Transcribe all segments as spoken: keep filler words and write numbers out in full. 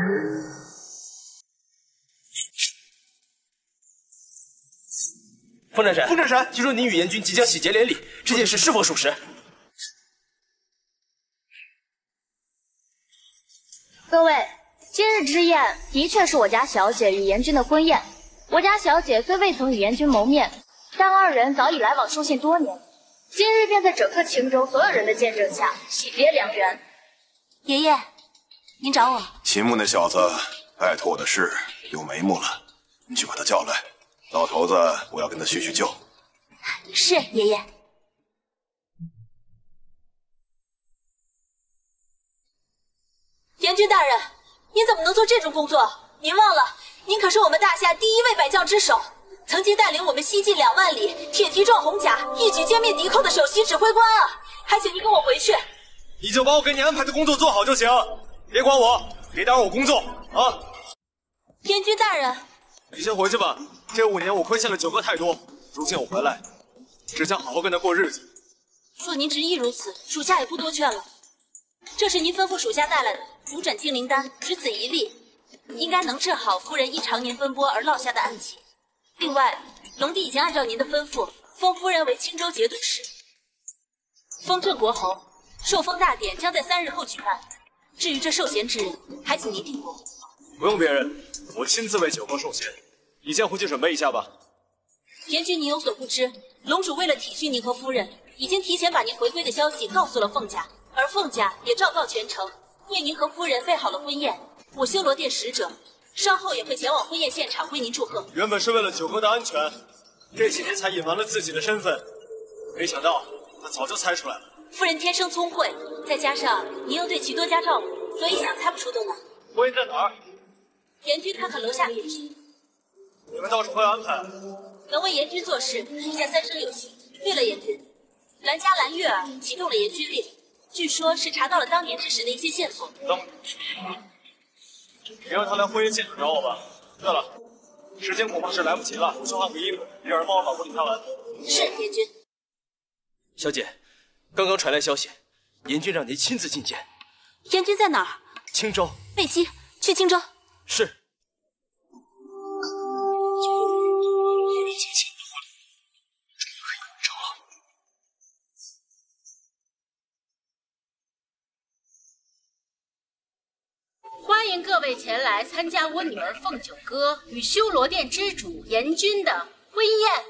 风战神，风战神，听说你与严君即将喜结连理，这件事是否属实？ 各位，今日之宴的确是我家小姐与严君的婚宴。我家小姐虽未曾与严君谋面，但二人早已来往书信多年，今日便在整个青州所有人的见证下喜结良缘。 爷爷，您找我？ 秦牧那小子拜托我的事有眉目了，你去把他叫来。老头子，我要跟他叙叙旧。 是爷爷。严君大人，您怎么能做这种工作？您忘了，您可是我们大夏第一位百将之首，曾经带领我们西进两万里，铁蹄撞红甲，一举歼灭敌寇的首席指挥官啊！还请您跟我回去。 你就把我给你安排的工作做好就行，别管我，别打扰我工作啊！ 严君大人， 你先回去吧。这五年我亏欠了九哥太多，如今我回来，只想好好跟他过日子。 若您执意如此，属下也不多劝了。这是您吩咐属下带来的竹枕精灵丹，只此一粒，应该能治好夫人因常年奔波而落下的暗疾。另外，龙帝已经按照您的吩咐，封夫人为青州节度使，封镇国侯。受封大典将在三日后举办。至于这受衔之人，还请您定夺。 不用别人，我亲自为九哥受衔。你先回去准备一下吧。 严君，您有所不知，龙主为了体恤您和夫人，已经提前把您回归的消息告诉了凤家，而凤家也昭告全城，为您和夫人备好了婚宴。我修罗殿使者稍后也会前往婚宴现场为您祝贺。 原本是为了九哥的安全，这几年才隐瞒了自己的身份，没想到他早就猜出来了。 夫人天生聪慧，再加上您又对其多加照顾，所以想猜不出都难。 婚宴在哪儿？ 严君看看楼下便是。 你们倒是会安排。 能为严君做事，属下三生有幸。对了，严君，兰家兰月儿启动了严君令，据说是查到了当年之时的一些线索。 当年之时，别让他来婚宴现场找我吧。对了，时间恐怕是来不及了，我去换个衣服，你让人帮我把屋里擦完。 是，严君。 小姐，刚刚传来消息，严君让您亲自觐见。 严君在哪儿？ 青州。 贝姬，去青州。 是。 欢迎各位前来参加我女儿凤九哥与修罗殿之主严君的婚宴。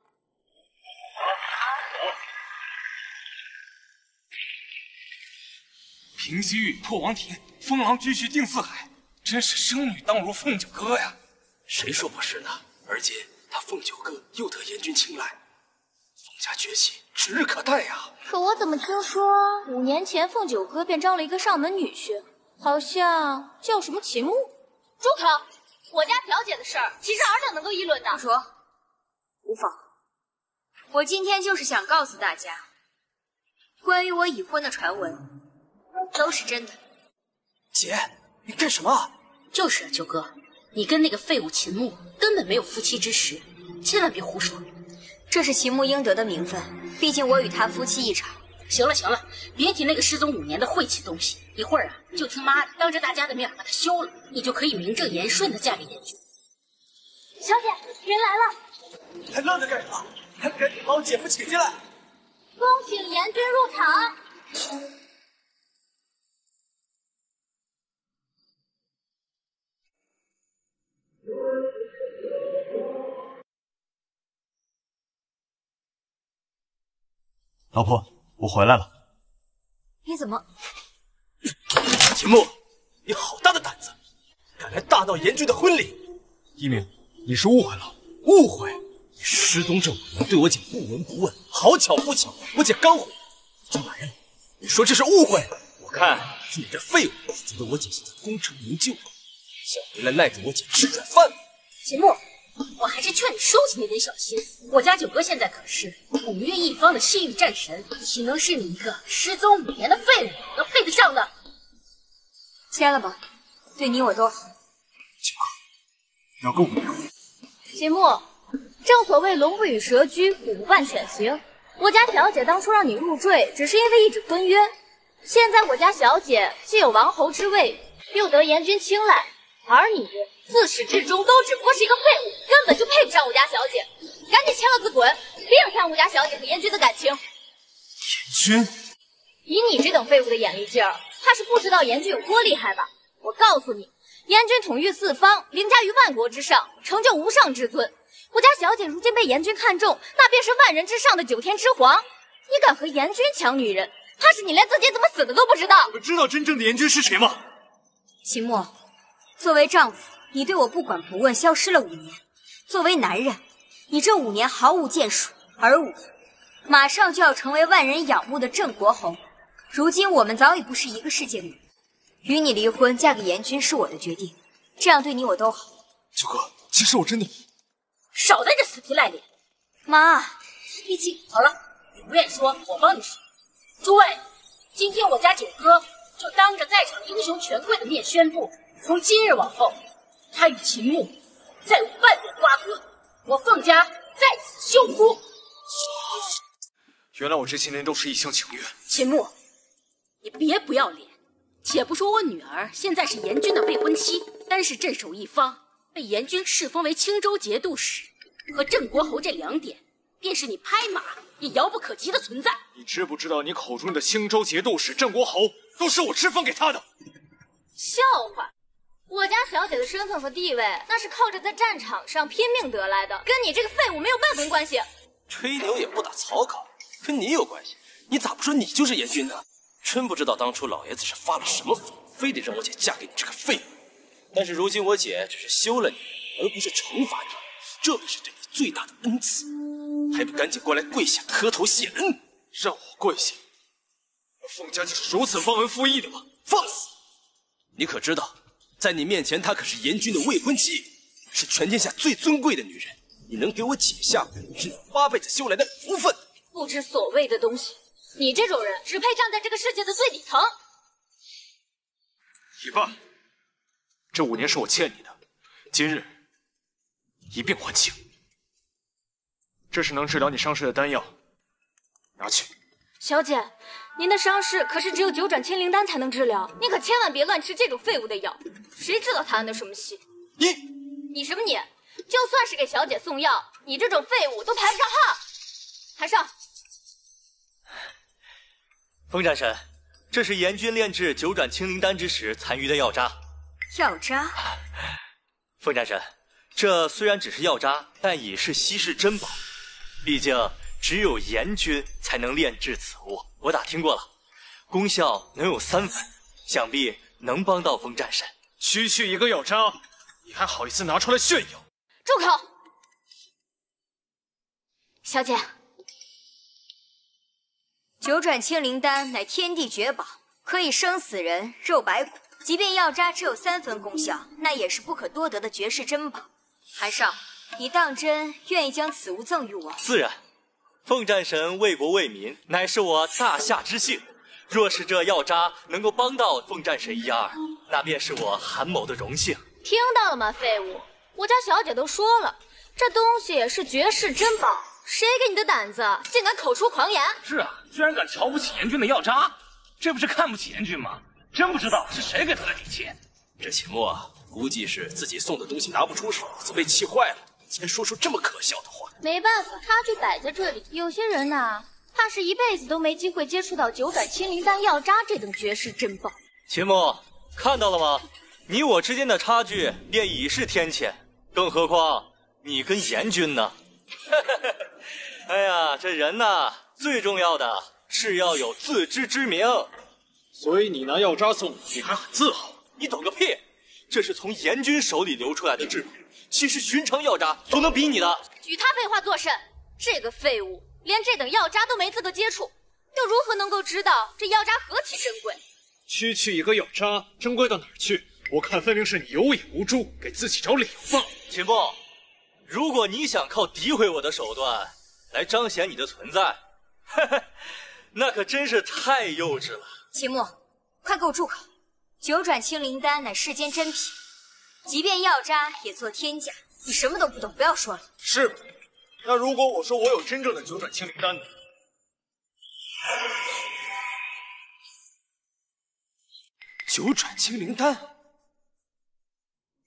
平西域破王庭，风狼居胥定四海，真是生女当如凤九哥呀！ 谁说不是呢？而且他凤九哥又得严君青睐，凤家崛起指日可待呀！ 可我怎么听说五年前凤九哥便招了一个上门女婿，好像叫什么秦牧？ 住口！我家小姐的事儿，岂是尔等能够议论的？ 不说，无妨。我今天就是想告诉大家，关于我已婚的传闻，都是真的。 姐，你干什么？ 就是啊，九哥，你跟那个废物秦牧根本没有夫妻之实，千万别胡说。 这是秦牧应得的名分，毕竟我与他夫妻一场。 行了行了，别提那个失踪五年的晦气东西，一会儿啊，就听妈的当着大家的面把他休了，你就可以名正言顺的嫁给严君。 小姐，人来了。 还愣着干什么？还不赶紧把我姐夫请进来！ 恭请严君入场。 老婆，我回来了。 你怎么？ 秦牧，你好大的胆子，敢来大闹严君的婚礼！ 一鸣，你是误会了。 误会？你失踪这五年，对我姐不闻不问，好巧不巧，我姐刚回来就来了。你说这是误会？我看是你这废物觉得我姐现在功成名就，想回来赖着我姐吃软饭。 秦牧，我还是劝你收起那点小心思。我家九哥现在可是五岳一方的西域战神，岂能是你一个失踪五年的废物能配得上的？ 签了吧，对你我都好。 秦牧，要跟我离婚？ 秦牧，正所谓龙不与蛇居，虎不伴犬行。我家小姐当初让你入赘，只是因为一纸婚约。现在我家小姐既有王侯之位， 又得严君青睐，而你自始至终都只不过是一个废物，根本就配不上我家小姐。赶紧签了字滚，别影响我家小姐和严君的感情。 严君， 以你这等废物的眼力劲儿，怕是不知道严君有多厉害吧？我告诉你，严君统御四方，凌驾于万国之上，成就无上至尊。我家小姐如今被严君看中，那便是万人之上的九天之皇。你敢和严君抢女人，怕是你连自己怎么死的都不知道。 你们知道真正的严君是谁吗？ 秦墨，作为丈夫，你对我不管不问，消失了五年；作为男人，你这五年毫无建树，而我马上就要成为万人仰慕的郑国侯。如今我们早已不是一个世界的人，与你离婚，嫁给严君是我的决定，这样对你我都好。 九哥，其实我真的…… 少在这死皮赖脸！ 妈， 毕竟好了，你不愿意说，我帮你说。诸位，今天我家九哥就当着在场英雄权贵的面宣布，从今日往后，他与秦牧再无半点瓜葛，我凤家在此休夫。 原来我这些年都是一厢情愿。 秦牧，你别不要脸！且不说我女儿现在是严君的未婚妻，单是镇守一方，被严君敕封为青州节度使和镇国侯这两点，便是你拍马也遥不可及的存在。 你知不知道，你口中的青州节度使、镇国侯，都是我敕封给他的？ 笑话！我家小姐的身份和地位，那是靠着在战场上拼命得来的，跟你这个废物没有半分关系。 吹牛也不打草稿，跟你有关系？你咋不说你就是严君呢？真不知道当初老爷子是发了什么疯，非得让我姐嫁给你这个废物。但是如今我姐只是休了你，而不是惩罚你，这便是对你最大的恩赐，还不赶紧过来跪下磕头谢恩？ 让我跪下？凤家就是如此忘恩负义的吗？ 放肆！你可知道，在你面前她可是严君的未婚妻，是全天下最尊贵的女人。你能给我姐下跪，是你八辈子修来的福分。 不知所谓的东西，你这种人只配站在这个世界的最底层。 也罢，这五年是我欠你的，今日一并还清。这是能治疗你伤势的丹药，拿去。 小姐，您的伤势可是只有九转清灵丹才能治疗，你可千万别乱吃这种废物的药，谁知道他安的什么戏？ 你你什么你？就算是给小姐送药，你这种废物都排不上号。抬上。 风战神，这是严君炼制九转清灵丹之时残余的药渣。 药渣？ 风战神，这虽然只是药渣，但已是稀世珍宝。毕竟只有严君才能炼制此物，我打听过了，功效能有三分，想必能帮到风战神。 区区一个药渣，你还好意思拿出来炫耀？ 住口！小姐， 九转清灵丹乃天地绝宝，可以生死人，肉白骨。即便药渣只有三分功效，那也是不可多得的绝世珍宝。韩少，你当真愿意将此物赠予我？ 自然。凤战神为国为民，乃是我大夏之幸。若是这药渣能够帮到凤战神一二，那便是我韩某的荣幸。 听到了吗，废物？我家小姐都说了，这东西是绝世珍宝，谁给你的胆子，竟敢口出狂言？ 是啊，居然敢瞧不起严君的药渣，这不是看不起严君吗？真不知道是谁给他的底气。 这秦墨啊，估计是自己送的东西拿不出手，被气坏了，才说出这么可笑的话。 没办法，差距摆在这里。有些人呐、啊，怕是一辈子都没机会接触到九转清灵丹药渣这等绝世珍宝。 秦墨，看到了吗？你我之间的差距便已是天堑，更何况你跟严君呢？哎呀，这人呐，最重要的是要有自知之明。 所以你拿药渣送我，你还很自豪？ 你懂个屁！这是从严君手里流出来的制品，岂是寻常药渣所能比拟的？ 举他废话作甚？这个废物连这等药渣都没资格接触，又如何能够知道这药渣何其珍贵？ 区区一个药渣，珍贵到哪儿去？我看分明是你有眼无珠，给自己找理由吧。 秦墨，如果你想靠诋毁我的手段来彰显你的存在，嘿嘿，那可真是太幼稚了。 秦墨，快给我住口！九转清灵丹乃世间珍品，即便药渣也做天价。你什么都不懂，不要说了。 是，那如果我说我有真正的九转清灵丹呢？ 九转清灵丹，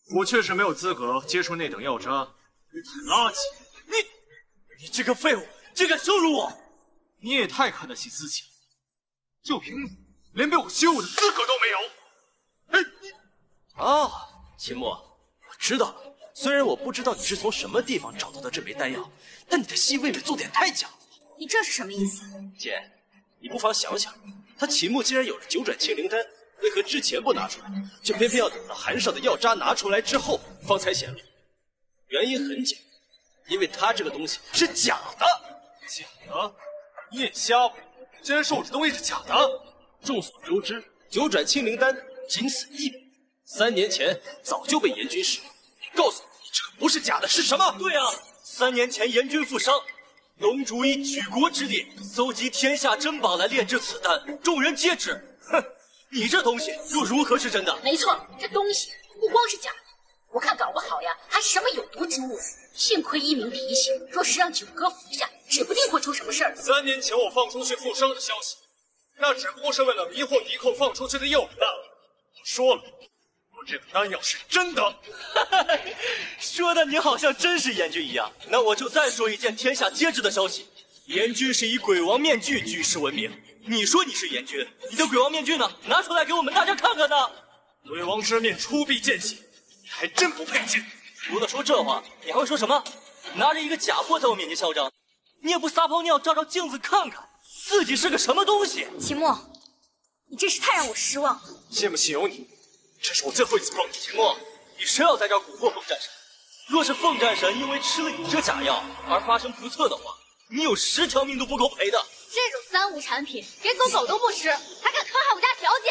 我确实没有资格接触那等药渣，你太垃圾！ 你，你这个废物，竟敢羞辱我！ 你也太看得起自己了，就凭你，连被我羞辱的资格都没有！哎，你…… 哦，秦墨，我知道了。虽然我不知道你是从什么地方找到的这枚丹药，但你的戏未免做得也太假了。 你这是什么意思？ 姐，你不妨想想，他秦墨既然有了九转清灵丹，为何之前不拿出来，就偏偏要等到韩少的药渣拿出来之后方才显露？原因很简单，因为他这个东西是假的。 假的？你眼瞎吧？竟然说我这东西是假的？ 众所周知，九转清灵丹仅此一枚，三年前早就被严军使用。告诉你，这个不是假的，是什么？ 对啊，三年前严军负伤，龙主以举国之力搜集天下珍宝来炼制此丹，众人皆知。哼，你这东西又如何是真的？ 没错，这东西不光是假的，我看搞不好呀，还是什么有毒之物。幸亏一鸣提醒，若是让九哥服下，指不定会出什么事儿。 三年前我放出去负伤的消息，那只不过是为了迷惑敌寇放出去的诱饵罢了。我说了，我这个丹药是真的。 说的你好像真是严军一样。那我就再说一件天下皆知的消息：严军是以鬼王面具举世闻名。你说你是严军，你的鬼王面具呢？拿出来给我们大家看看呢！ 鬼王之面出必见血，你还真不配见。 除了说这话，你还会说什么？拿着一个假货在我面前嚣张，你也不撒泡尿照照镜子看看，自己是个什么东西？ 秦墨，你真是太让我失望了。 信不信由你，这是我最后一次碰你。 秦墨，你谁要在这儿蛊惑凤战神？若是凤战神因为吃了你这假药而发生不测的话，你有十条命都不够赔的。 这种三无产品，连狗狗都不吃，还敢坑害我家小姐！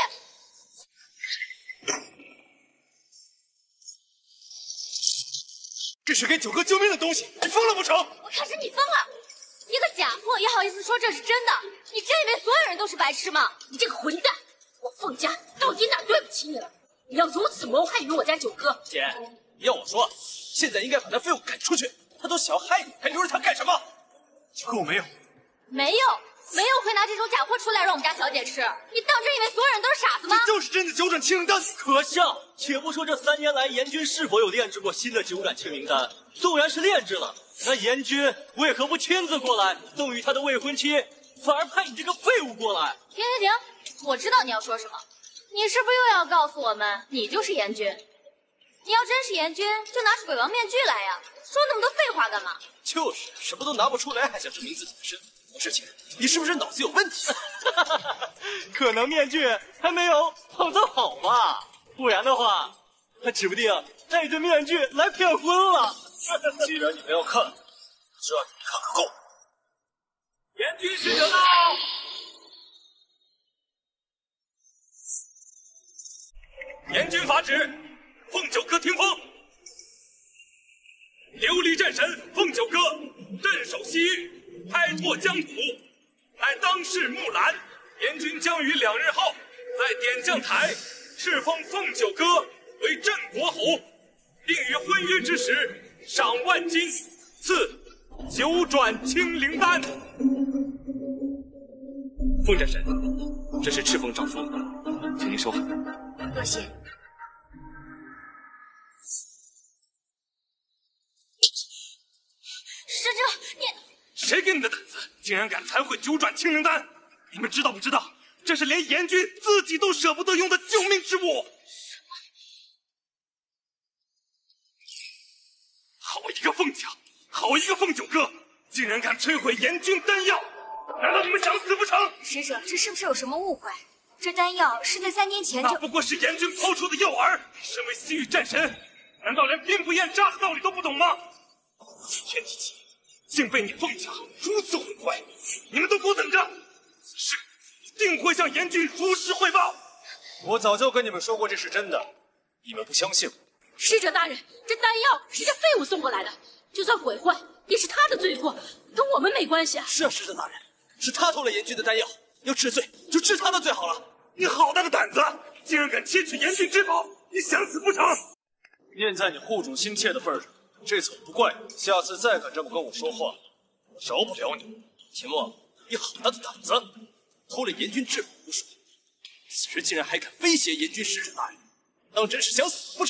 这是给九哥救命的东西，你疯了不成？ 我看是你疯了！一个假货也好意思说这是真的？你真以为所有人都是白痴吗？ 你这个混蛋！我凤家到底哪对不起你了？你要如此谋害于我家九哥？ 姐，要我说，现在应该把他废物赶出去。他都想要害你，还留着他干什么？ 九哥我没有， 没有，没有会拿这种假货出来让我们家小姐吃。你当真以为所有人都是傻子吗？ 这就是真的九转清灵丹， 可笑！且不说这三年来严军是否有炼制过新的九转清灵丹，纵然是炼制了，那严军为何不亲自过来赠予他的未婚妻，反而派你这个废物过来？ 停停停！我知道你要说什么，你是不是又要告诉我们你就是严军？你要真是严军，就拿出鬼王面具来呀！说那么多废话干嘛？ 就是，什么都拿不出来，还想证明自己的身份。之前你是不是脑子有问题？ 可能面具还没有捧得好吧，不然的话，他指不定带着面具来骗婚了。 既然你们要看，就让你们看个够。 严军使者到！ 严军法旨，凤九哥听风。琉璃战神凤九哥镇守西域，开拓疆土，乃当世木兰。严军将于两日后在点将台敕封凤九哥为镇国侯，并于婚约之时赏万金，赐九转清灵丹。凤战神，这是敕封诏书，请您收好。 多谢。 使者，你谁给你的胆子，竟然敢残毁九转清灵丹？你们知道不知道，这是连严军自己都舍不得用的救命之物。什么？好一个凤家，好一个凤九哥，竟然敢摧毁严军丹药！难道你们想死不成？ 使者，这是不是有什么误会？这丹药是在三年前就…… 那不过是严军抛出的诱饵。身为西域战神，难道连兵不厌诈的道理都不懂吗？今天之计，竟被你凤家如此毁坏，你们都给我等着！此事一定会向严军如实汇报。我早就跟你们说过这是真的，你们不相信我。 使者大人，这丹药是这废物送过来的，就算毁坏也是他的罪过，跟我们没关系啊。 是啊，使者大人，是他偷了严军的丹药，要治罪就治他的罪好了。 你好大的胆子，竟然敢窃取严军之宝，你想死不成？念在你护主心切的份上，这次我不怪你，下次再敢这么跟我说话，我饶不了你。 秦墨，你好大的胆子，偷了严军至宝不说，此时竟然还敢威胁严军使者大人，当真是想死不成？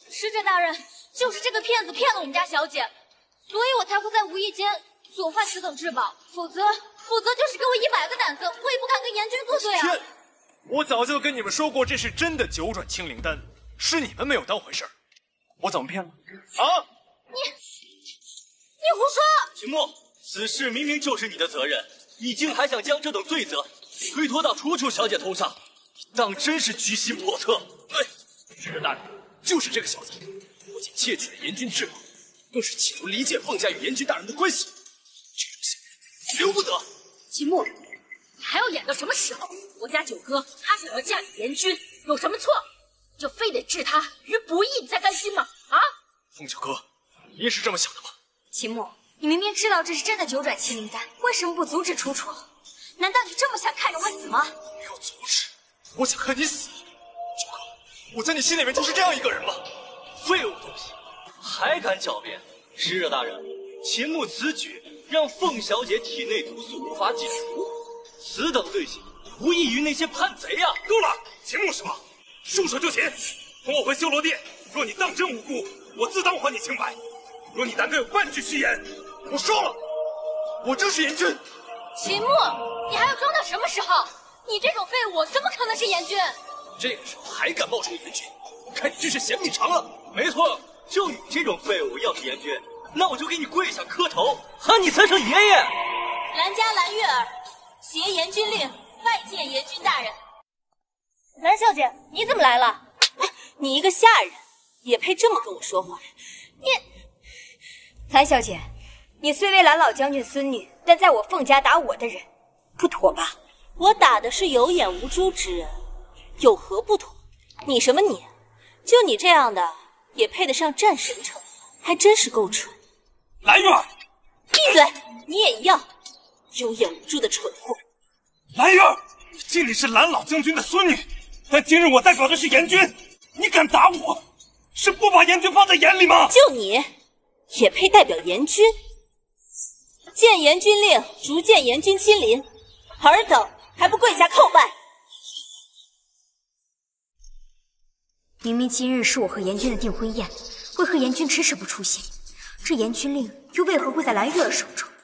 使者大人，就是这个骗子骗了我们家小姐，所以我才会在无意间所换此等至宝，否则否则就是给我一百个胆子，我也不敢跟严君作对啊！ 骗！我早就跟你们说过，这是真的九转清灵丹，是你们没有当回事儿。我怎么骗了？啊！ 你你胡说！ 秦牧，此事明明就是你的责任，你竟还想将这等罪责推脱到楚楚小姐头上，你当真是居心叵测。 对，使者大人，就是这个小子，不仅窃取了严君至宝，更是企图离间凤家与严君大人的关系。这种小人留不得。 秦牧，你还要演到什么时候？我家九哥他想要嫁给严君，有什么错？就非得置他于不义，你才甘心吗？啊！ 凤九哥，您是这么想的吗？ 秦牧，你明明知道这是真的九转清灵丹，为什么不阻止楚楚？难道你这么想看着我死吗？ 没有阻止，我想看你死。九哥，我在你心里面就是这样一个人吗？ 废物东西，还敢狡辩！使者大人，秦牧此举让凤小姐体内毒素无法解除，此等罪行无异于那些叛贼呀、啊！ 够了，秦牧是吧？束手就擒，同我回修罗殿。若你当真无辜，我自当还你清白；若你胆敢有半句虚言，我说了，我就是严君。 秦牧，你还要装到什么时候？你这种废物怎么可能是严君？ 这个时候还敢冒充严君，看你真是嫌命长了。 没错，就你这种废物，要是严君，那我就给你跪下磕头，喊你三声爷爷。 兰家兰月儿，携严君令，拜见严君大人。 兰小姐，你怎么来了？ 你一个下人，也配这么跟我说话？ 你，兰小姐，你虽为兰老将军孙女，但在我凤家打我的人，不妥吧？ 我打的是有眼无珠之人，有何不妥？你什么你？就你这样的，也配得上战神称号，还真是够蠢。 兰月儿， 闭嘴！你也一样，有眼无珠的蠢货。 兰月儿，尽你是兰老将军的孙女，但今日我代表的是严君，你敢打我，是不把严君放在眼里吗？ 就你，也配代表严君？见严君令，逐见严君亲临，尔等还不跪下叩拜？ 明明今日是我和严君的订婚宴，为何严君迟迟不出现？这严君令又为何会在兰月儿手中？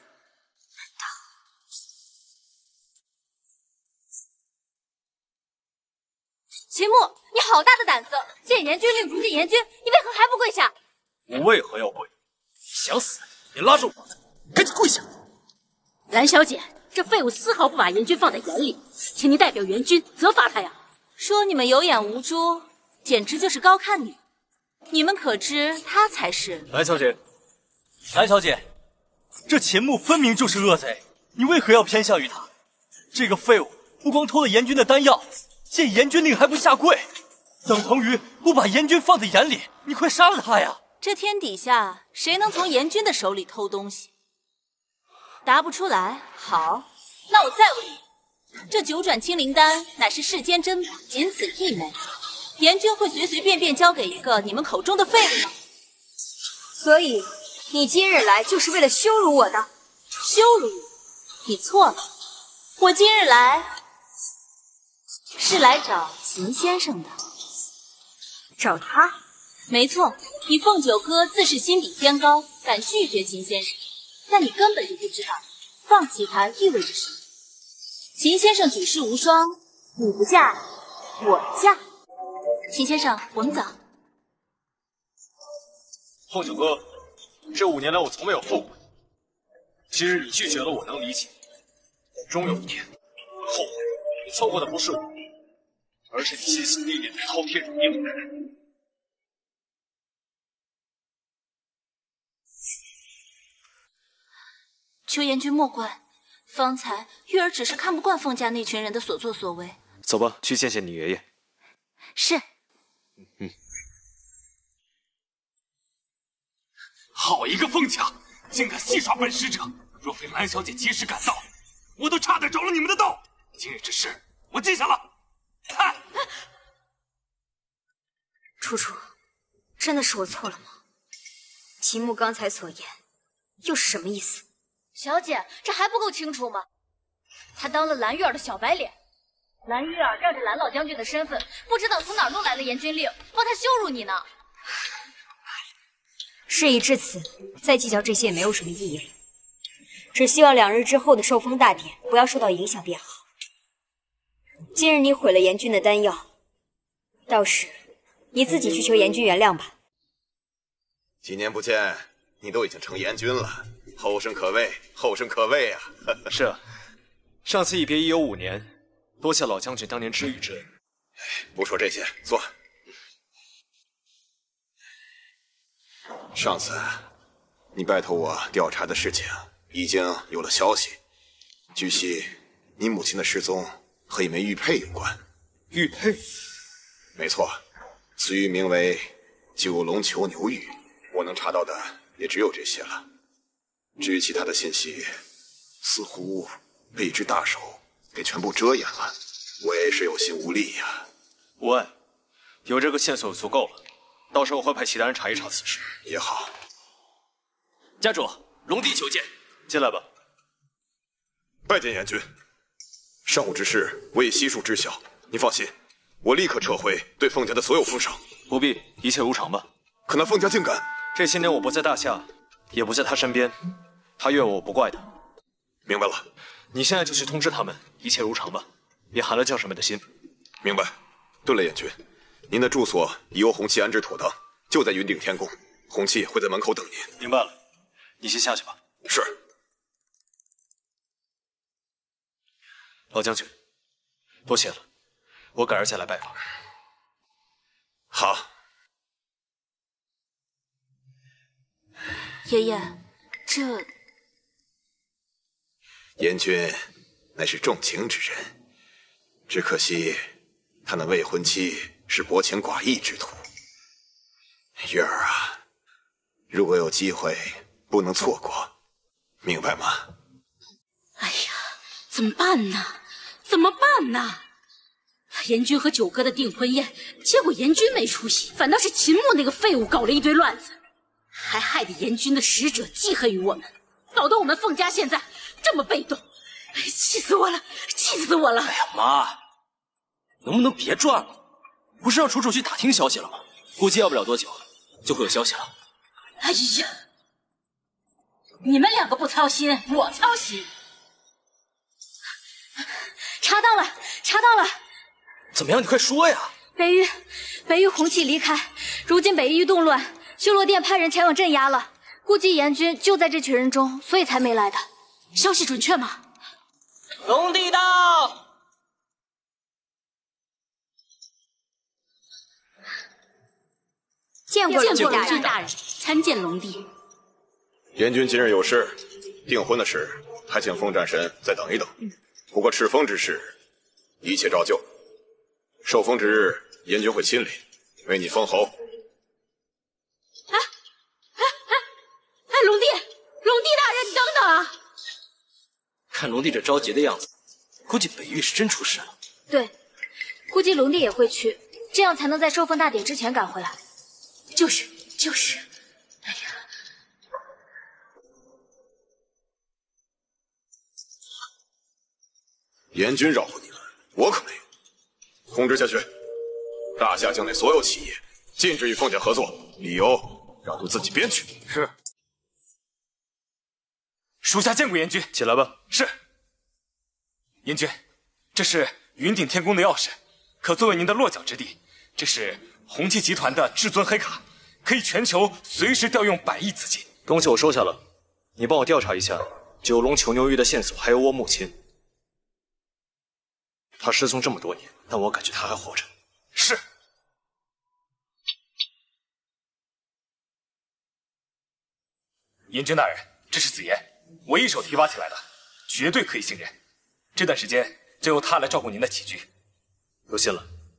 秦牧，你好大的胆子！见严君令，逐见严君，你为何还不跪下？ 我为何要跪？你想死，你拉住我，赶紧跪下！ 兰小姐，这废物丝毫不把严君放在眼里，请您代表严君责罚他呀！ 说你们有眼无珠，简直就是高看你。你们可知他才是？ 兰小姐，兰小姐，这秦牧分明就是恶贼，你为何要偏向于他？这个废物不光偷了严君的丹药，见严君令还不下跪，等同于不把严君放在眼里。你快杀了他呀！ 这天底下谁能从严君的手里偷东西？答不出来，好，那我再问你，这九转清灵丹乃是世间珍宝，仅此一枚，严君会随随便便交给一个你们口中的废物吗？ 所以你今日来就是为了羞辱我的？ 羞辱你？你错了，我今日来是来找秦先生的。 找他？ 没错，你凤九哥自是心底天高，敢拒绝秦先生，但你根本就不知道放弃他意味着什么。秦先生举世无双，你不嫁，我嫁。秦先生，我们走。 凤九哥，这五年来我从没有后悔。今日你拒绝了我能理解，但终有一天，后悔你错过的不是我，而是你心心念念的饕餮如命。 求严君莫怪，方才玉儿只是看不惯凤家那群人的所作所为。 走吧，去见见你爷爷。 是。 嗯。 好一个凤家，竟敢戏耍本使者！若非兰小姐及时赶到，我都差点着了你们的道。今日之事，我记下了。看， 楚楚，真的是我错了吗？秦牧刚才所言，又是什么意思？ 小姐，这还不够清楚吗？他当了蓝玉儿的小白脸，蓝玉儿仗着蓝老将军的身份，不知道从哪儿弄来的严军令，帮他羞辱你呢。 事已至此，再计较这些也没有什么意义了。只希望两日之后的受封大典不要受到影响便好。今日你毁了严君的丹药，到时你自己去求严君原谅吧。 几年不见，你都已经成严君了，后生可畏，后生可畏啊！ 是啊，上次一别已有五年，多谢老将军当年知遇之恩。 不说这些，坐。上次你拜托我调查的事情已经有了消息，据悉你母亲的失踪和一枚玉佩有关。 玉佩？ 没错，此玉名为九龙求牛玉，我能查到的也只有这些了。至于其他的信息，似乎被一只大手给全部遮掩了，我也是有心无力呀、啊。 无碍，有这个线索足够了。到时候我会派其他人查一查此事。 也好。 家主，龙帝求见。 进来吧。 拜见严君。上午之事我已悉数知晓，你放心，我立刻撤回对凤家的所有封赏。 不必，一切如常吧。 可那凤家竟敢…… 这些年我不在大夏，也不在他身边，他怨我，我不怪他。 明白了。 你现在就去通知他们，一切如常吧，别寒了将士们的心。 明白。对了，严君，您的住所已由红气安置妥当，就在云顶天宫，红气会在门口等您。 明白了，你先下去吧。 是。 老将军，多谢了，我改日再来拜访。 好。 爷爷，这严君乃是重情之人，只可惜他那未婚妻是薄情寡义之徒。月儿啊，如果有机会，不能错过，明白吗？ 哎呀，怎么办呢？怎么办呢？严君和九哥的订婚宴，结果严君没出席，反倒是秦牧那个废物搞了一堆乱子，还害得严君的使者记恨于我们，搞得我们凤家现在这么被动，哎，气死我了，气死我了！ 哎呀妈，能不能别转了？不是让楚楚去打听消息了吗？估计要不了多久就会有消息了。 哎呀，你们两个不操心，我操心。 查到了，查到了！ 怎么样？你快说呀！ 北域，北域红气离开，如今北域动乱，修罗殿派人前往镇压了。估计严君就在这群人中，所以才没来的。 消息准确吗？ 龙帝到！ 见过见过龙龙大人，参见龙帝。 严君今日有事，订婚的事还请风战神再等一等。嗯、不过敕封之事，一切照旧。受封之日，严君会亲临，为你封侯。 哎哎哎哎！龙帝，龙帝大人，你等等啊！ 看龙帝这着急的样子，估计北域是真出事了。 对，估计龙帝也会去，这样才能在受封大典之前赶回来。 就是就是，哎呀！ 严君饶过你们，我可没有。通知下去，大夏境内所有企业禁止与凤家合作，理由让他们自己编去。 是。 属下见过严君。 起来吧。 是。严君，这是云顶天宫的钥匙，可作为您的落脚之地。这是红气集团的至尊黑卡，可以全球随时调用百亿资金。 东西我收下了，你帮我调查一下九龙求牛玉的线索，还有我母亲。她失踪这么多年，但我感觉她还活着。 是。严君大人，这是紫妍，我一手提拔起来的，绝对可以信任。这段时间就由她来照顾您的起居。 有心了。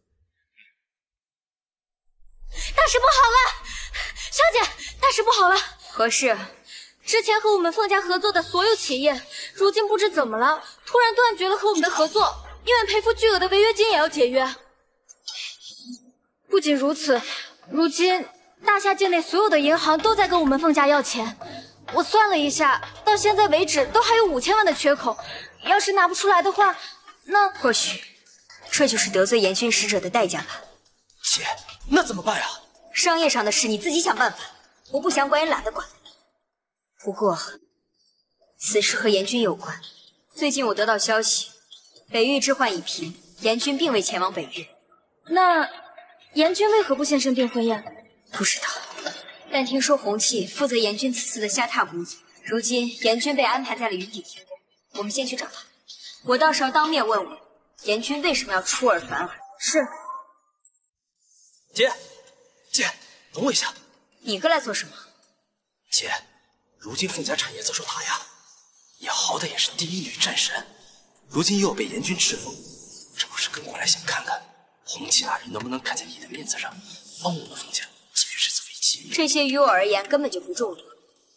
大事不好了，小姐，大事不好了！ 何事？ 之前和我们凤家合作的所有企业，如今不知怎么了，突然断绝了和我们的合作，因为赔付巨额的违约金也要解约。不仅如此，如今大夏境内所有的银行都在跟我们凤家要钱。我算了一下，到现在为止都还有五千万的缺口，要是拿不出来的话，那或许这就是得罪严君使者的代价吧。 姐，那怎么办呀？ 商业上的事你自己想办法。 我不想管也懒得管。不过，此事和严军有关。最近我得到消息，北域之患已平，严军并未前往北域。 那严军为何不现身订婚宴？ 不知道，但听说红气负责严军此次的下榻工作。如今严军被安排在了云顶天宫，我们先去找他。我到时候当面问问严军为什么要出尔反尔。 是。 姐，姐，等我一下。 你过来做什么？ 姐，如今凤家产业遭受打压，你好歹也是第一女战神，如今又要被严军斥封，这不是跟过来想看看红旗大人能不能看在你的面子上，帮我们凤家解决这次危机？ 这些于我而言根本就不重要。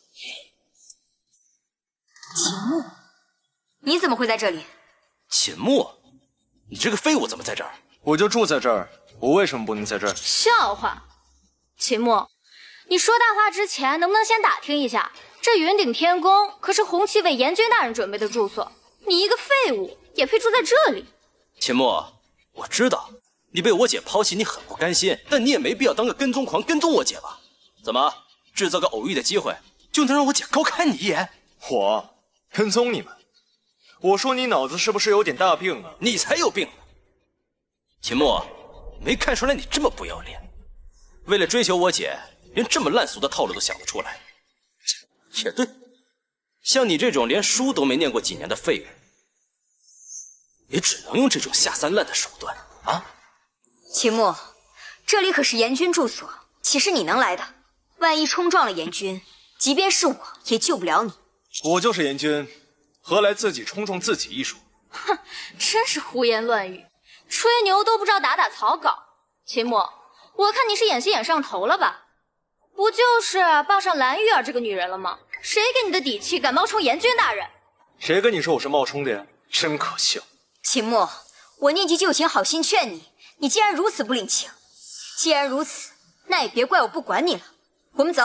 秦牧，你怎么会在这里？ 秦牧，你这个废物怎么在这儿？ 我就住在这儿，我为什么不能在这儿？ 笑话！秦牧，你说大话之前，能不能先打听一下，这云顶天宫可是红旗为严军大人准备的住所，你一个废物也配住在这里？ 秦牧，我知道你被我姐抛弃，你很不甘心，但你也没必要当个跟踪狂跟踪我姐吧？怎么，制造个偶遇的机会，就能让我姐高看你一眼？ 我跟踪你们？我说你脑子是不是有点大病啊？ 你才有病呢！秦牧，没看出来你这么不要脸，为了追求我姐，连这么烂俗的套路都想得出来。也对，像你这种连书都没念过几年的废物，也只能用这种下三滥的手段啊！ 秦牧，这里可是严军住所，岂是你能来的？万一冲撞了严军，即便是我也救不了你。 我就是严军，何来自己冲撞自己一说？ 哼，真是胡言乱语，吹牛都不知道打打草稿。秦牧，我看你是演戏演上头了吧？不就是傍上蓝玉儿这个女人了吗？谁给你的底气敢冒充严军大人？ 谁跟你说我是冒充的呀？真可笑！ 秦牧，我念及旧情，好心劝你，你既然如此不领情，既然如此，那也别怪我不管你了。我们走。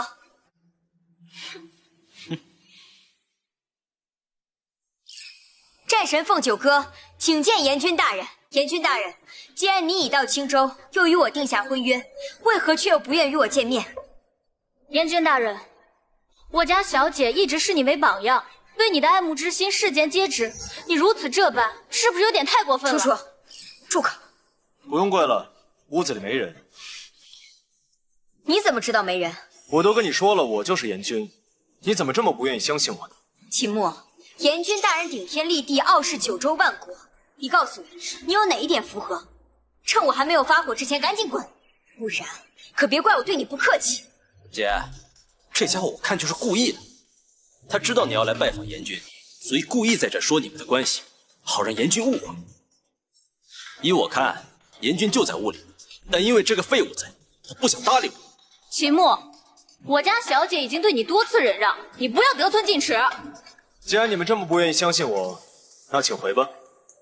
战神凤九哥，请见严军大人。严军大人，既然你已到青州，又与我定下婚约，为何却又不愿与我见面？ 严军大人，我家小姐一直视你为榜样，对你的爱慕之心世间皆知。你如此这般，是不是有点太过分了？ 楚楚，住口！ 不用跪了，屋子里没人。 你怎么知道没人？ 我都跟你说了，我就是严军，你怎么这么不愿意相信我呢？ 秦牧，严军大人顶天立地，傲视九州万国。你告诉我，你有哪一点符合？趁我还没有发火之前，赶紧滚，不然可别怪我对你不客气。 姐，这家伙我看就是故意的，他知道你要来拜访严军，所以故意在这说你们的关系，好让严军误会。依我看，严军就在屋里，但因为这个废物在，他不想搭理我。 秦牧，我家小姐已经对你多次忍让，你不要得寸进尺。 既然你们这么不愿意相信我，那请回吧。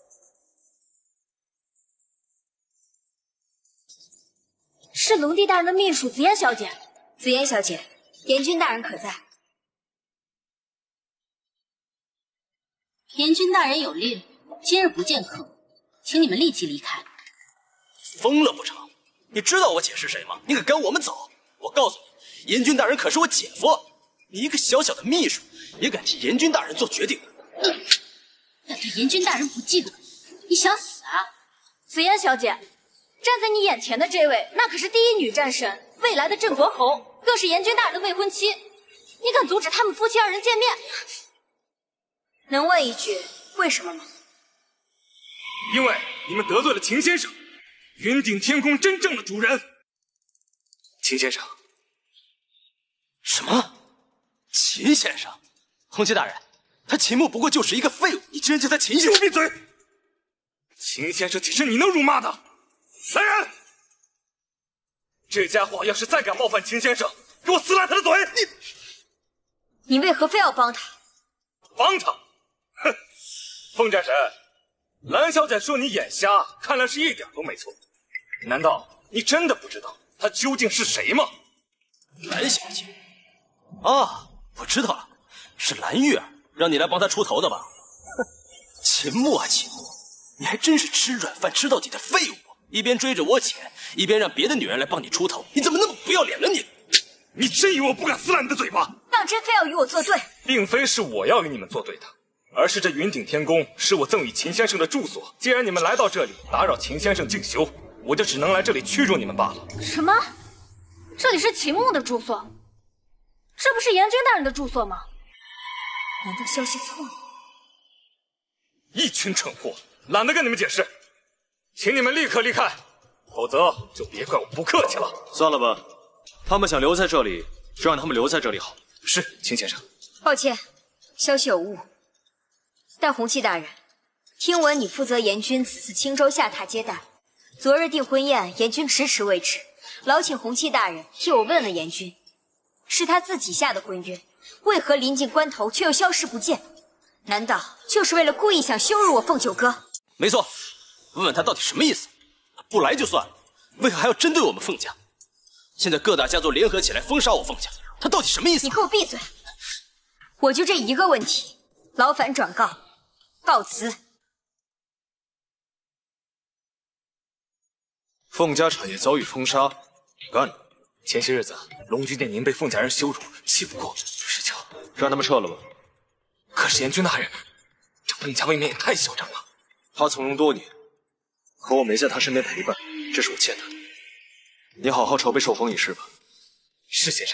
是龙帝大人的秘书紫嫣小姐。 紫嫣小姐，严军大人可在？ 严军大人有令，今日不见客，请你们立即离开。 疯了不成？你知道我姐是谁吗？你敢赶我们走？我告诉你，严军大人可是我姐夫，你一个小小的秘书，也敢替严军大人做决定？ 嗯，敢对严军大人不敬，你想死啊？ 紫嫣小姐，站在你眼前的这位，那可是第一女战神，未来的镇国侯，更是严军大人的未婚妻。你敢阻止他们夫妻二人见面？ 能问一句为什么吗？ 因为你们得罪了秦先生，云顶天宫真正的主人。 秦先生。 什么？秦先生？红旗大人，他秦牧不过就是一个废物，你竟然叫他秦先生？ 闭嘴！秦先生岂是你能辱骂的？来人！这家伙要是再敢冒犯秦先生，给我撕烂他的嘴！ 你，你为何非要帮他？ 帮他？哼！凤战神，蓝小姐说你眼瞎，看来是一点都没错。难道你真的不知道她究竟是谁吗？ 蓝小姐？啊，我知道了，是蓝玉儿让你来帮她出头的吧？哼，秦牧啊秦牧，你还真是吃软饭吃到底的废物！一边追着我姐，一边让别的女人来帮你出头，你怎么那么不要脸呢你？ 你真以为我不敢撕烂你的嘴巴？ 当真非要与我作对？ 并非是我要与你们作对的，而是这云顶天宫是我赠予秦先生的住所。既然你们来到这里打扰秦先生静修，我就只能来这里驱逐你们罢了。 什么？这里是秦牧的住所？这不是严君大人的住所吗？ 难道消息错了？ 一群蠢货，懒得跟你们解释，请你们立刻离开，否则就别怪我不客气了。 算了吧，他们想留在这里，就让他们留在这里好。 是，秦先生。 抱歉，消息有误。但红气大人，听闻你负责严君此次青州下榻接待，昨日订婚宴，严君迟迟未至，劳请红气大人替我问问严君，是他自己下的婚约，为何临近关头却又消失不见？难道就是为了故意想羞辱我凤九哥？ 没错，问问他到底什么意思。不来就算了，为何还要针对我们凤家？现在各大家族联合起来封杀我凤家，他到底什么意思？ 你给我闭嘴！我就这一个问题，劳烦转告，告辞。 凤家产业遭遇封杀，你干的？ 前些日子龙君见您被凤家人羞辱，气不过，实情让他们撤了吧。 可是严君大人，这凤家未免也太嚣张了。 他从容多年，可我没在他身边陪伴，这是我欠他的。你好好筹备受封仪式吧。 是先生。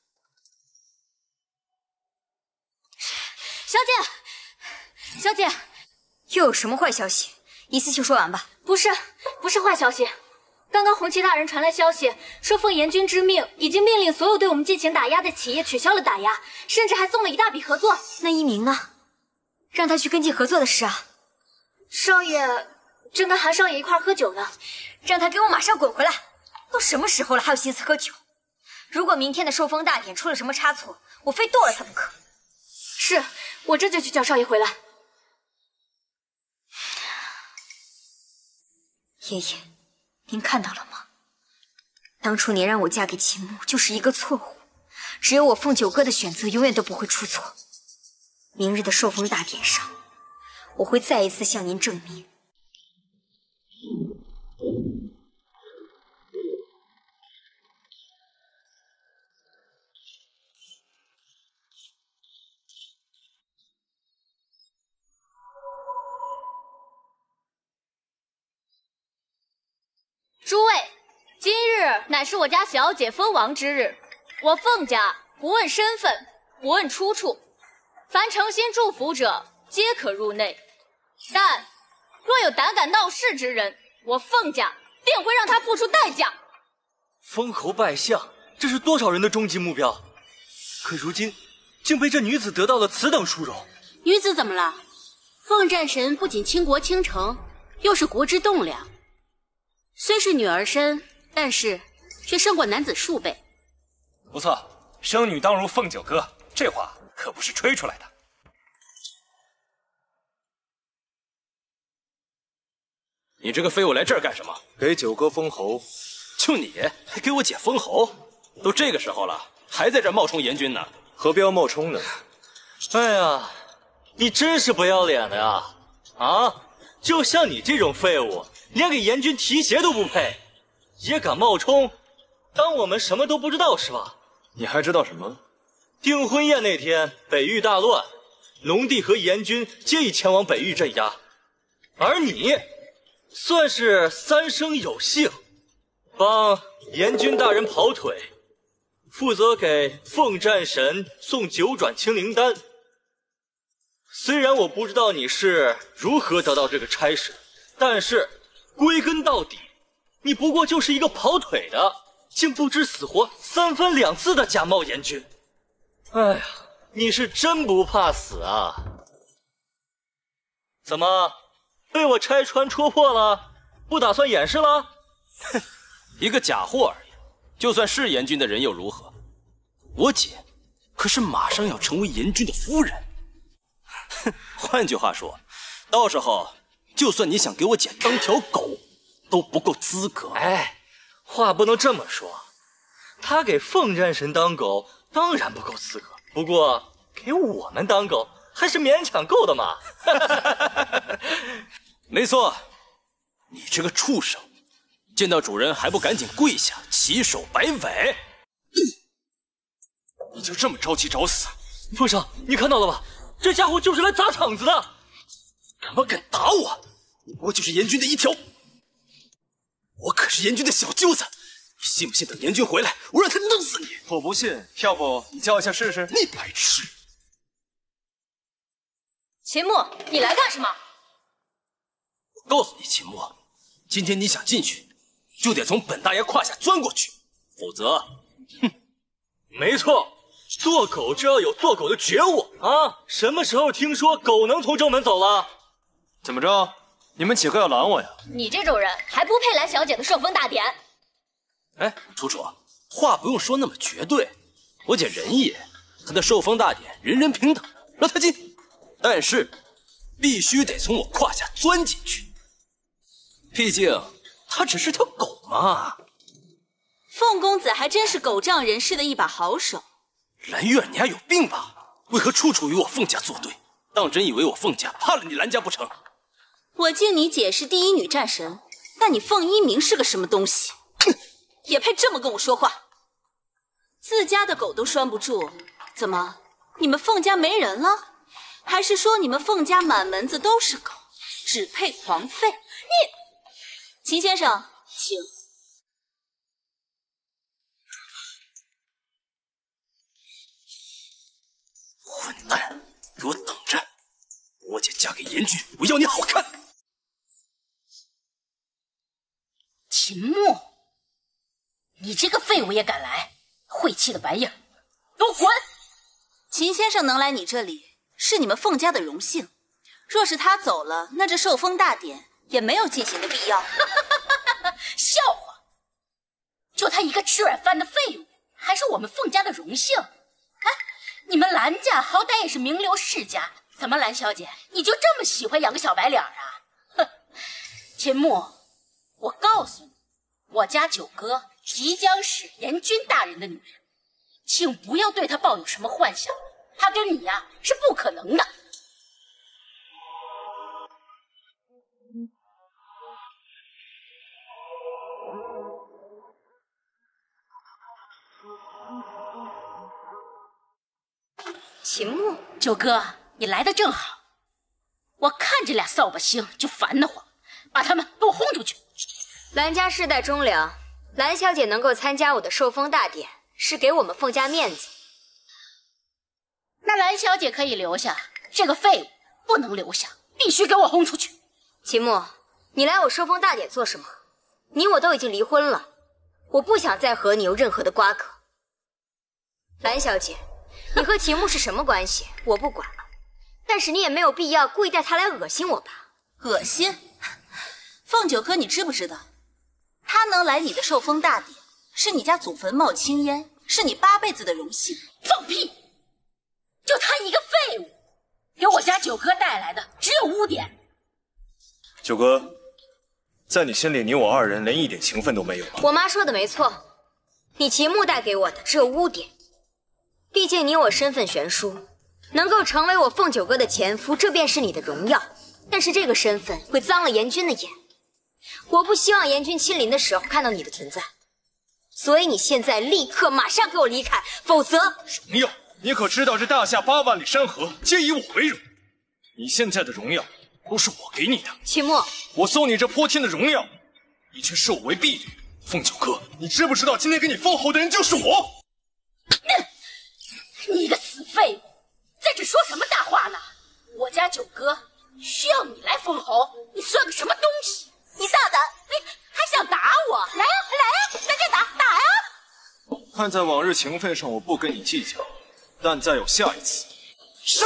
小姐，小姐， 又有什么坏消息？一次性说完吧。 不是，不是坏消息。刚刚红旗大人传来消息，说奉严君之命，已经命令所有对我们进行打压的企业取消了打压，甚至还送了一大笔合作。 那一鸣呢？让他去跟进合作的事啊。 少爷正跟韩少爷一块喝酒呢， 让他给我马上滚回来！都什么时候了，还有心思喝酒？如果明天的受封大典出了什么差错，我非剁了他不可。 是，我这就去叫少爷回来。 爷爷，您看到了吗？当初您让我嫁给秦牧就是一个错误，只有我凤九哥的选择永远都不会出错。明日的受封大典上，我会再一次向您证明。 诸位，今日乃是我家小姐封王之日，我凤家不问身份，不问出处，凡诚心祝福者皆可入内。但若有胆敢闹事之人，我凤家定会让他付出代价。 封侯拜相，这是多少人的终极目标？可如今竟被这女子得到了此等殊荣。 女子怎么了？凤战神不仅倾国倾城，又是国之栋梁。虽是女儿身，但是却胜过男子数倍。 不错，生女当如凤九哥，这话可不是吹出来的。 你这个废物来这儿干什么？ 给九哥封侯。 就你还给我姐封侯？都这个时候了，还在这冒充严君呢？ 何必要冒充呢？ 哎呀，你真是不要脸的呀！啊，就像你这种废物，连给严君提鞋都不配，也敢冒充，当我们什么都不知道是吧？ 你还知道什么？ 订婚宴那天，北域大乱，龙帝和严君皆已前往北域镇压，而你算是三生有幸，帮严君大人跑腿，负责给凤战神送九转清灵丹。虽然我不知道你是如何得到这个差事，但是归根到底，你不过就是一个跑腿的，竟不知死活，三番两次的假冒严君。哎呀，你是真不怕死啊！怎么，被我拆穿戳破了？不打算掩饰了？ 哼，一个假货而已，就算是严君的人又如何？我姐可是马上要成为严君的夫人。哼，换句话说，到时候就算你想给我姐当条狗，都不够资格。 哎，话不能这么说，他给凤战神当狗当然不够资格，不过给我们当狗还是勉强够的嘛。 没错，你这个畜生，见到主人还不赶紧跪下，起手摆尾！ 就这么着急找死？ 奉上，你看到了吧？这家伙就是来砸场子的。 怎么敢打我？你不过就是严军的一条，我可是严军的小舅子，你信不信等严军回来，我让他弄死你？ 我不信，要不你叫一下试试？ 你白痴！ 秦牧，你来干什么？ 我告诉你，秦牧，今天你想进去，就得从本大爷胯下钻过去，否则，哼！ 没错，做狗就要有做狗的觉悟啊！什么时候听说狗能从正门走了？ 怎么着？你们几个要拦我呀？ 你这种人还不配来小姐的寿丰大典。 哎，楚楚，话不用说那么绝对。我姐仁义，她的寿丰大典人人平等，让她进，但是必须得从我胯下钻进去。毕竟她只是条狗嘛。 凤公子还真是狗仗人势的一把好手。 蓝月，你还有病吧？为何处处与我凤家作对？当真以为我凤家怕了你蓝家不成？ 我敬你姐是第一女战神，但你凤一鸣是个什么东西？也配这么跟我说话？自家的狗都拴不住，怎么你们凤家没人了？还是说你们凤家满门子都是狗，只配皇妃？你，秦先生，请。 混蛋，给我等着！我姐嫁给严军，我要你好看！ 秦牧，你这个废物也敢来，晦气的玩意儿，给我滚！ 秦先生能来你这里，是你们凤家的荣幸。若是他走了，那这寿丰大典也没有进行的必要。 笑话！就他一个吃软饭的废物，还是我们凤家的荣幸？哎，你们蓝家好歹也是名流世家，怎么蓝小姐你就这么喜欢养个小白脸啊？哼！秦牧，我告诉你，我家九哥即将是严军大人的女人，请不要对他抱有什么幻想，他跟你呀、啊、是不可能的。 秦牧， 九哥，你来的正好，我看这俩扫把星就烦得慌，把他们给我轰出去。 蓝家世代忠良，蓝小姐能够参加我的寿丰大典，是给我们凤家面子。 那蓝小姐可以留下，这个废物不能留下，必须给我轰出去。 秦牧，你来我寿丰大典做什么？你我都已经离婚了，我不想再和你有任何的瓜葛。蓝小姐，你和秦牧是什么关系？我不管，但是你也没有必要故意带他来恶心我吧？ 恶心？凤九哥，你知不知道，他能来你的寿丰大典，是你家祖坟冒青烟，是你八辈子的荣幸。 放屁！就他一个废物，给我家九哥带来的只有污点。 九哥，在你心里，你我二人连一点情分都没有吗？ 我妈说的没错，你秦牧带给我的只有污点。毕竟你我身份悬殊，能够成为我凤九哥的前夫，这便是你的荣耀。但是这个身份会脏了严军的眼，我不希望严军亲临的时候看到你的存在。所以你现在立刻马上给我离开，否则…… 荣耀，你可知道这大夏八万里山河皆以我为荣？你现在的荣耀都是我给你的。 秦牧， 我送你这泼天的荣耀，你却视我为婢女。凤九哥，你知不知道今天给你封侯的人就是我？ 你个死废物，在这说什么大话呢？我家九哥需要你来封侯，你算个什么东西？你大胆，你还想打我？来呀、啊，来呀、啊，咱就打打呀、啊！ 看在往日情分上，我不跟你计较，但再有下一次，上！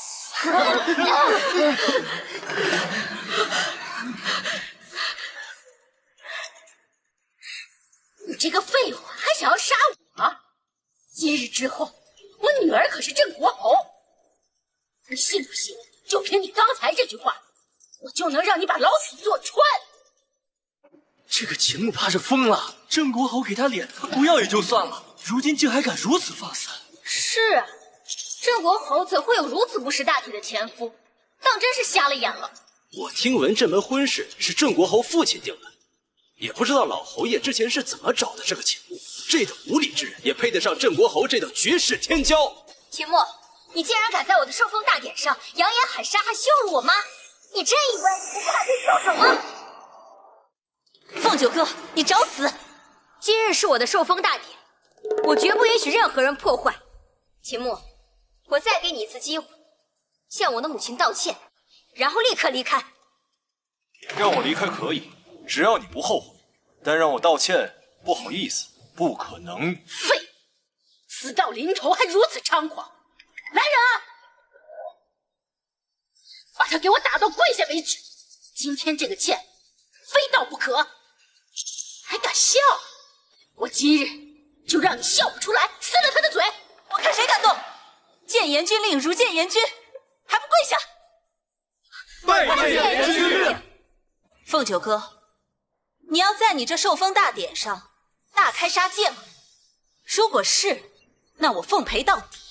你这个废物，还想要杀我？今日之后，我女儿可是镇国侯，你信不信？就凭你刚才这句话，我就能让你把牢底坐穿。 这个秦牧怕是疯了，郑国侯给他脸，他不要也就算了，如今竟还敢如此放肆。 是啊，郑国侯怎会有如此不识大体的前夫？当真是瞎了眼了。 我听闻这门婚事是郑国侯父亲定的，也不知道老侯爷之前是怎么找的这个秦牧。 这等无礼之人，也配得上镇国侯这等绝世天骄？ 秦墨，你竟然敢在我的受封大典上扬言喊杀，还羞辱我妈！你真以为我不敢对你动手吗？ 凤九哥，你找死！ 今日是我的受封大典，我绝不允许任何人破坏。秦墨，我再给你一次机会，向我的母亲道歉，然后立刻离开。 让我离开可以，只要你不后悔。但让我道歉，不好意思，不可能。 废！死到临头还如此猖狂！来人啊！把他给我打到跪下为止！今天这个剑非到不可！还敢笑？我今日就让你笑不出来，撕了他的嘴！ 我看谁敢动！见严君令，如见严君，还不跪下！ 拜见严君令！ 凤九哥，你要在你这受封大典上大开杀戒吗？如果是，那我奉陪到底。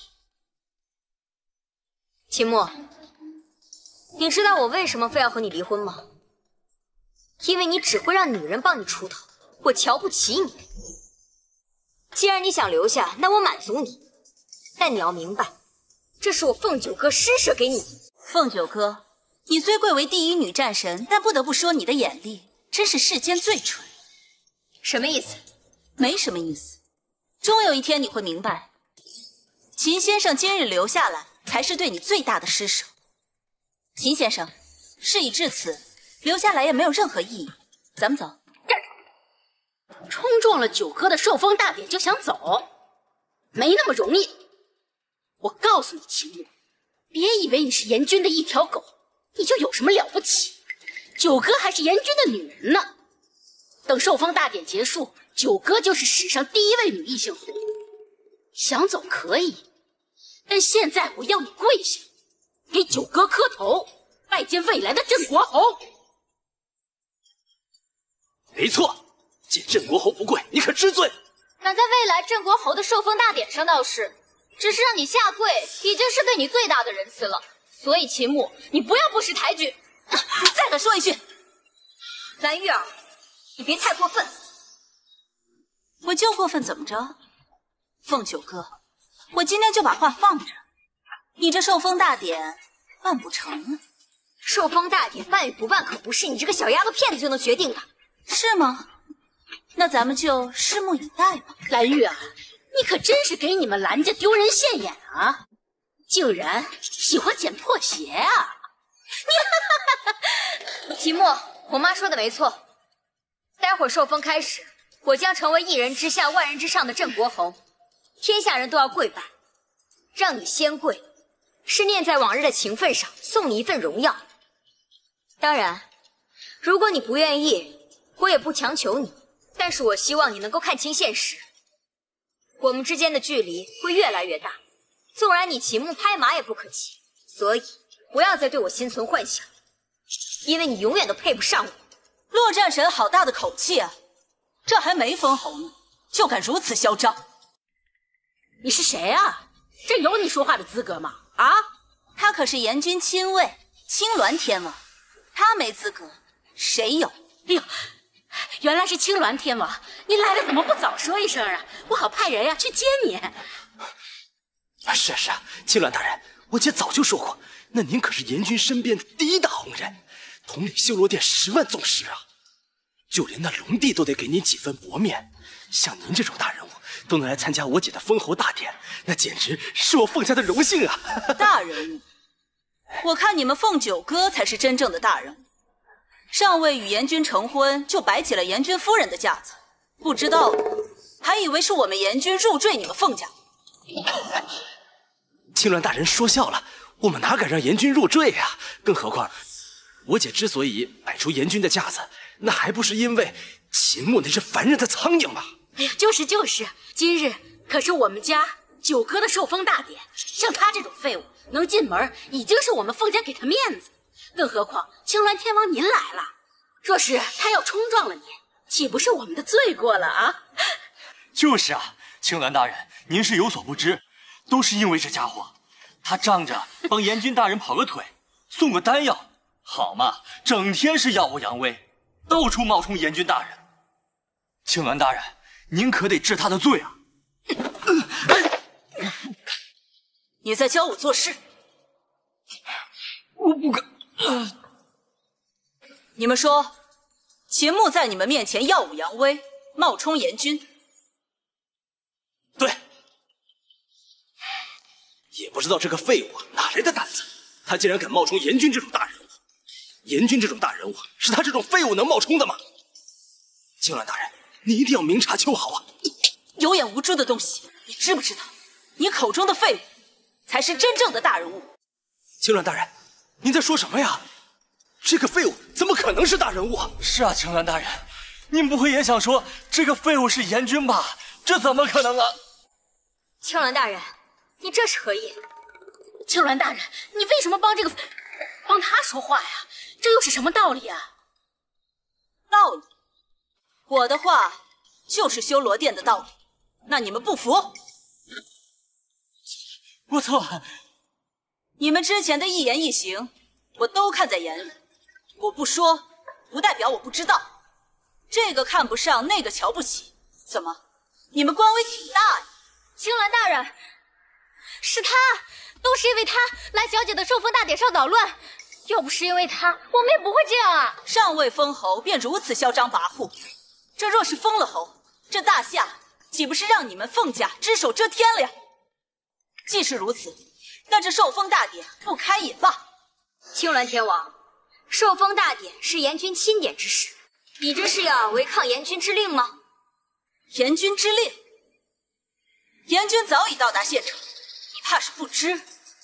秦墨，你知道我为什么非要和你离婚吗？因为你只会让女人帮你出头，我瞧不起你。既然你想留下，那我满足你。但你要明白，这是我凤九哥施舍给你。 凤九哥，你虽贵为第一女战神，但不得不说你的眼力真是世间最纯。 什么意思？ 没什么意思。终有一天你会明白，秦先生今日留下来，才是对你最大的施舍。秦先生，事已至此，留下来也没有任何意义。咱们走。 冲撞了九哥的受封大典就想走，没那么容易。我告诉你，秦牧，别以为你是严君的一条狗，你就有什么了不起。九哥还是严君的女人呢。等受封大典结束，九哥就是史上第一位女异姓侯。想走可以，但现在我要你跪下，给九哥磕头，拜见未来的镇国侯。 没错，见镇国侯不跪，你可知罪？ 敢在未来镇国侯的受封大典上闹事，只是让你下跪，已经是对你最大的仁慈了。所以秦牧，你不要不识抬举。 你再敢说一句， 蓝玉儿，你别太过分。 我就过分怎么着？凤九哥，我今天就把话放这儿，你这受封大典办不成呢。 受封大典办与不办，可不是你这个小丫头片子就能决定的。 是吗？那咱们就拭目以待吧。 蓝玉啊，你可真是给你们蓝家丢人现眼啊！竟然喜欢捡破鞋啊！ 秦墨，我妈说的没错，待会儿受封开始，我将成为一人之下万人之上的镇国侯，天下人都要跪拜。让你先跪，是念在往日的情分上，送你一份荣耀。当然，如果你不愿意，我也不强求你。但是我希望你能够看清现实，我们之间的距离会越来越大。纵然你秦牧拍马也不可及，所以不要再对我心存幻想，因为你永远都配不上我。 洛战神好大的口气啊！这还没封侯呢，就敢如此嚣张？ 你是谁啊？这有你说话的资格吗？啊！ 他可是严君亲卫青鸾天王，他没资格，谁有？ 哎呦，原来是青鸾天王，你来了怎么不早说一声啊？我好派人呀、啊、去接你。 啊，是啊是啊，青鸾大人，我姐早就说过，那您可是严君身边的第一大红人，统领修罗殿十万宗师啊！就连那龙帝都得给您几分薄面，像您这种大人物都能来参加我姐的封侯大典，那简直是我凤家的荣幸啊！ 大人物，我看你们凤九哥才是真正的大人物。尚未与严君成婚，就摆起了严君夫人的架子，不知道的还以为是我们严君入赘你们凤家。 青鸾大人说笑了，我们哪敢让严君入赘呀？更何况，我姐之所以摆出严君的架子，那还不是因为秦牧那只烦人的苍蝇吗？ 哎呀，就是就是，今日可是我们家九哥的受封大典，像他这种废物能进门，已经是我们凤家给他面子。更何况青鸾天王您来了，若是他要冲撞了您，岂不是我们的罪过了啊？ 就是啊，青鸾大人，您是有所不知，都是因为这家伙，他仗着帮严君大人跑个腿，送个丹药，好嘛，整天是耀武扬威，到处冒充严君大人。青鸾大人， 您可得治他的罪啊！ 你在教我做事？ 我不敢。 你们说，秦牧在你们面前耀武扬威，冒充严君？ 对。也不知道这个废物哪来的胆子，他竟然敢冒充严君这种大人物。严君这种大人物，是他这种废物能冒充的吗？青鸾大人，你一定要明察秋毫啊！ 有眼无珠的东西，你知不知道？你口中的废物，才是真正的大人物。 青鸾大人，您在说什么呀？这个废物怎么可能是大人物啊？ 是啊，青鸾大人，您不会也想说这个废物是严君吧？这怎么可能啊？ 青鸾大人，你这是何意？ 青鸾大人，你为什么帮这个帮他说话呀？这又是什么道理啊？ 道理？我的话就是修罗殿的道理，那你们不服？ 不错， 你们之前的一言一行，我都看在眼里。我不说，不代表我不知道。这个看不上，那个瞧不起，怎么？你们官威挺大呀？ 青鸾大人，是他，都是因为他来小姐的受封大典上捣乱。要不是因为他，我们也不会这样啊！ 尚未封侯便如此嚣张跋扈，这若是封了侯，这大夏岂不是让你们凤家只手遮天了呀？既是如此，那这受封大典不开也罢。 青鸾天王，受封大典是严君钦点之事，你这是要违抗严君之令吗？ 严君之令？严君早已到达县城，你怕是不知。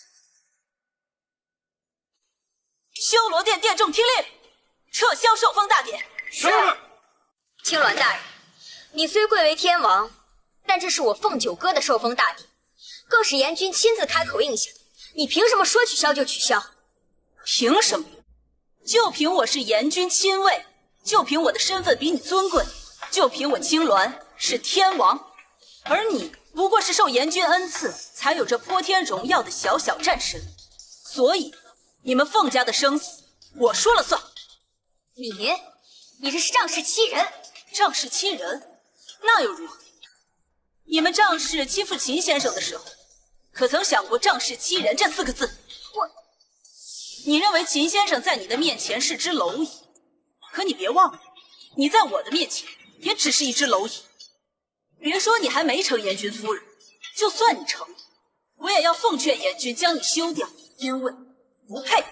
修罗殿殿众听令，撤销受封大典。 是。 青鸾大人，你虽贵为天王，但这是我凤九哥的受封大典，更是严君亲自开口应下的，你凭什么说取消就取消？ 凭什么？就凭我是严君亲卫，就凭我的身份比你尊贵，就凭我青鸾是天王，而你不过是受严君恩赐，才有这泼天荣耀的小小战神，所以你们凤家的生死我说了算。 你，你这是仗势欺人！ 仗势欺人，那又如何？你们仗势欺负秦先生的时候，可曾想过仗势欺人这四个字？ 我， 你认为秦先生在你的面前是只蝼蚁，可你别忘了，你在我的面前也只是一只蝼蚁。别说你还没成严君夫人，就算你成了，我也要奉劝严君将你休掉，因为不配。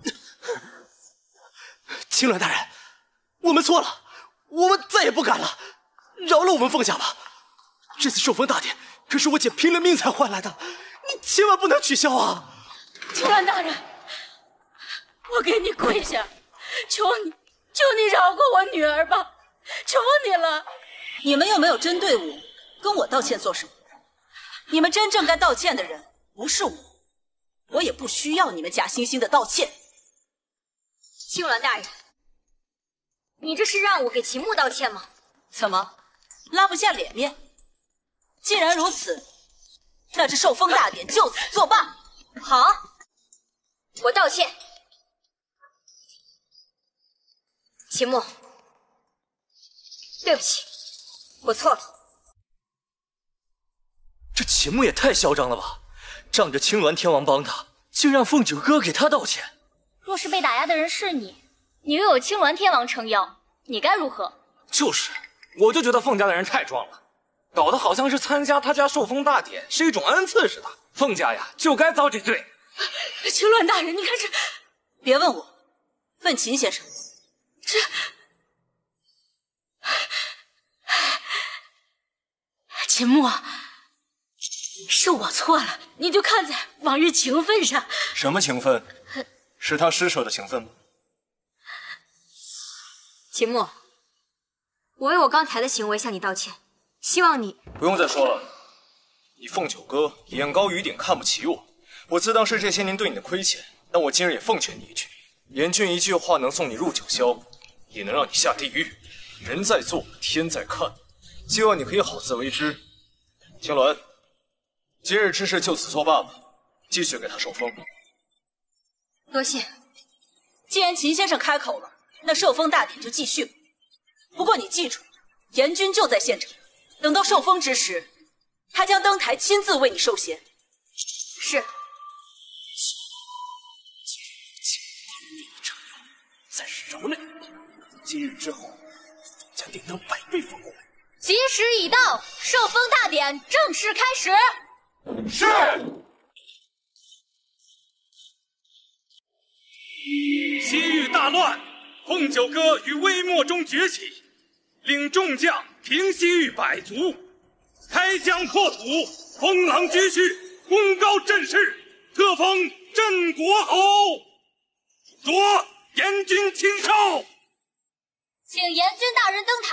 青鸾大人，我们错了，我们再也不敢了，饶了我们凤家吧。这次受封大典可是我姐拼了命才换来的，你千万不能取消啊！ 青鸾大人，我给你跪下，求你，求你饶过我女儿吧，求你了。 你们又没有针对我，跟我道歉做什么？你们真正该道歉的人不是我，我也不需要你们假惺惺的道歉。 青鸾大人，你这是让我给秦牧道歉吗？ 怎么，拉不下脸面？既然如此，那这受封大典就此作罢。 好，我道歉。秦牧，对不起，我错了。 这秦牧也太嚣张了吧！仗着青鸾天王帮他，竟让凤九哥给他道歉。 若是被打压的人是你，你又有青鸾天王撑腰，你该如何？ 就是，我就觉得凤家的人太装了，搞得好像是参加他家受封大典是一种恩赐似的。凤家呀，就该遭这罪。 青鸾大人，你看这…… 别问我，问秦先生。 这……秦牧，是我错了，你就看在往日情分上。 什么情分？是他施舍的情分吗？ 秦牧，我为我刚才的行为向你道歉，希望你不用再说了。你凤九哥眼高于顶，看不起我，我自当是这些年对你的亏欠，但我今日也奉劝你一句：严君一句话能送你入九霄，也能让你下地狱。人在做，天在看，希望你可以好自为之。青鸾，今日之事就此作罢吧，继续给他受封。 多谢。 既然秦先生开口了，那受封大典就继续吧。不过你记住，严君就在县城， 等到受封之时，他将登台亲自为你授衔。 是。 再饶了你，今日之后，凤家定当百倍奉还。 吉时已到，受封大典正式开始。 是。西域大乱，凤九哥于微末中崛起，领众将平西域百族，开疆拓土，封狼居胥，功高震世，特封镇国侯。着严军亲授， 请严军大人登台。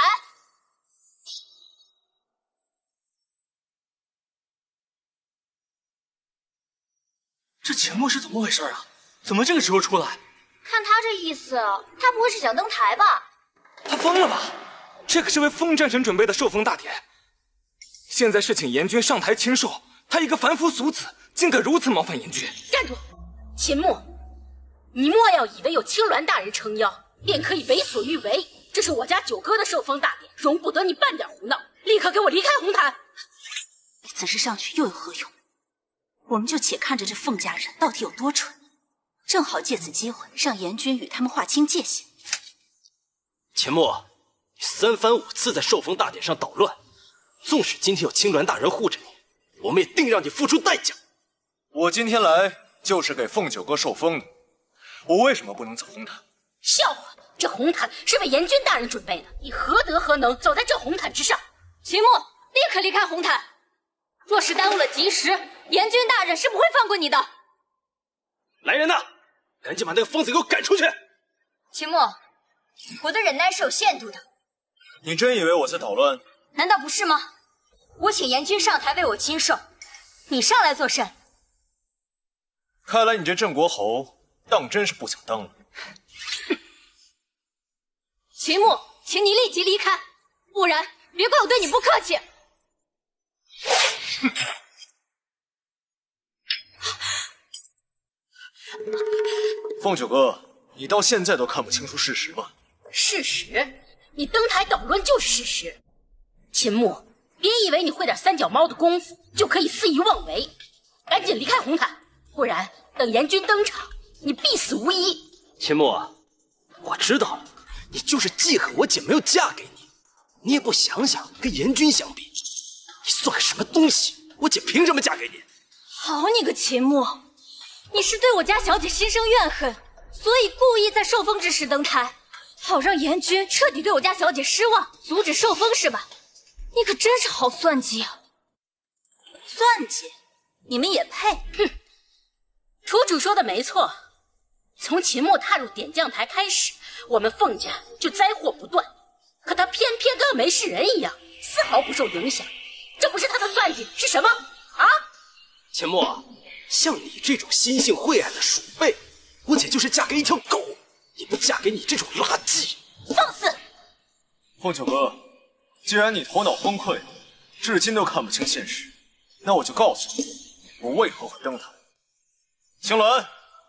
这秦墨是怎么回事啊？怎么这个时候出来？ 看他这意思，他不会是想登台吧？ 他疯了吧？这可是为风战神准备的受封大典，现在是请严军上台亲授，他一个凡夫俗子，竟敢如此冒犯严军！ 站住！秦墨，你莫要以为有青鸾大人撑腰，便可以为所欲为。这是我家九哥的受封大典，容不得你半点胡闹！立刻给我离开红毯！ 你此时上去又有何用？我们就且看着这凤家人到底有多蠢，正好借此机会让严军与他们划清界限。 秦墨，你三番五次在受封大典上捣乱，纵使今天有青鸾大人护着你，我们也定让你付出代价。 我今天来就是给凤九哥受封的，我为什么不能走红毯？ 笑话！这红毯是为严军大人准备的，你何德何能走在这红毯之上？ 秦墨，立刻离开红毯！若是耽误了吉时，严军大人是不会放过你的。 来人呐，赶紧把那个疯子给我赶出去！ 秦墨，我的忍耐是有限度的。 你真以为我在捣乱？ 难道不是吗？我请严军上台为我亲授，你上来作甚？ 看来你这镇国侯当真是不想当了。 秦墨，请你立即离开，不然别怪我对你不客气。 凤九哥，你到现在都看不清楚事实吗？ 事实？你登台捣乱就是事实。秦墨，别以为你会点三脚猫的功夫就可以肆意妄为，赶紧离开红毯，不然等严军登场，你必死无疑。 秦墨，我知道了，你就是记恨我姐没有嫁给你，你也不想想跟严军相比，你算个什么东西？我姐凭什么嫁给你？ 好你个秦墨，你是对我家小姐心生怨恨，所以故意在受封之时登台，好让严军彻底对我家小姐失望，阻止受封是吧？你可真是好算计啊！ 算计？你们也配？ 哼！楚主说的没错，从秦墨踏入点将台开始，我们凤家就灾祸不断，可他偏偏跟没事人一样，丝毫不受影响。这不是他的算计是什么啊？ 秦墨，像你这种心性晦暗的鼠辈，我姐就是嫁给一条狗，也不嫁给你这种垃圾。 放肆！ 凤九哥，既然你头脑崩溃，至今都看不清现实，那我就告诉你，我为何会登台。青鸾，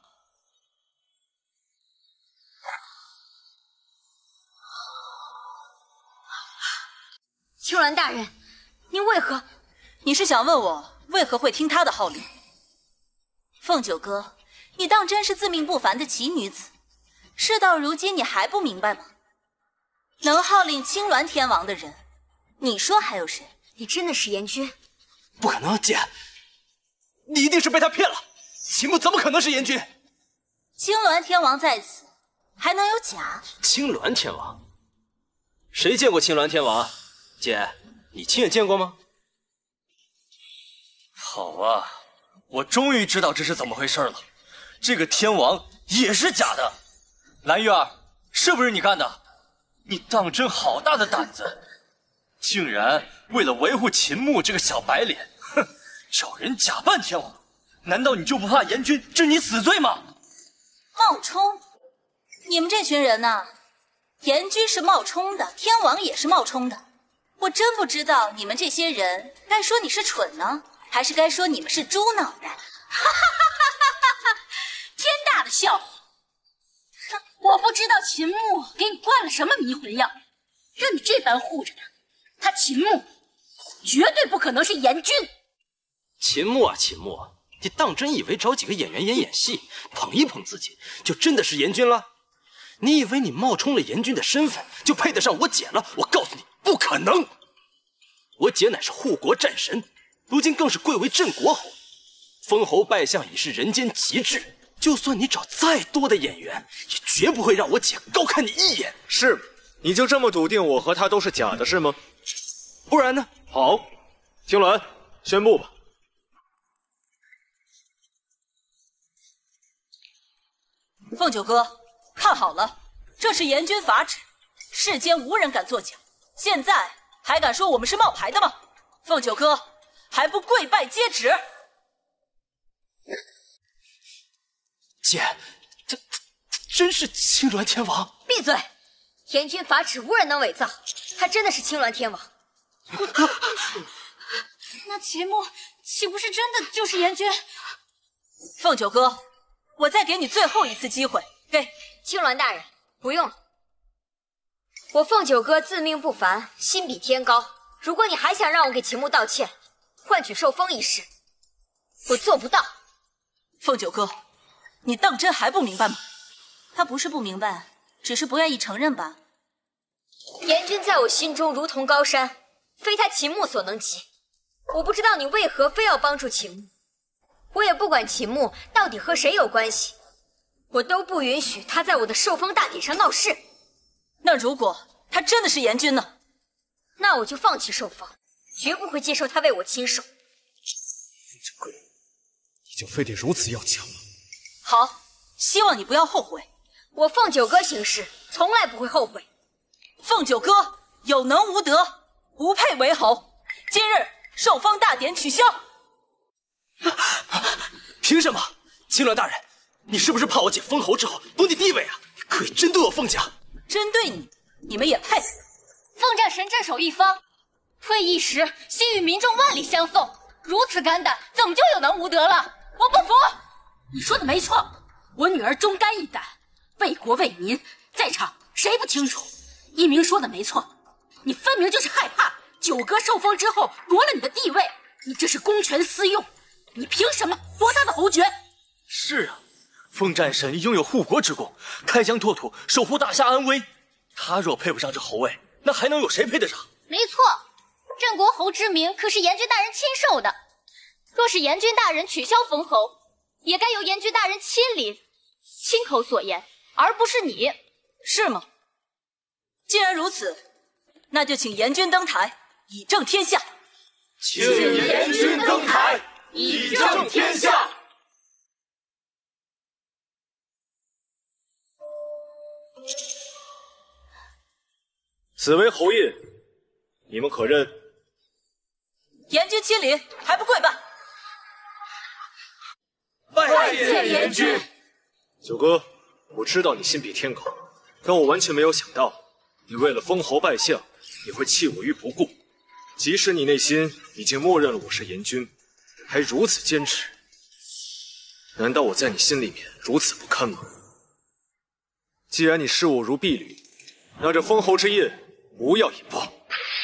青鸾大人，您为何？ 你是想问我为何会听他的号令？凤九哥，你当真是自命不凡的奇女子，事到如今你还不明白吗？能号令青鸾天王的人，你说还有谁？ 你真的是严军？ 不可能，姐，你一定是被他骗了。秦墨怎么可能是严军？ 青鸾天王在此，还能有假？ 青鸾天王？谁见过青鸾天王？姐，你亲眼见过吗？ 好啊，我终于知道这是怎么回事了。这个天王也是假的。蓝玉儿，是不是你干的？你当真好大的胆子，竟然为了维护秦牧这个小白脸，哼，找人假扮天王。难道你就不怕严军治你死罪吗？ 冒充？你们这群人呐、啊，严军是冒充的，天王也是冒充的。我真不知道你们这些人该说你是蠢呢，还是该说你们是猪脑袋。哈哈哈哈哈！ 天大的笑话！我不知道秦牧给你灌了什么迷魂药，让你这般护着他。他秦牧绝对不可能是严军。 秦牧啊，秦牧，你当真以为找几个演员演演戏，捧一捧自己，就真的是严军了？你以为你冒充了严军的身份，就配得上我姐了？我告诉你，不可能！我姐乃是护国战神，如今更是贵为镇国侯，封侯拜相已是人间极致。就算你找再多的演员，也绝不会让我姐高看你一眼。 是吗？你就这么笃定我和他都是假的，是吗？ 不然呢？ 好，青鸾，宣布吧。 凤九哥，看好了，这是严军法旨，世间无人敢作假。现在还敢说我们是冒牌的吗？凤九哥，还不跪拜接旨！ 姐，这真是青鸾天王？ 闭嘴！严军法旨无人能伪造，他真的是青鸾天王。 那秦牧岂不是真的就是严军？凤九哥，我再给你最后一次机会，给青鸾大人，不用了。我凤九哥自命不凡，心比天高。如果你还想让我给秦牧道歉，换取受封一事，我做不到。 凤九哥，你当真还不明白吗？他不是不明白，只是不愿意承认吧。 严军在我心中如同高山，非他秦牧所能及。我不知道你为何非要帮助秦牧，我也不管秦牧到底和谁有关系，我都不允许他在我的受封大典上闹事。 那如果他真的是严军呢？ 那我就放弃受封，绝不会接受他为我亲手。 凤九哥，你就非得如此要强吗？ 好，希望你不要后悔。 我凤九哥行事从来不会后悔。 凤九哥有能无德，不配为侯。今日受封大典取消。 凭什么？青鸾大人，你是不是怕我姐封侯之后夺你地位啊？可以针对我凤家？ 针对你，你们也配？ 凤战神镇守一方，退役时悉与民众万里相送，如此肝胆，怎么就有能无德了？我不服！ 你说的没错，我女儿忠肝义胆，为国为民，在场谁不清楚？一鸣说的没错，你分明就是害怕九哥受封之后夺了你的地位，你这是公权私用，你凭什么夺他的侯爵？ 是啊，凤战神拥有护国之功，开疆拓土，守护大夏安危。他若配不上这侯位，那还能有谁配得上？ 没错，镇国侯之名可是严军大人亲授的。若是严军大人取消封侯，也该由严军大人亲临，亲口所言，而不是你。 是吗？既然如此，那就请严军登台，以正天下。 请严军登台，以正天下。 此为侯印，你们可认？ 严军亲临，还不跪拜？ 拜见严军。 九哥，我知道你心比天高，但我完全没有想到，你为了封侯拜相，你会弃我于不顾。即使你内心已经默认了我是严军，还如此坚持，难道我在你心里面如此不堪吗？既然你视我如婢女，那这封侯之印不要引爆。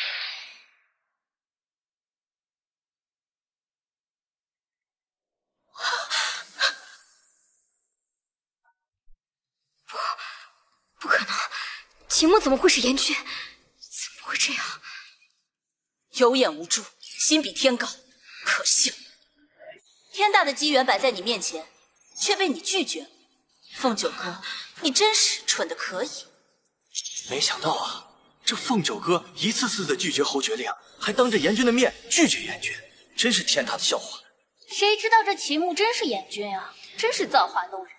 不，不可能，秦牧怎么会是严军？怎么会这样？ 有眼无珠，心比天高，可笑！天大的机缘摆在你面前，却被你拒绝了。凤九哥，你真是蠢得可以。 没想到啊，这凤九哥一次次的拒绝侯爵令，还当着严军的面拒绝严军，真是天大的笑话。 谁知道这秦牧真是严军啊，真是造化弄人。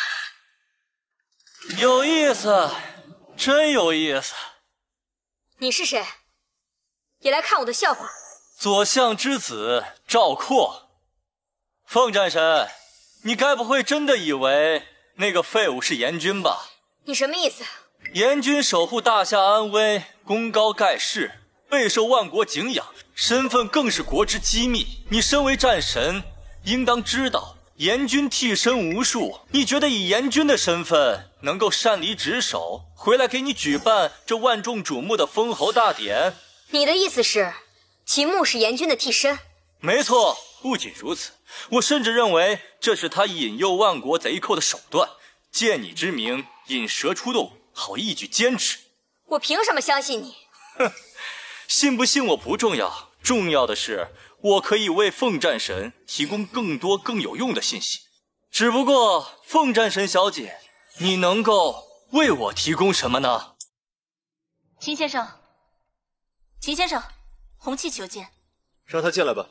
有意思，真有意思。 你是谁？也来看我的笑话？ 左相之子赵括。凤战神，你该不会真的以为那个废物是严军吧？ 你什么意思？ 严军守护大夏安危，功高盖世，备受万国敬仰，身份更是国之机密。你身为战神，应当知道严军替身无数。你觉得以严军的身份能够擅离职守，回来给你举办这万众瞩目的封侯大典？ 你的意思是， 秦牧是严军的替身。 没错，不仅如此，我甚至认为这是他引诱万国贼寇的手段，借你之名引蛇出洞，好一举歼之。 我凭什么相信你？ 哼，信不信我不重要，重要的是我可以为凤战神提供更多更有用的信息。只不过，凤战神小姐，你能够为我提供什么呢？ 秦先生，秦先生，红气求见。 让他进来吧。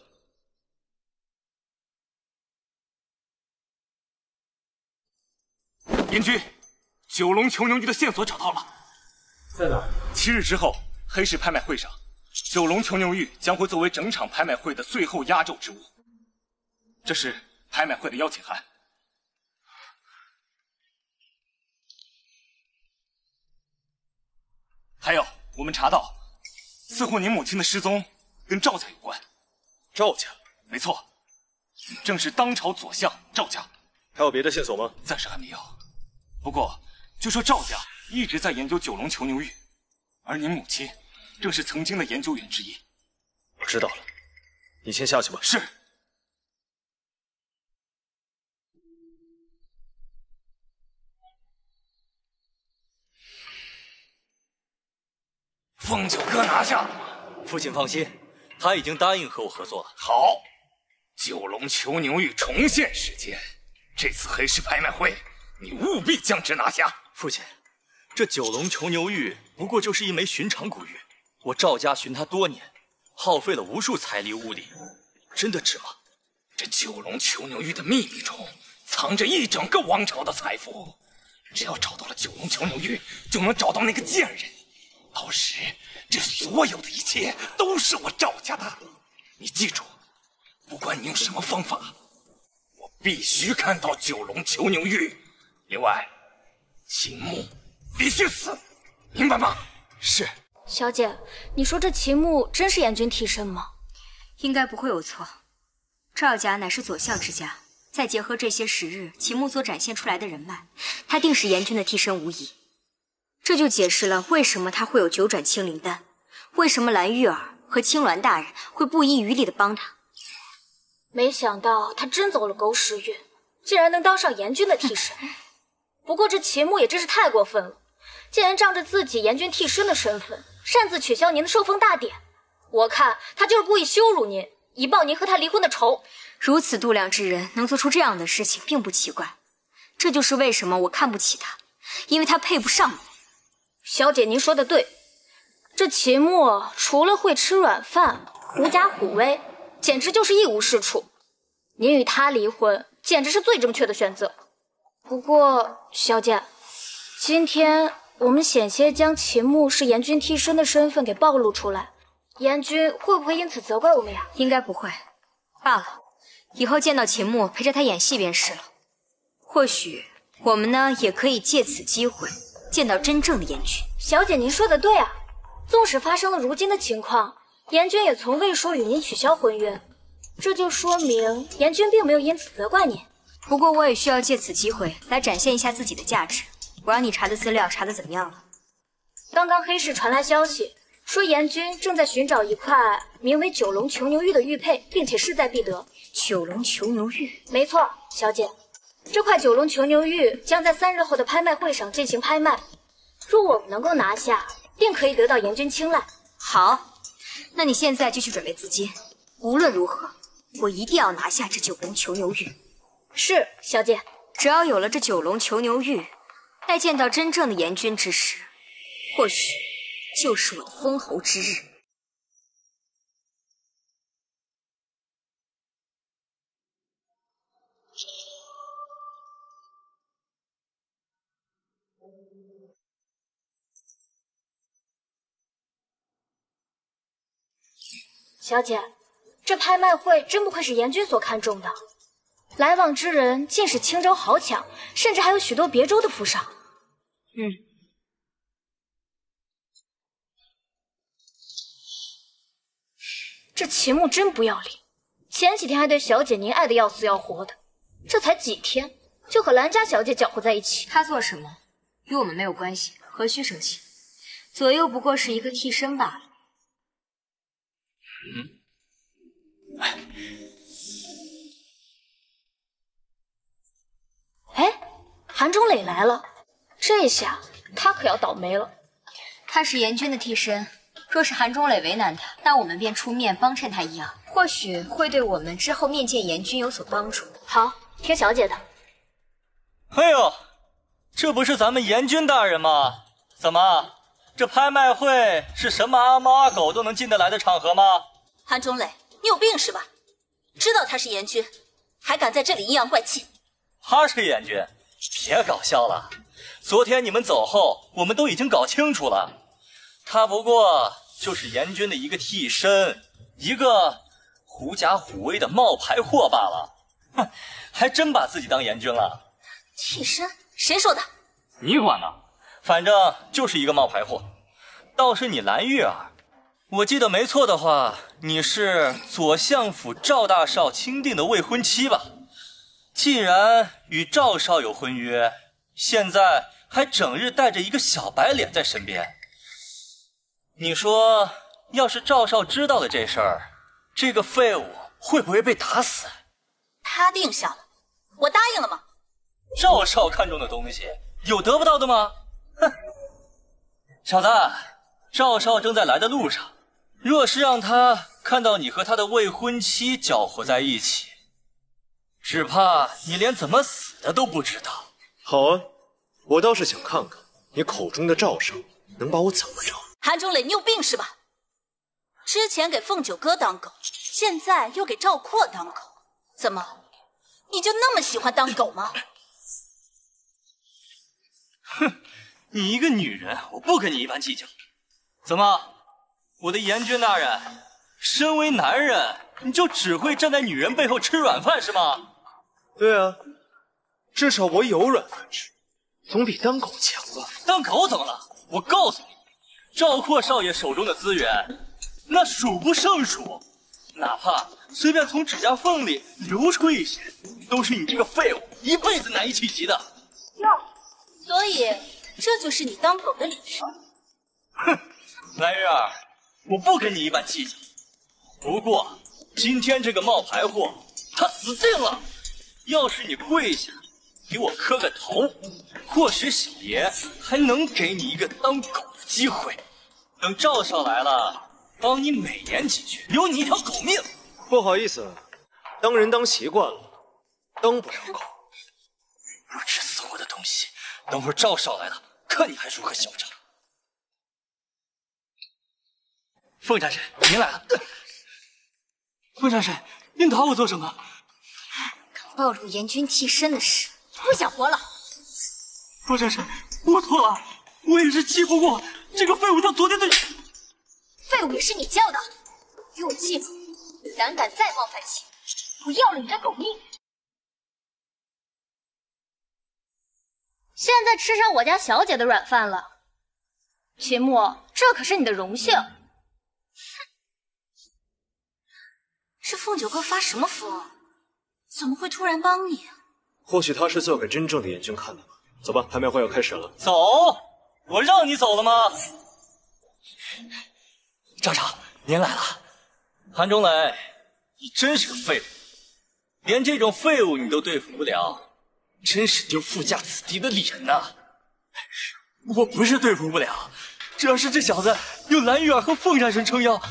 严军，九龙囚牛鱼的线索找到了， 在哪儿？ 七日之后，黑市拍卖会上，九龙囚牛玉将会作为整场拍卖会的最后压轴之物。这是拍卖会的邀请函。还有，我们查到，似乎您母亲的失踪跟赵家有关。 赵家？ 没错，正是当朝左相赵家。 还有别的线索吗？ 暂时还没有。不过，据说赵家一直在研究九龙囚牛玉，而您母亲正是曾经的研究员之一。 我知道了，你先下去吧。 是。凤九哥拿下了吗？ 父亲放心，他已经答应和我合作了。 好，九龙囚牛玉重现世间，这次黑市拍卖会，你务必将之拿下。 父亲，这九龙囚牛玉不过就是一枚寻常古玉，我赵家寻它多年，耗费了无数财力物力，真的值吗？ 这九龙囚牛玉的秘密中藏着一整个王朝的财富，只要找到了九龙囚牛玉，就能找到那个贱人。到时，这所有的一切都是我赵家的。你记住，不管你用什么方法，我必须看到九龙囚牛玉。另外，秦牧必须死，明白吗？ 是。 小姐，你说这秦牧真是严军替身吗？ 应该不会有错。赵家乃是左相之家，再结合这些时日秦牧所展现出来的人脉，他定是严军的替身无疑。这就解释了为什么他会有九转青灵丹，为什么蓝玉儿和青鸾大人会不遗余力的帮他。 没想到他真走了狗屎运，竟然能当上严军的替身。不过这秦牧也真是太过分了，竟然仗着自己严军替身的身份，擅自取消您的受封大典。我看他就是故意羞辱您，以报您和他离婚的仇。 如此度量之人能做出这样的事情，并不奇怪。这就是为什么我看不起他，因为他配不上你。 小姐，您说的对，这秦牧除了会吃软饭，狐假虎威，简直就是一无是处。您与他离婚，简直是最正确的选择。不过，小姐，今天我们险些将秦牧是严军替身的身份给暴露出来，严军会不会因此责怪我们呀？ 应该不会。罢了，以后见到秦牧陪着他演戏便是了。或许我们呢也可以借此机会见到真正的严军。 小姐，您说的对啊，纵使发生了如今的情况，严军也从未说与您取消婚约，这就说明严军并没有因此责怪您。 不过我也需要借此机会来展现一下自己的价值。我让你查的资料查得怎么样了？ 刚刚黑市传来消息，说严军正在寻找一块名为九龙囚牛玉的玉佩，并且势在必得。 九龙囚牛玉？ 没错，小姐，这块九龙囚牛玉将在三日后的拍卖会上进行拍卖。若我们能够拿下，定可以得到严军青睐。 好，那你现在就去准备资金。无论如何，我一定要拿下这九龙囚牛玉。 是，小姐。 只要有了这九龙囚牛玉，待见到真正的严军之时，或许就是我的封侯之日。 小姐，这拍卖会真不愧是严军所看重的，来往之人尽是青州豪强，甚至还有许多别州的富商。 嗯， 这秦牧真不要脸，前几天还对小姐您爱得要死要活的，这才几天就和兰家小姐搅和在一起。 他做什么与我们没有关系，何须生气？左右不过是一个替身罢了。 嗯。哎，韩中磊来了，这下他可要倒霉了。 他是严军的替身，若是韩中磊为难他，那我们便出面帮衬他一样，或许会对我们之后面见严军有所帮助。 好，听小姐的。 哎呦，这不是咱们严军大人吗？怎么，这拍卖会是什么阿猫阿狗都能进得来的场合吗？ 韩中磊，你有病是吧？知道他是严军，还敢在这里阴阳怪气？ 他是严军，别搞笑了。昨天你们走后，我们都已经搞清楚了，他不过就是严军的一个替身，一个狐假虎威的冒牌货罢了。哼，还真把自己当严军了。 替身？谁说的？ 你管呢？反正就是一个冒牌货。倒是你蓝玉儿，我记得没错的话，你是左相府赵大少钦定的未婚妻吧？既然与赵少有婚约，现在还整日带着一个小白脸在身边，你说要是赵少知道了这事儿，这个废物会不会被打死？ 他定下了，我答应了吗？ 赵少看中的东西有得不到的吗？哼，小子，赵少正在来的路上，若是让他看到你和他的未婚妻搅和在一起，只怕你连怎么死的都不知道。 好啊，我倒是想看看你口中的赵少能把我怎么着。 韩中磊，你有病是吧？之前给凤九哥当狗，现在又给赵阔当狗，怎么，你就那么喜欢当狗吗？ 哼，你一个女人，我不跟你一般计较。怎么，我的严军大人，身为男人，你就只会站在女人背后吃软饭是吗？ 对啊，至少我有软饭吃，总比当狗强吧？ 当狗怎么了？我告诉你，赵阔少爷手中的资源那数不胜数，哪怕随便从指甲缝里流出一些，都是你这个废物一辈子难以企及的。 所以这就是你当狗的理由？ 哼，蓝月儿，我不跟你一般计较。不过今天这个冒牌货，他死定了。要是你跪下给我磕个头，或许小爷还能给你一个当狗的机会。等赵少来了，帮你美言几句，留你一条狗命。 不好意思，当人当习惯了，当不了狗。 不知死活的东西！等会儿赵少来了，看你还如何嚣张！凤战神，您来了。凤战神，您打我做什么？ 暴露严军替身的事，不想活了！ 凤战神，我错了，我也是气不过这个废物他昨天的。 废物也是你教的，给我记住，胆敢再冒犯秦，我要了你的狗命！ 现在吃上我家小姐的软饭了，秦牧，这可是你的荣幸。 这凤九哥发什么疯？怎么会突然帮你啊？ 或许他是做给真正的严军看的吧。走吧，拍卖会要开始了。 走，我让你走了吗？赵少，您来了。韩中磊，你真是个废物，连这种废物你都对付不了，真是丢富家子弟的脸呐！我不是对付不了，主要是这小子有蓝玉儿和凤战神撑腰，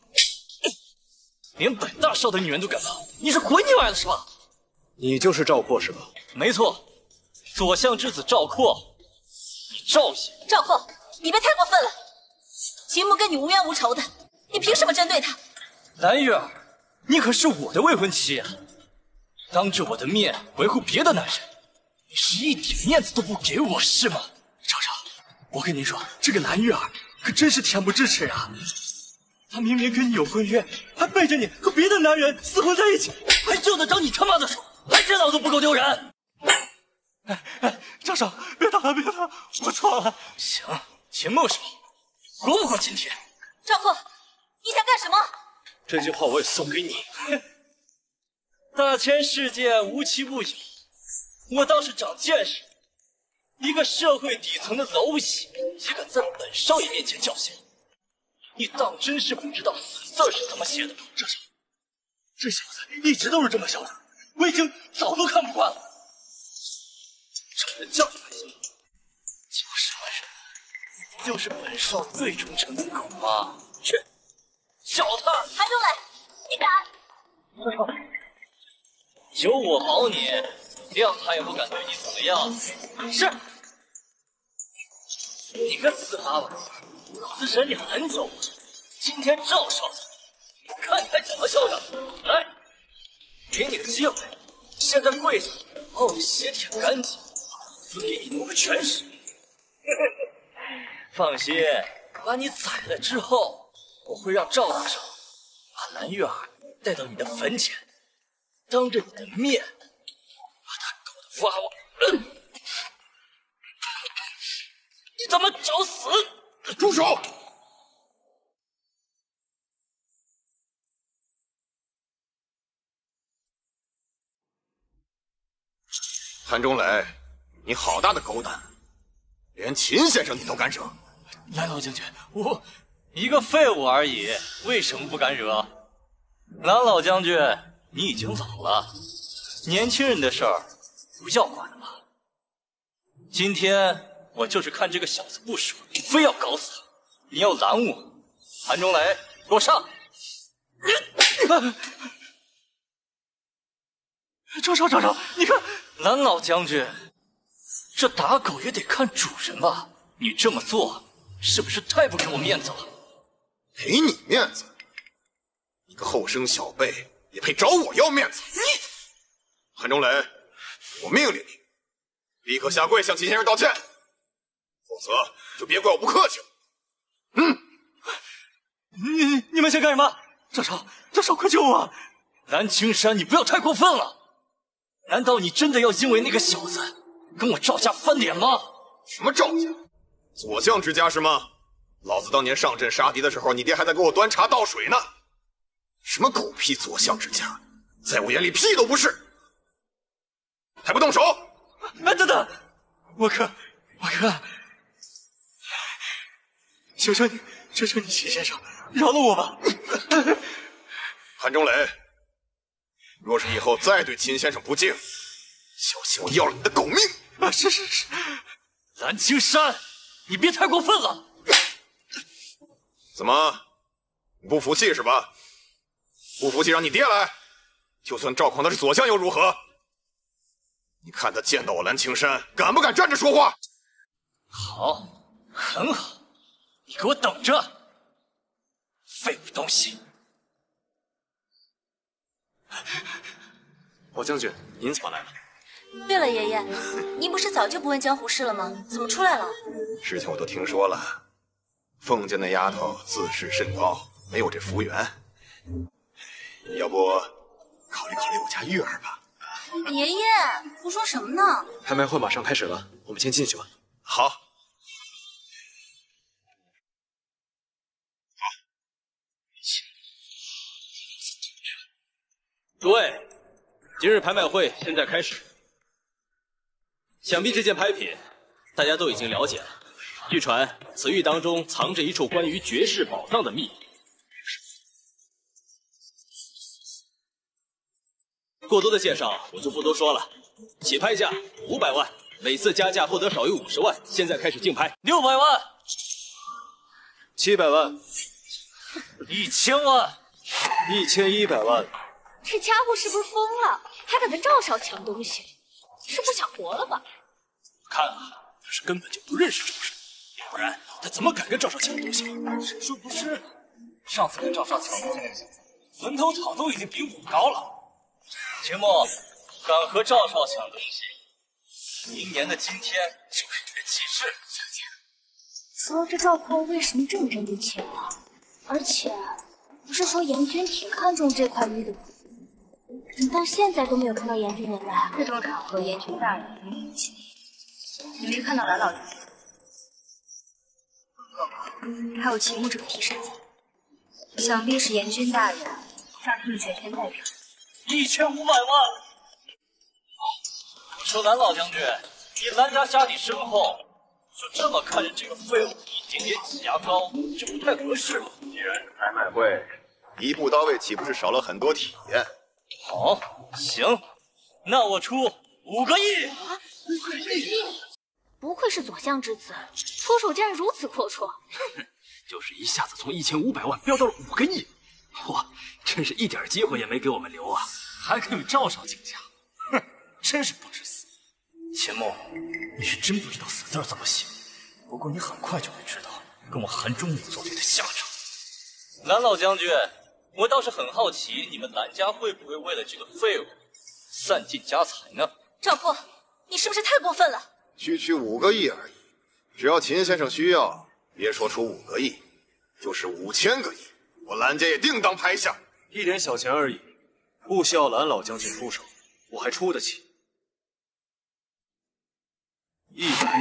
连本大少的女人都敢碰，你是活腻歪了是吧？ 你就是赵阔是吧？ 没错，左相之子赵阔，你赵爷。 赵阔，你别太过分了，秦牧跟你无冤无仇的，你凭什么针对他？ 蓝玉儿，你可是我的未婚妻啊！当着我的面维护别的男人，你是一点面子都不给我是吗？赵少，我跟您说，这个蓝玉儿可真是恬不知耻啊！她明明跟你有婚约，还背着你和别的男人厮混在一起，还就得长你他妈的手，还嫌老子不够丢人！哎哎，赵少，别打了，别打了，我错了。行，秦牧说，活不过今天？ 赵阔，你想干什么？ 这句话我也送给你。 大千世界无奇不有，我倒是长见识。一个社会底层的蝼蚁，也敢在本少爷面前叫嚣， 你当真是不知道死字是怎么写的？这小这小子一直都是这么嚣张，我已经早都看不惯了。找人教训还行，就是本人，就是本少最忠诚的狗吗？去，小他！ 韩中磊，你敢？ 少少，有我保你，谅他也不敢对你怎么样。是。你个死八百，老子忍你很久了。今天赵少爷，看你还怎么嚣张！来，给你个机会，现在跪下，把我的血舔干净，老子给你弄个全尸。放心，把你宰了之后，我会让赵大少把蓝月儿带到你的坟前，当着你的面，把他搞得哇哇。嗯你怎么找死？ 住手！韩中磊，你好大的狗胆，连秦先生你都敢惹！ 蓝老将军，我一个废物而已，为什么不敢惹？蓝老将军，你已经老了，年轻人的事儿不要管了。今天。我就是看这个小子不爽，非要搞死他！你要拦我，韩中磊，给我上！赵少，赵少，你看，蓝老将军，这打狗也得看主人吧？你这么做是不是太不给我面子了？ 给你面子？你个后生小辈也配找我要面子？你，韩中磊，我命令你，立刻下跪向秦先生道歉。否则就别怪我不客气了。嗯， 你你们想干什么？赵少，赵少，快救我！蓝青山，你不要太过分了！难道你真的要因为那个小子跟我赵家翻脸吗？ 什么赵家？左相之家是吗？老子当年上阵杀敌的时候，你爹还在给我端茶倒水呢。什么狗屁左相之家，在我眼里屁都不是。还不动手！ 哎，等等，我可，我可。求求你，求求你，秦先生，饶了我吧！ 韩中磊，若是以后再对秦先生不敬，小心我要了你的狗命！ 啊，是是是，蓝青山，你别太过分了！ 怎么，你不服气是吧？不服气让你爹来，就算赵匡他是左相又如何？你看他见到我蓝青山，敢不敢站着说话？ 好，很好。你给我等着，废物东西！ 宝将军，您怎么来了？ 对了，爷爷，您不是早就不问江湖事了吗？怎么出来了？ 事情我都听说了，凤家那丫头自视甚高，没有这福缘。要不考虑考虑我家玉儿吧？ 爷爷，胡说什么呢？ 拍卖会马上开始了，我们先进去吧。 好。 诸位，今日拍卖会现在开始。想必这件拍品大家都已经了解了。据传，此玉当中藏着一处关于绝世宝藏的秘密。过多的介绍我就不多说了。起拍价五百万，每次加价不得少于五十万。现在开始竞拍。 六百万， 七百万， 一千万， 一千一百万。 这家伙是不是疯了？还敢跟赵少抢东西，是不想活了吧？ 看啊，他是根本就不认识赵少，要不然他怎么敢跟赵少抢东西？ 谁说不是？上次跟赵少抢东西那个小子，坟头草都已经比我高了。秦墨，敢和赵少抢东西，明年的今天就是你的忌日。 小姐，说这赵匡为什么这么针对秦王？而且不是说严君挺看重这块玉的吗？怎么到现在都没有看到严君人来？ 这种场合，严君大人很有气。你没看到蓝老将军，还有秦牧这个替身在，想必是严君大人让他们全权代表。 一千五百万！我说蓝老将军，你蓝家家底深厚， 就这么看着这个废物一点点挤牙膏，这不太合适吧？ 既然是拍卖会，一步到位岂不是少了很多体验？ 好，行，那我出五个亿。 五个亿！不愧是左相之子，出手竟然如此阔绰。 哼，就是一下子从一千五百万飙到了五个亿，哇，真是一点机会也没给我们留啊！还敢与赵少竞价，哼，真是不知死。 秦牧，你是真不知道死字怎么写，不过你很快就会知道跟我韩中武作对的下场。蓝老将军，我倒是很好奇，你们蓝家会不会为了这个废物散尽家财呢？ 赵父，你是不是太过分了？ 区区五个亿而已，只要秦先生需要，别说出五个亿，就是五千个亿，我蓝家也定当拍下。 一点小钱而已，不需要蓝老将军出手，我还出得起。 一百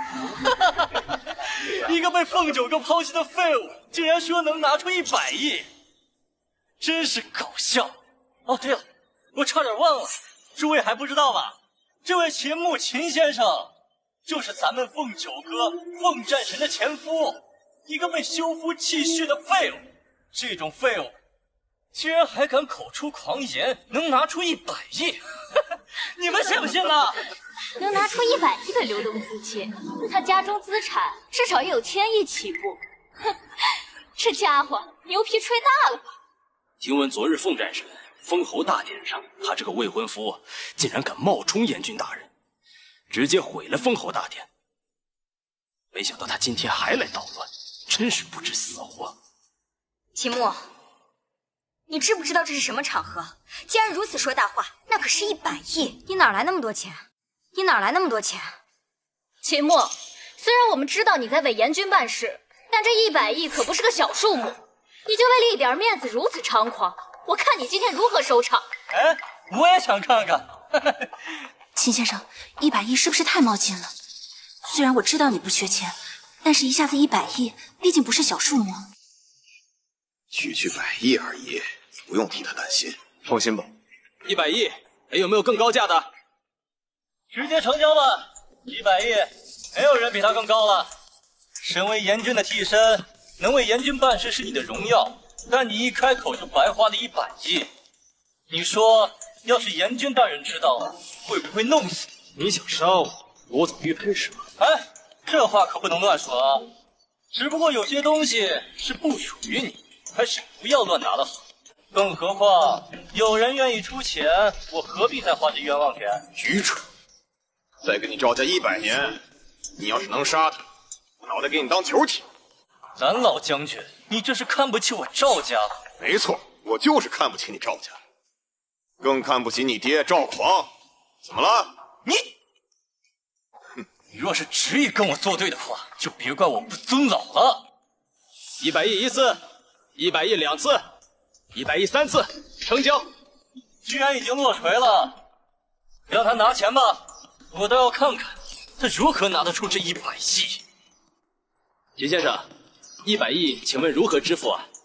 亿！一个被凤九哥抛弃的废物，竟然说能拿出一百亿，真是搞笑！哦，对了，我差点忘了，诸位还不知道吧？这位秦牧秦先生，就是咱们凤九哥凤战神的前夫，一个被修夫弃婿的废物。这种废物，居然还敢口出狂言，能拿出一百亿，你们信不信呢？ 能拿出一百亿的流动资金，他家中资产至少也有千亿起步。哼，这家伙牛皮吹大了吧？ 听闻昨日凤战神封侯大典上，他这个未婚夫竟然敢冒充严君大人，直接毁了封侯大典。没想到他今天还来捣乱，真是不知死活。 秦牧，你知不知道这是什么场合？既然如此说大话，那可是一百亿，你哪来那么多钱？你哪来那么多钱？ 秦牧，虽然我们知道你在为严君办事，但这一百亿可不是个小数目，你就为了一点面子如此猖狂，我看你今天如何收场。 哎，我也想看看。 秦先生，一百亿是不是太冒进了？虽然我知道你不缺钱，但是一下子一百亿毕竟不是小数目。 区区百亿而已，不用替他担心。 放心吧。 一百亿，还有没有更高价的？ 直接成交吧，一百亿，没有人比他更高了。身为严君的替身，能为严君办事是你的荣耀，但你一开口就白花了一百亿，你说要是严君大人知道了，会不会弄死你？ 你想杀我，我早预配是吧？ 哎，这话可不能乱说啊！只不过有些东西是不属于你，还是不要乱拿的好。更何况有人愿意出钱，我何必再花这冤枉钱？ 愚蠢！再给你赵家一百年，你要是能杀他，我脑袋给你当球踢。 蓝老将军，你这是看不起我赵家了？ 没错，我就是看不起你赵家，更看不起你爹赵狂。怎么了？ 你，哼，你若是执意跟我作对的话，就别怪我不尊老了。 一百亿一次，一百亿两次，一百亿三次，成交。 居然已经落锤了，让他拿钱吧。我倒要看看他如何拿得出这一百亿。 秦先生，一百亿，请问如何支付啊？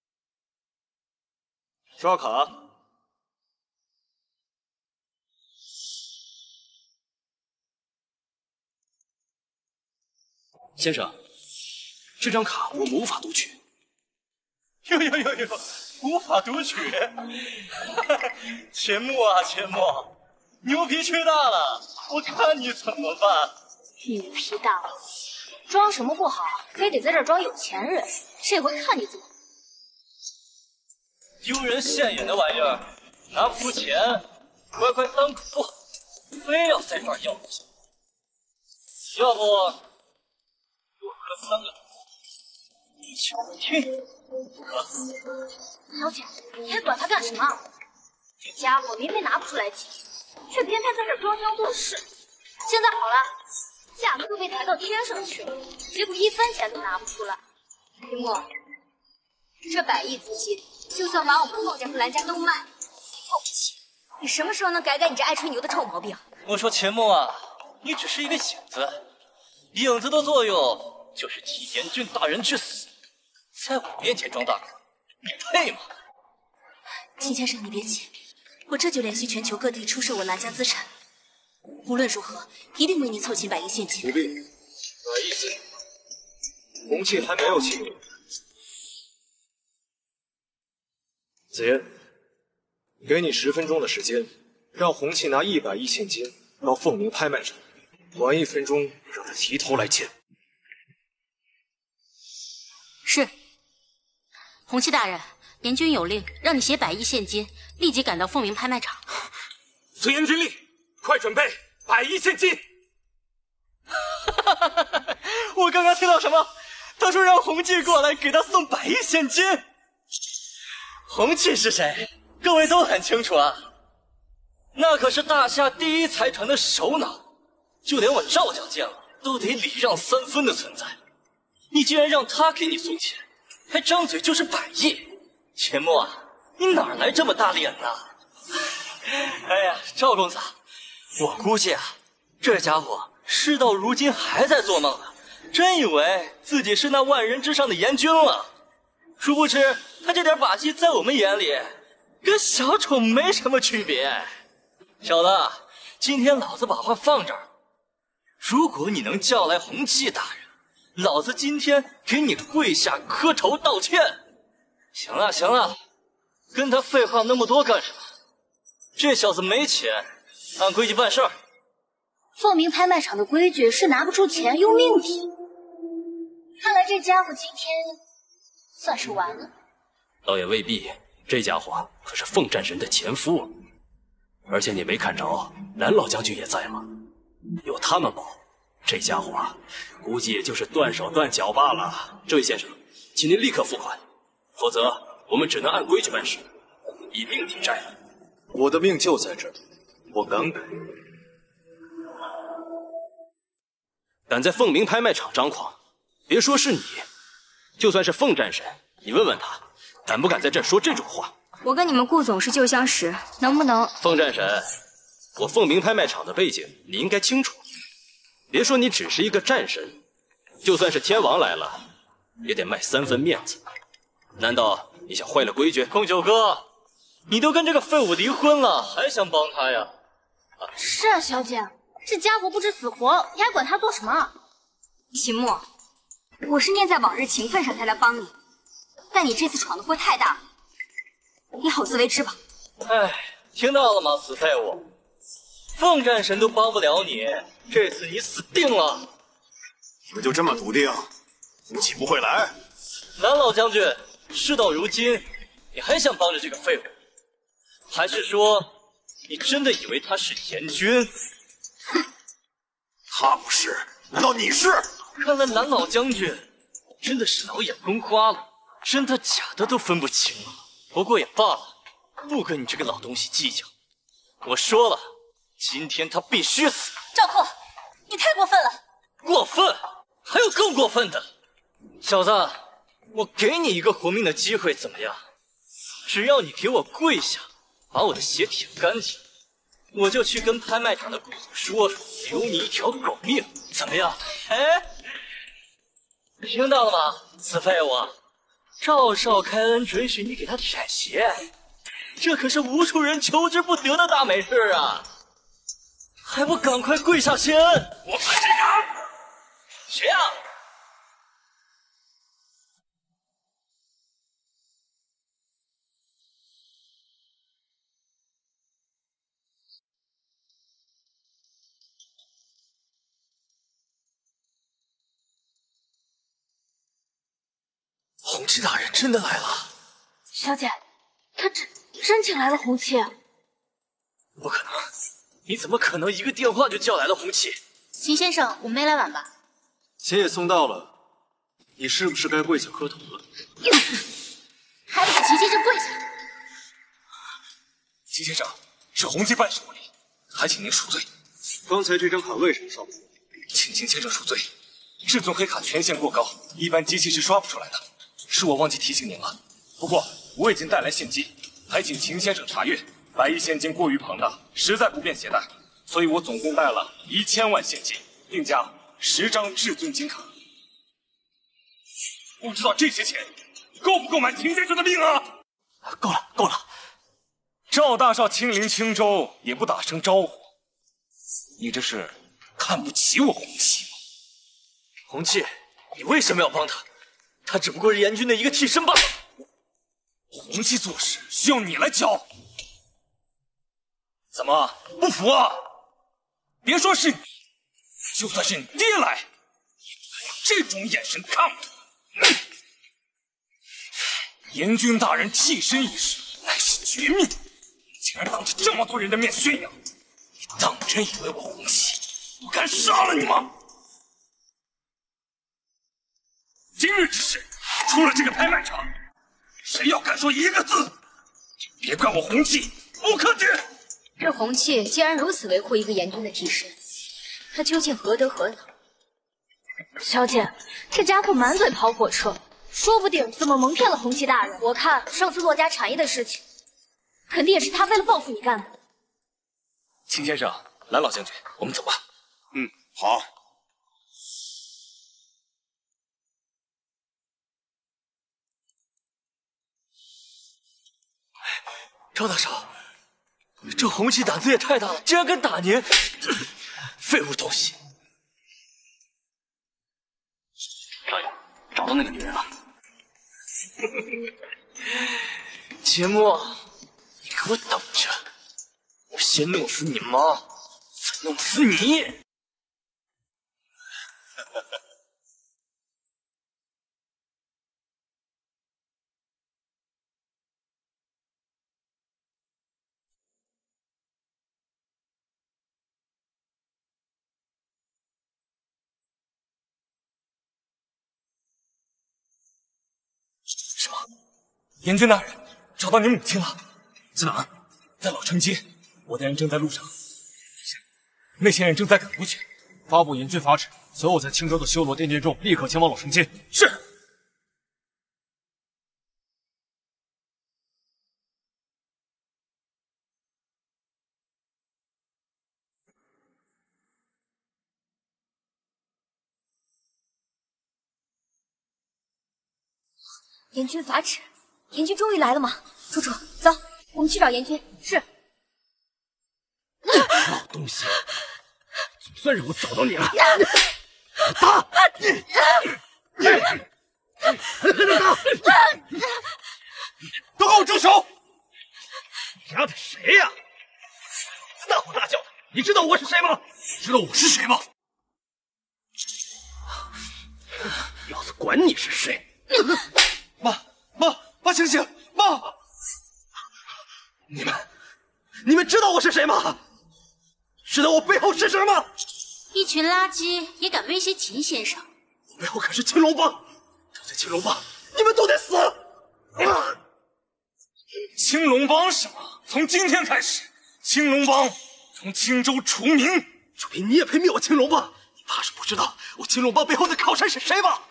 刷卡。 先生，这张卡我们无法读取。 呦呦呦呦，无法读取！秦牧啊，秦牧，牛皮吹大了，我看你怎么办？ 牛皮大了，装什么不好，非得在这儿装有钱人，这回看你怎么丢人现眼的玩意儿，拿不出钱，乖乖当个不好，非要在这儿要钱。要不给我喝三个，一起我听。喝。 小姐，你还管他干什么？这家伙明明拿不出来钱，却偏偏在这装腔作势。现在好了，价格被抬到天上去了，结果一分钱都拿不出来。 林墨，这百亿资金，就算把我们凤家和蓝家都卖，凑不齐。你什么时候能改改你这爱吹牛的臭毛病？ 我说秦牧啊，你只是一个影子，影子的作用就是替严君大人去死，在我面前装大哥，你配吗？ 秦先生，你别急，我这就联系全球各地出售我蓝家资产，无论如何一定为你凑齐百亿现金。 不必， 百亿现金，红气还没有清理。子言，给你十分钟的时间，让红气拿一百亿现金到凤鸣拍卖场，晚一分钟让他提头来见。 是。红气大人，严军有令，让你携百亿现金，立即赶到凤鸣拍卖场。 随严军令，快准备百亿现金！ 我刚刚听到什么？他说让红气过来给他送百亿现金。红气是谁？各位都很清楚啊，那可是大夏第一财团的首脑，就连我赵家见了都得礼让三分的存在。你竟然让他给你送钱，还张嘴就是百亿！钱墨啊，你哪来这么大脸呢？哎呀，赵公子，我估计啊，这家伙事到如今还在做梦呢，真以为自己是那万人之上的严军了。殊不知，他这点把戏在我们眼里，跟小丑没什么区别。小子，今天老子把话放这儿，如果你能叫来红气大人，老子今天给你跪下磕头道歉。行了行了，跟他废话那么多干什么？这小子没钱，按规矩办事儿。 凤鸣拍卖场的规矩是拿不出钱用命抵，看来这家伙今天算是完了。 倒也未必，这家伙可是凤战神的前夫，而且你没看着南老将军也在吗？有他们保，这家伙啊，估计也就是断手断脚罢了。这位先生，请您立刻付款，否则我们只能按规矩办事，以命抵债了。 我的命就在这儿，我敢给。 敢在凤鸣拍卖场张狂，别说是你，就算是凤战神，你问问他，敢不敢在这儿说这种话？ 我跟你们顾总是旧相识，能不能…… 凤战神，我凤鸣拍卖场的背景你应该清楚。别说你只是一个战神，就算是天王来了，也得卖三分面子。难道你想坏了规矩？ 空九哥，你都跟这个废物离婚了，还想帮他呀？ 啊是啊，小姐，这家伙不知死活，你还管他做什么？ 秦墨，我是念在往日情分上才来帮你，但你这次闯的祸太大了，你好自为之吧。 哎，听到了吗，死废物！凤战神都帮不了你，这次你死定了！ 你们就这么笃定红气不会来？ 南老将军，事到如今，你还想帮着这个废物？还是说，你真的以为他是严军？ 他不是，难道你是？ 看来南老将军真的是老眼昏花了，真的假的都分不清了。不过也罢了，不跟你这个老东西计较。我说了，今天他必须死。 赵括，你太过分了！ 过分？还有更过分的。小子，我给你一个活命的机会，怎么样？只要你给我跪下，把我的血舔干净，我就去跟拍卖场的顾总说说，留你一条狗命，怎么样？哎，听到了吗，死废物！赵少开恩准许你给他舔鞋，这可是无数人求之不得的大美事啊！还不赶快跪下谢恩！ 我看谁敢！ 谁呀、啊？ 红气大人真的来了！ 小姐，他真真请来了红气？ 不可能！你怎么可能一个电话就叫来了红气？ 秦先生，我没来晚吧？ 钱也送到了，你是不是该跪下磕头了？ 还不给秦先生跪下！ 秦先生，是红气办事不力，还请您赎罪。 刚才这张卡为什么刷不出？ 请秦先生赎罪。至尊黑卡权限过高，一般机器是刷不出来的，是我忘记提醒您了。不过我已经带来现金，还请秦先生查阅。百亿现金过于庞大，实在不便携带，所以我总共带了一千万现金，并加十张至尊金卡。不知道这些钱够不够买秦先生的命啊？ 够了，够了！ 赵大少亲临青州也不打声招呼，你这是看不起我红气吗？ 红气，你为什么要帮他？他只不过是严军的一个替身罢了。 红气做事需要你来教？怎么不服啊？别说是你，就算是你爹来，也不敢用这种眼神看我。嗯、严军大人替身一事乃是绝密，你竟然当着这么多人的面宣扬，你当真以为我红气不敢杀了你吗？今日之事，出了这个拍卖场，谁要敢说一个字，就别怪我红气不客气。 这红气既然如此维护一个严军的替身，他究竟何德何能？ 小姐，这家伙满嘴跑火车，说不定怎么蒙骗了红旗大人。我看上次洛家产业的事情，肯定也是他为了报复你干的。 秦先生，蓝老将军，我们走吧。 嗯，好。 赵大少，这红旗胆子也太大了，竟然敢打您！废物东西！ 少爷，找到那个女人了。 节目，你给我等着！我先弄死你妈，再弄死你！ 什么？严军大人找到你母亲了？在哪？在老城街。我的人正在路上，那些人正在赶过去。 发布严军法旨，所有在青州的修罗殿剑众立刻前往老城街。 是。 严军法旨，严军终于来了吗？楚楚，走，我们去找严军。是。 老东西，总算让我找到你了！打！打！ 都给我住手！ 你丫的谁呀？大吼大叫的，你知道我是谁吗？ 知道我是谁吗？ 老子管你是谁！ 妈妈妈，醒醒！妈！ 你们，你们知道我是谁吗？知道我背后是谁吗？ 一群垃圾也敢威胁秦先生？ 我背后可是青龙帮，得罪青龙帮，你们都得死！啊！ 青龙帮什么？从今天开始，青龙帮从青州除名。 就凭你也配灭我青龙帮？你怕是不知道我青龙帮背后的靠山是谁吧？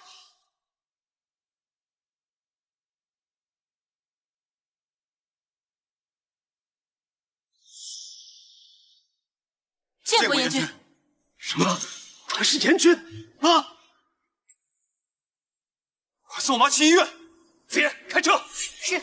见过严军。 什么？他是严军？ 啊！快送我妈去医院！子言，开车。 是。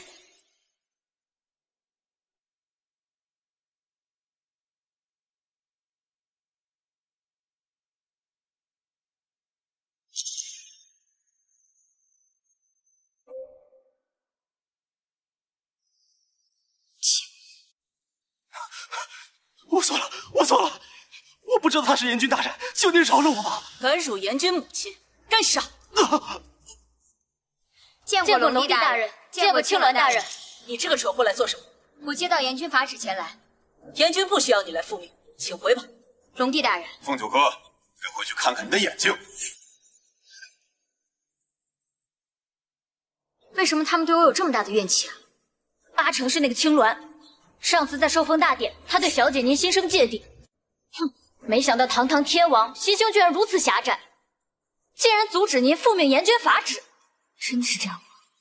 我错了，我错了，我不知道他是严军大人，求您饶了我吧！ 敢辱严军母亲，该杀！ 啊、 见过龙帝大人，见过青鸾大人。 你这个蠢货来做什么？ 我接到严军法旨前来。 严军不需要你来复命，请回吧。 龙帝大人， 凤九哥，该回去看看你的眼睛。 为什么他们对我有这么大的怨气啊？ 八成是那个青鸾。上次在受封大典，他对小姐您心生芥蒂。哼，没想到堂堂天王心胸居然如此狭窄，竟然阻止您复命严军法旨。 真的是这样吗？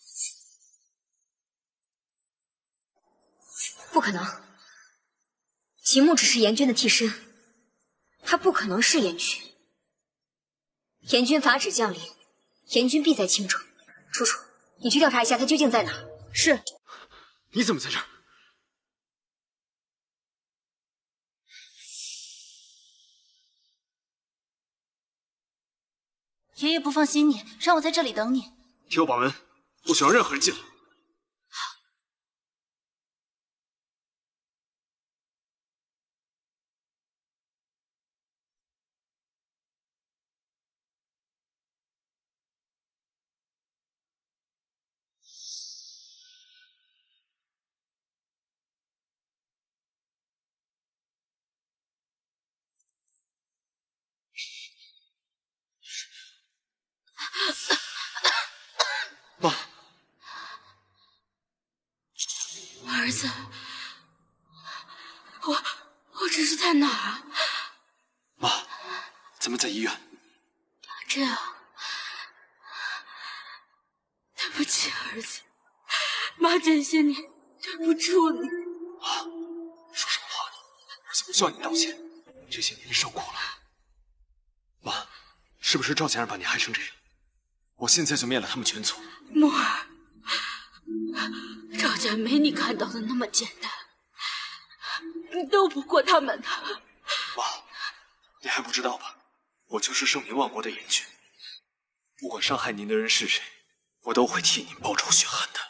不可能，秦牧只是严军的替身，他不可能是严军。严军法旨降临，严军必在青州。楚楚，你去调查一下他究竟在哪。 是。 你怎么在这儿？ 爷爷不放心你，让我在这里等你。 替我把门，不许让任何人进来。 妈， 儿子，我我这是在哪儿啊？ 妈，咱们在医院。 这样，对不起，儿子，妈这些年对不住你。 妈，说什么话呢？儿子不需要你道歉，这些年你受苦了。妈，是不是赵家人把你害成这样？我现在就灭了他们全族。 木儿，赵家没你看到的那么简单，你斗不过他们的。 妈，你还不知道吧？我就是声名万国的严军，不管伤害您的人是谁，我都会替您报仇雪恨的。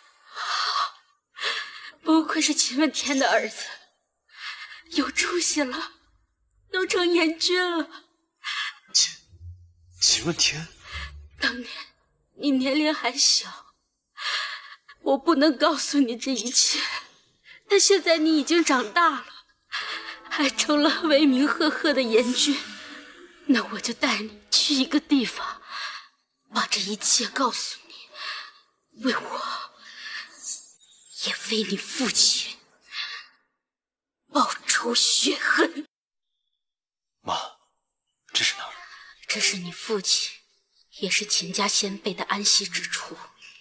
不愧是秦问天的儿子，有出息了，都成严军了。 秦秦问天， 当年。 你年龄还小，我不能告诉你这一切。但现在你已经长大了，还成了威名赫赫的严军，那我就带你去一个地方，把这一切告诉你，为我，也为你父亲报仇雪恨。 妈，这是哪儿？ 这是你父亲。 也是秦家先辈的安息之处。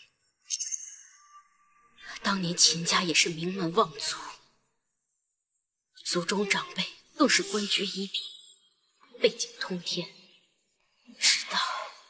当年秦家也是名门望族，族中长辈更是官居一品，背景通天。直到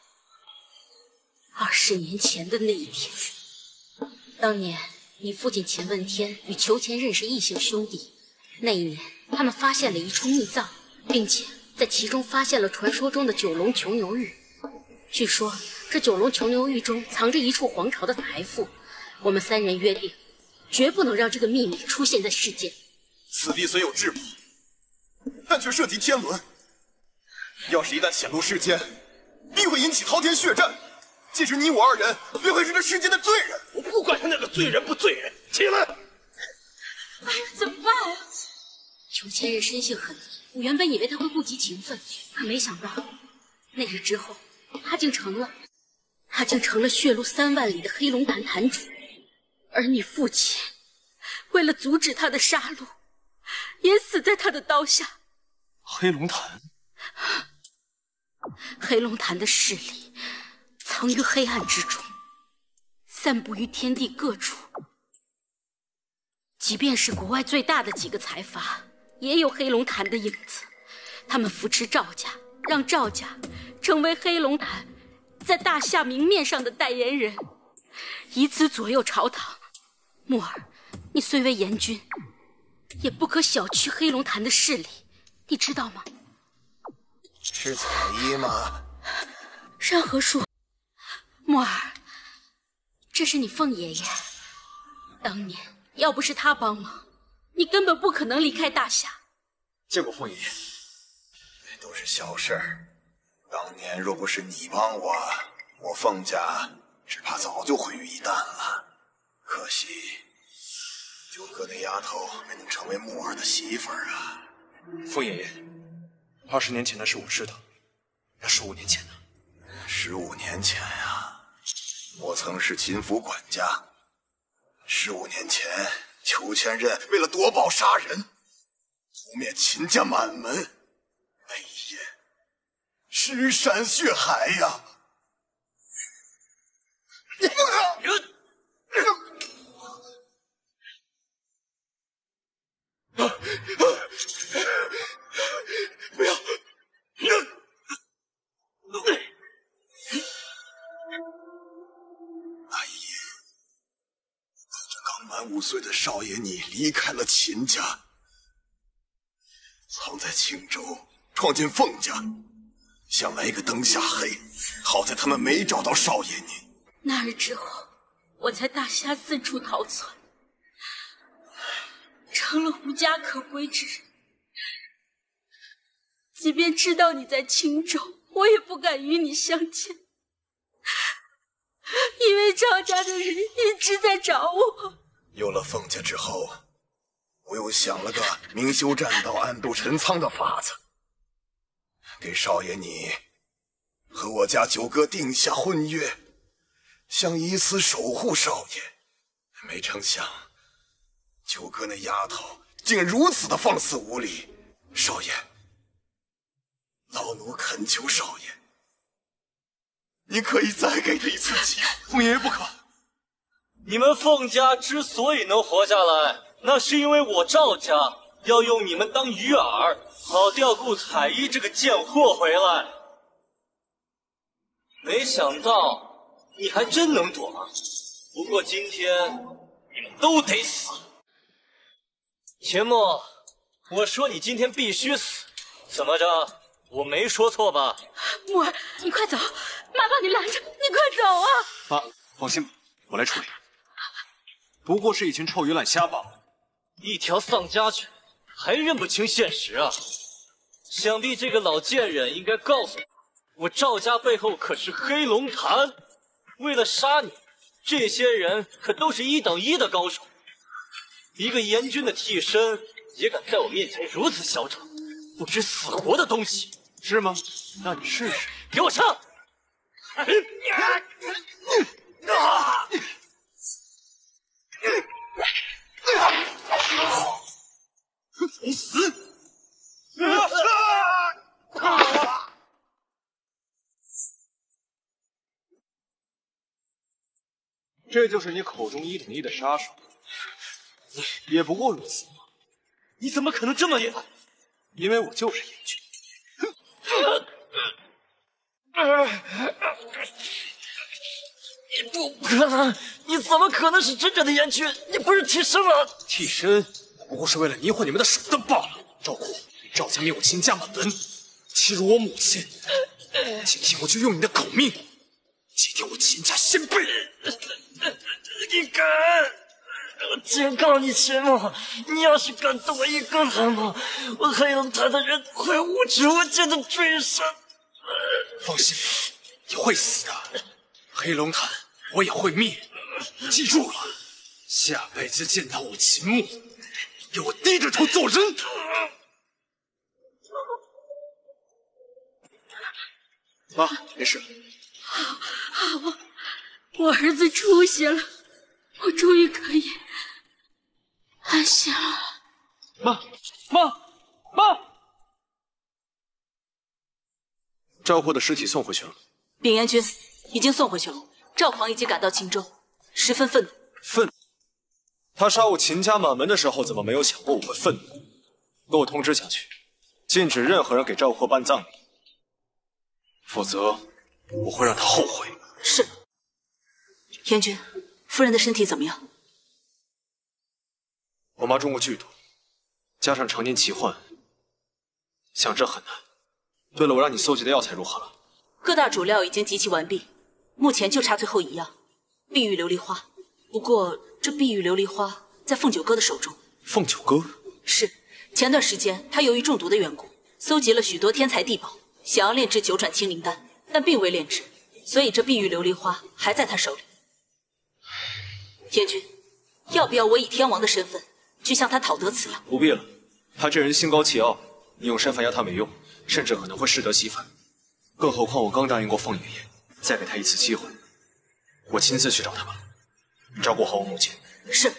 二十年前的那一天，当年你父亲秦问天与裘千仞是异姓兄弟，那一年他们发现了一处秘藏，并且在其中发现了传说中的九龙求牛玉。 据说这九龙求牛玉中藏着一处皇朝的财富，我们三人约定，绝不能让这个秘密出现在世间。 此地虽有至宝，但却涉及天伦，要是一旦显露世间，必会引起滔天血战。届时你我二人便会是这世间的罪人。 我不管他那个罪人不罪人，起来！ 哎呀，怎么办啊？裘千仞生性狠戾，我原本以为他会顾及情分，可没想到那日之后。 他竟成了，他竟成了血路三万里的黑龙潭潭主，而你父亲为了阻止他的杀戮，也死在他的刀下。 黑龙潭， 黑龙潭的势力藏于黑暗之中，散布于天地各处。即便是国外最大的几个财阀，也有黑龙潭的影子。他们扶持赵家，让赵家。 成为黑龙潭在大夏明面上的代言人，以此左右朝堂。木儿，你虽为严军，也不可小觑黑龙潭的势力，你知道吗？ 是彩衣吗？ 山河树，木儿，这是你凤爷爷。当年要不是他帮忙，你根本不可能离开大夏。 见过凤爷爷， 那都是小事儿。 当年若不是你帮我，我凤家只怕早就毁于一旦了。可惜，九哥那丫头没能成为木儿的媳妇儿啊。 凤爷爷，二十年前的事我知道，那十五年前呢？ 十五年前呀，我曾是秦府管家。十五年前，裘千仞为了夺宝杀人，屠灭秦家满门，那一夜。 尸山血海呀！不要！那一夜，带着刚满五岁的少爷你离开了秦家，藏在青州，闯进凤家。 想来个灯下黑。好在他们没找到少爷你。 那日之后，我在大夏四处逃窜，成了无家可归之人。即便知道你在青州，我也不敢与你相见，因为赵家的人一直在找我。 有了凤家之后，我又想了个明修栈道、暗度陈仓的法子，给少爷你和我家九哥定下婚约，想以此守护少爷。没成想，九哥那丫头竟如此的放肆无礼。少爷，老奴恳求少爷，你可以再给他一次机会。 凤爷爷不可！ 你们凤家之所以能活下来，那是因为我赵家要用你们当鱼饵，好调顾彩衣这个贱货回来。没想到你还真能躲啊！不过今天你们都得死。秦墨，我说你今天必须死，怎么着？我没说错吧？ 木儿，你快走！妈把你拦着，你快走啊！ 妈，放心吧，我来处理。不过是一群臭鱼烂虾罢了。 一条丧家犬，还认不清现实啊！想必这个老贱人应该告诉我，我赵家背后可是黑龙潭。为了杀你，这些人可都是一等一的高手。一个阎君的替身，也敢在我面前如此嚣张，不知死活的东西！ 是吗？那你试试。 给我上！ 你死！这就是你口中一等一的杀手，也不过如此嘛。 你怎么可能这么厉害？ 因为我就是阎君。 你不可能！你怎么可能是真正的阎君？你不是替身吗？ 替身不过是为了迷惑你们的手段罢了。赵括，你赵家灭我秦家满门，欺辱我母亲，今天我就用你的狗命祭奠我秦家先辈！ 你敢！我警告你，秦墨，你要是敢动我一根汗毛，我黑龙潭的人会无止无尽的追杀。 放心吧，你会死的。黑龙潭我也会灭，记住了，下辈子见到我秦墨，给我低着头做人。妈，没事。 好，好，我儿子出血了，我终于可以安心了。 妈，妈，妈！赵括的尸体送回去了。 禀阎君，已经送回去了。赵狂已经赶到秦州，十分愤怒。 愤怒？他杀我秦家满门的时候，怎么没有想过我会愤怒？给我通知下去，禁止任何人给赵括办葬礼，否则我会让他后悔。 是。阎君，夫人的身体怎么样？ 我妈中过剧毒，加上常年奇患，想治很难。对了，我让你搜集的药材如何了？ 各大主料已经集齐完毕，目前就差最后一样——碧玉琉璃花。不过这碧玉琉璃花在凤九哥的手中。 凤九哥？ 是。前段时间他由于中毒的缘故，搜集了许多天材地宝，想要炼制九转清灵丹，但并未炼制，所以这碧玉琉璃花还在他手里。阎君，要不要我以天王的身份去向他讨得此药？ 不必了，他这人心高气傲，你用身份压他没用，甚至可能会适得其反。更何况我刚答应过凤爷爷，再给他一次机会，我亲自去找他吧。照顾好我母亲。 是。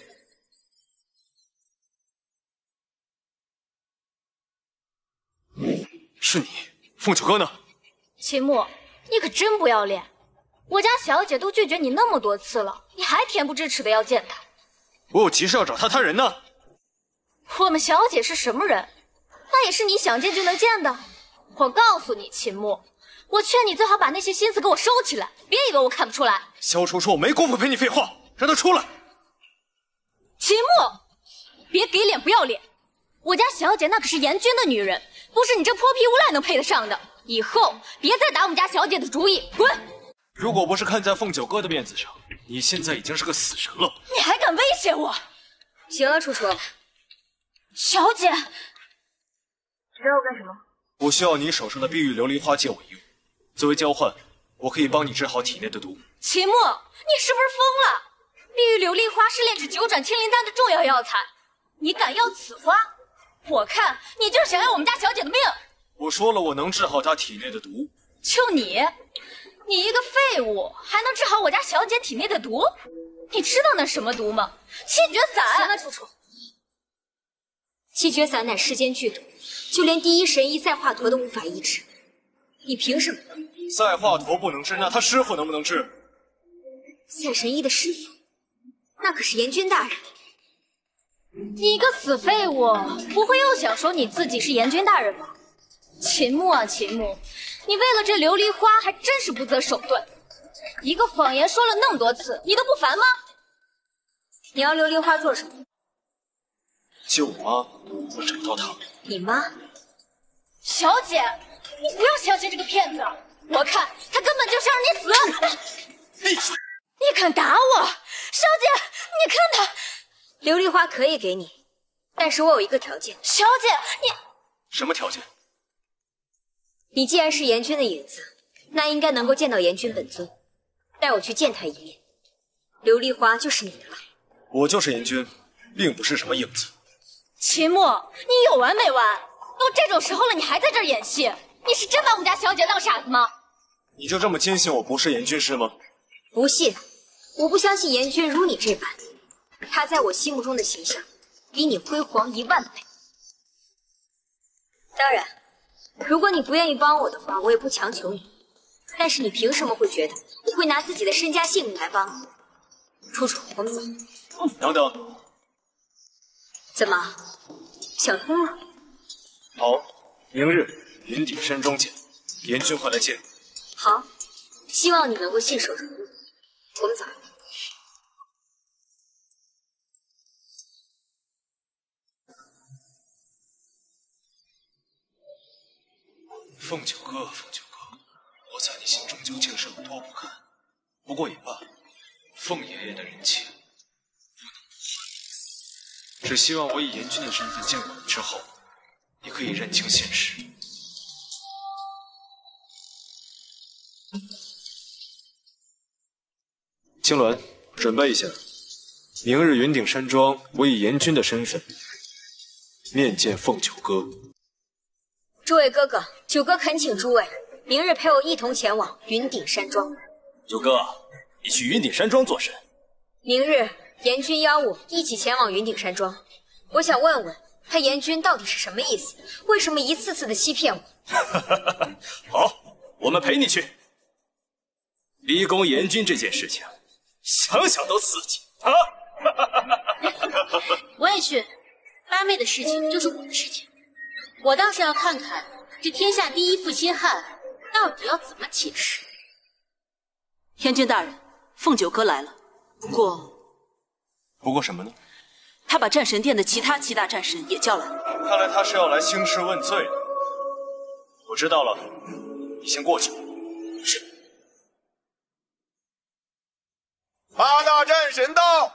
是你，凤九哥呢？ 秦墨，你可真不要脸！我家小姐都拒绝你那么多次了，你还恬不知耻的要见她。 我有急事要找他，他人呢？ 我们小姐是什么人？那也是你想见就能见的。我告诉你，秦墨，我劝你最好把那些心思给我收起来，别以为我看不出来。 萧楚说我没工夫陪你废话，让他出来。 秦墨，别给脸不要脸！我家小姐那可是阎君的女人，不是你这泼皮无赖能配得上的。 以后别再打我们家小姐的主意，滚！ 如果不是看在凤九哥的面子上，你现在已经是个死人了。 你还敢威胁我？ 行了，楚楚， 小姐， 你找我干什么？ 我需要你手上的碧玉琉璃花借我一用，作为交换，我可以帮你治好体内的毒。 秦墨，你是不是疯了？碧玉琉璃花是炼制九转青灵丹的重要药材，你敢要此花？我看你就是想要我们家小姐的命。 我说了，我能治好她体内的毒。 就你，你一个废物，还能治好我家小姐体内的毒？你知道那什么毒吗？气绝散。 行了，楚楚，气绝散乃世间剧毒，就连第一神医赛华佗都无法医治，你凭什么？ 赛华佗不能治，那他师傅能不能治？ 赛神医的师傅，那可是严君大人。 你个死废物，不会又想说你自己是严君大人吧？秦牧啊秦牧，你为了这琉璃花还真是不择手段。一个谎言说了那么多次，你都不烦吗？ 你要琉璃花做什么？ 救我妈，我找到她。 你妈？ 小姐，你不要相信这个骗子，我看他根本就是让你死。 闭嘴！ 你敢打我？小姐，你看他。 琉璃花可以给你，但是我有一个条件。 小姐，你什么条件？ 你既然是严君的影子，那应该能够见到严君本尊，带我去见他一面。琉璃花就是你的了。 我就是严君，并不是什么影子。 秦墨，你有完没完？都这种时候了，你还在这儿演戏？你是真把我们家小姐当傻子吗？ 你就这么坚信我不是严君是吗？ 不信，我不相信严君如你这般。他在我心目中的形象，比你辉煌一万倍。当然，如果你不愿意帮我的话，我也不强求你。但是你凭什么会觉得我会拿自己的身家性命来帮你？楚楚，我们走。 等等， 怎么想通了？ 好，明日云顶山庄见，严君会来见你。 好，希望你能够信守承诺。我们走。 凤九哥，凤九哥，我在你心中究竟是有多不堪？不过也罢，凤爷爷的人气不能不还。只希望我以严君的身份见过你之后，你可以认清现实。青鸾，准备一下，明日云顶山庄，我以严君的身份面见凤九哥。 诸位哥哥，九哥恳请诸位明日陪我一同前往云顶山庄。 九哥，你去云顶山庄做甚？ 明日严君邀我一起前往云顶山庄，我想问问他严君到底是什么意思？为什么一次次的欺骗我？ 好，我们陪你去。离宫严君这件事情，想想都刺激啊！ 我也去，八妹的事情就是我的事情。我倒是要看看这天下第一负心汉到底要怎么解释。 严君大人，凤九哥来了，不过， 不过什么呢？ 他把战神殿的其他七大战神也叫来了。 看来他是要来兴师问罪的。我知道了，你先过去。是。 八大战神到。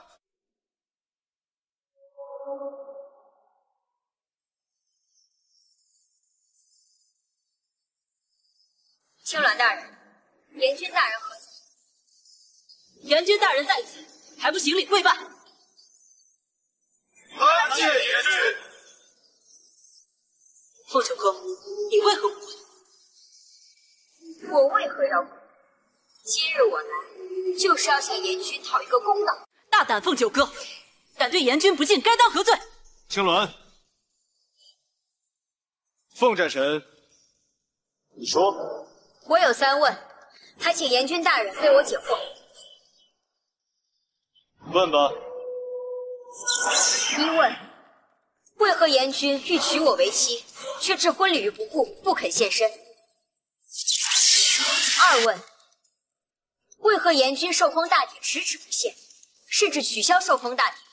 青鸾大人，严君大人何在？ 严君大人在此，还不行礼跪拜？ 参见严君。 凤九哥，你为何不跪？ 我为何要跪？今日我来，就是要向严君讨一个公道。 大胆凤九哥，敢对严君不敬，该当何罪？ 青鸾，凤战神，你说。 我有三问，还请严君大人为我解惑。 问吧。 一问，为何严君欲娶我为妻，却置婚礼于不顾，不肯现身？二问，为何严君受封大典迟迟不现，甚至取消受封大典？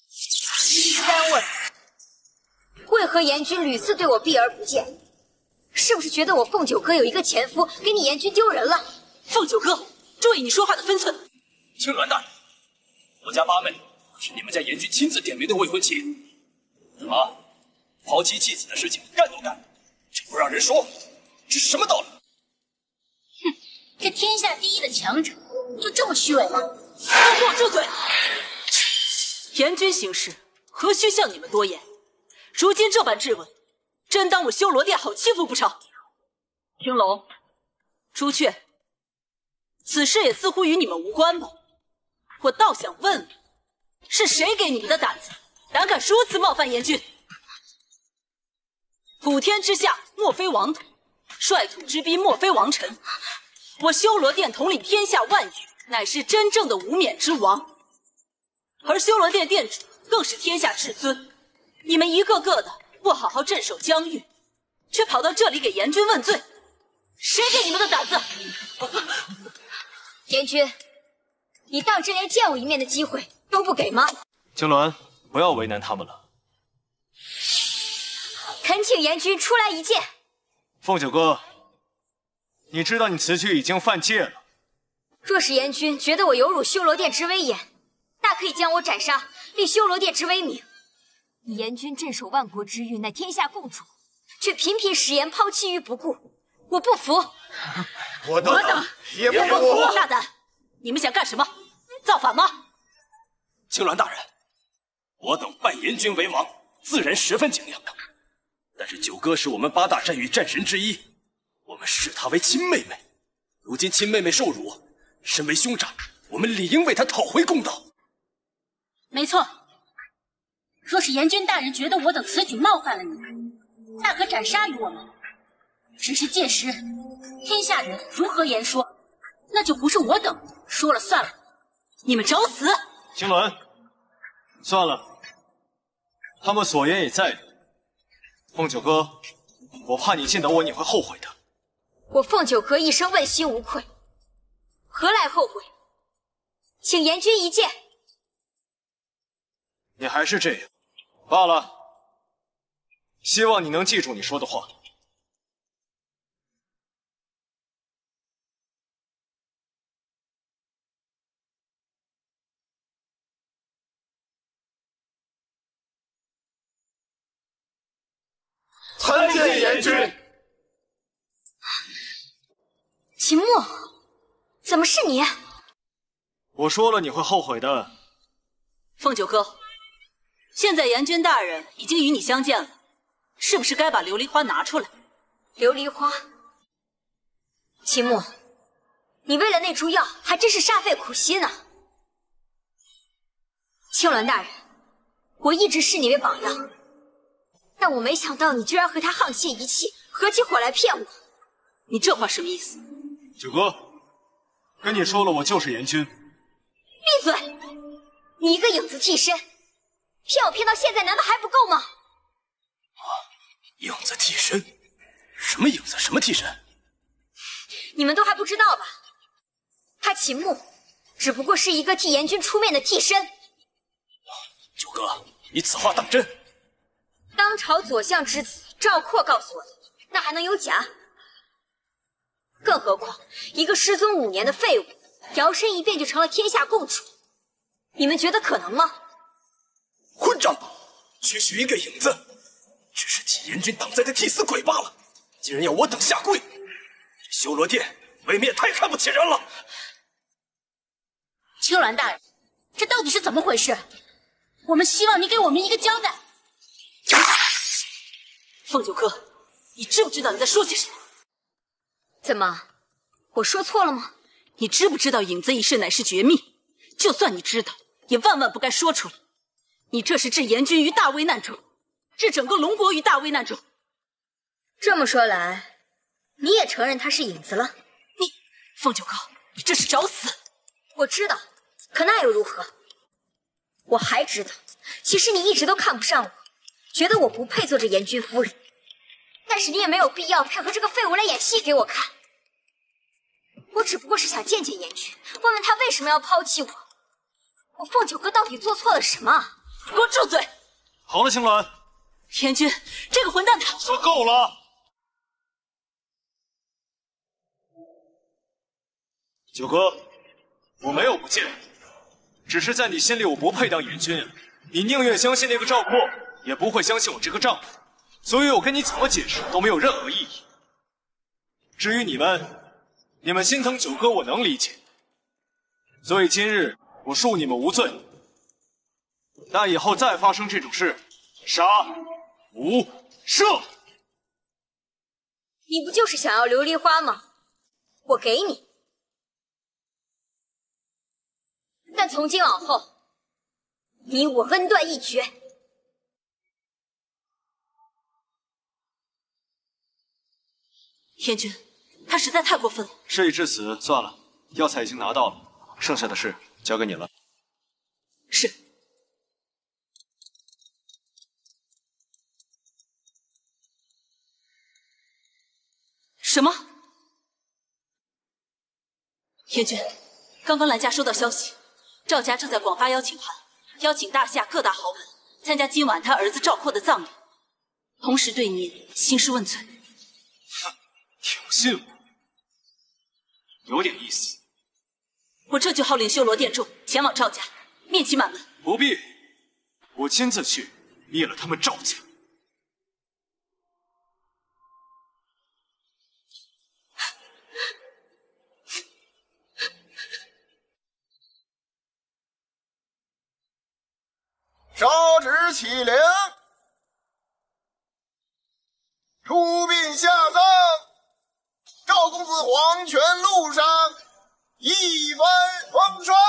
三问，为何严君屡次对我避而不见， 是不是觉得我凤九哥有一个前夫，给你严军丢人了？ 凤九哥，注意你说话的分寸。 青鸾大人，我家八妹是你们家严军亲自点名的未婚妻，怎么抛妻弃子的事情干都干，这不让人说，这是什么道理？ 哼，这天下第一的强者就这么虚伪吗？ 都给我住嘴！严军行事何须向你们多言？如今这般质问，真当我修罗殿好欺负不成？青龙、朱雀，此事也似乎与你们无关吧？我倒想问问，是谁给你们的胆子，胆敢如此冒犯严军？普天之下，莫非王土；率土之滨，莫非王臣。我修罗殿统领天下万域，乃是真正的无冕之王，而修罗殿殿主更是天下至尊。你们一个个的不好好镇守疆域，却跑到这里给严军问罪，谁给你们的胆子？ 严军，你当真连见我一面的机会都不给吗？ 青鸾，不要为难他们了。 恳请严军出来一见。 凤九哥，你知道你此举已经犯戒了。 若是严军觉得我有辱修罗殿之威严，大可以将我斩杀，立修罗殿之威名。你严军镇守万国之域，乃天下共主，却频频食言，抛弃于不顾，我不服。 我等也不服。 大胆！你们想干什么？造反吗？ 青鸾大人，我等拜严军为王，自然十分敬仰。但是九哥是我们八大战域战神之一，我们视他为亲妹妹。如今亲妹妹受辱，身为兄长，我们理应为她讨回公道。 没错，若是严军大人觉得我等此举冒犯了你，大可斩杀于我们。只是届时天下人如何言说，那就不是我等说了算了。 你们找死！ 青鸾，算了，他们所言也在理。凤九哥，我怕你见到我你会后悔的。 我凤九哥一生问心无愧，何来后悔？请严军一见。 你还是这样，罢了。希望你能记住你说的话。 参见严军。 秦牧，怎么是你？ 我说了你会后悔的。 凤九哥，现在严军大人已经与你相见了，是不是该把琉璃花拿出来？ 琉璃花？秦牧，你为了那株药还真是煞费苦心呢。青鸾大人，我一直视你为榜样，但我没想到你居然和他沆瀣一气，合起伙来骗我。 你这话什么意思？ 九哥，跟你说了，我就是严军。 闭嘴！你一个影子替身，骗我骗到现在，难道还不够吗？ 啊，影子替身？什么影子？什么替身？ 你们都还不知道吧？他秦牧只不过是一个替严军出面的替身。 九哥，你此话当真？ 当朝左相之子赵括告诉我的，那还能有假？更何况一个失踪五年的废物，摇身一变就成了天下共主，你们觉得可能吗？ 混账！区区一个影子，只是替严军挡灾的替死鬼罢了，竟然要我等下跪！这修罗殿未免也太看不起人了。 青鸾大人，这到底是怎么回事？我们希望你给我们一个交代。 凤九哥，你知不知道你在说些什么？ 怎么，我说错了吗？ 你知不知道影子一事乃是绝密？就算你知道，也万万不该说出来。你这是置严军于大危难中，置整个龙国于大危难中。 这么说来，你也承认他是影子了？ 你，凤九哥，你这是找死！ 我知道，可那又如何？我还知道，其实你一直都看不上我，觉得我不配做这严军夫人。但是你也没有必要配合这个废物来演戏给我看。我只不过是想见见严军，问问他为什么要抛弃我。我凤九哥到底做错了什么？ 给我住嘴！ 好了，青鸾， 严军，这个混蛋他…… 说够了。 九哥，我没有不见你，只是在你心里我不配当元君啊！你宁愿相信那个赵括，也不会相信我这个丈夫，所以我跟你怎么解释都没有任何意义。至于你们，你们心疼九哥，我能理解，所以今日我恕你们无罪。但以后再发生这种事，杀无赦。 你不就是想要琉璃花吗？我给你。但从今往后，你我恩断义绝。 燕君，他实在太过分了。 事已至此，算了，药材已经拿到了，剩下的事交给你了。 是。什么？燕君，刚刚兰家收到消息，赵家正在广发邀请函，邀请大夏各大豪门参加今晚他儿子赵括的葬礼，同时对你兴师问罪。 哼，挑衅我，有点意思。 我这就号令修罗殿众前往赵家，灭其满门。 不必，我亲自去灭了他们赵家。 烧纸起灵，出殡下葬。赵公子黄泉路上一帆风顺。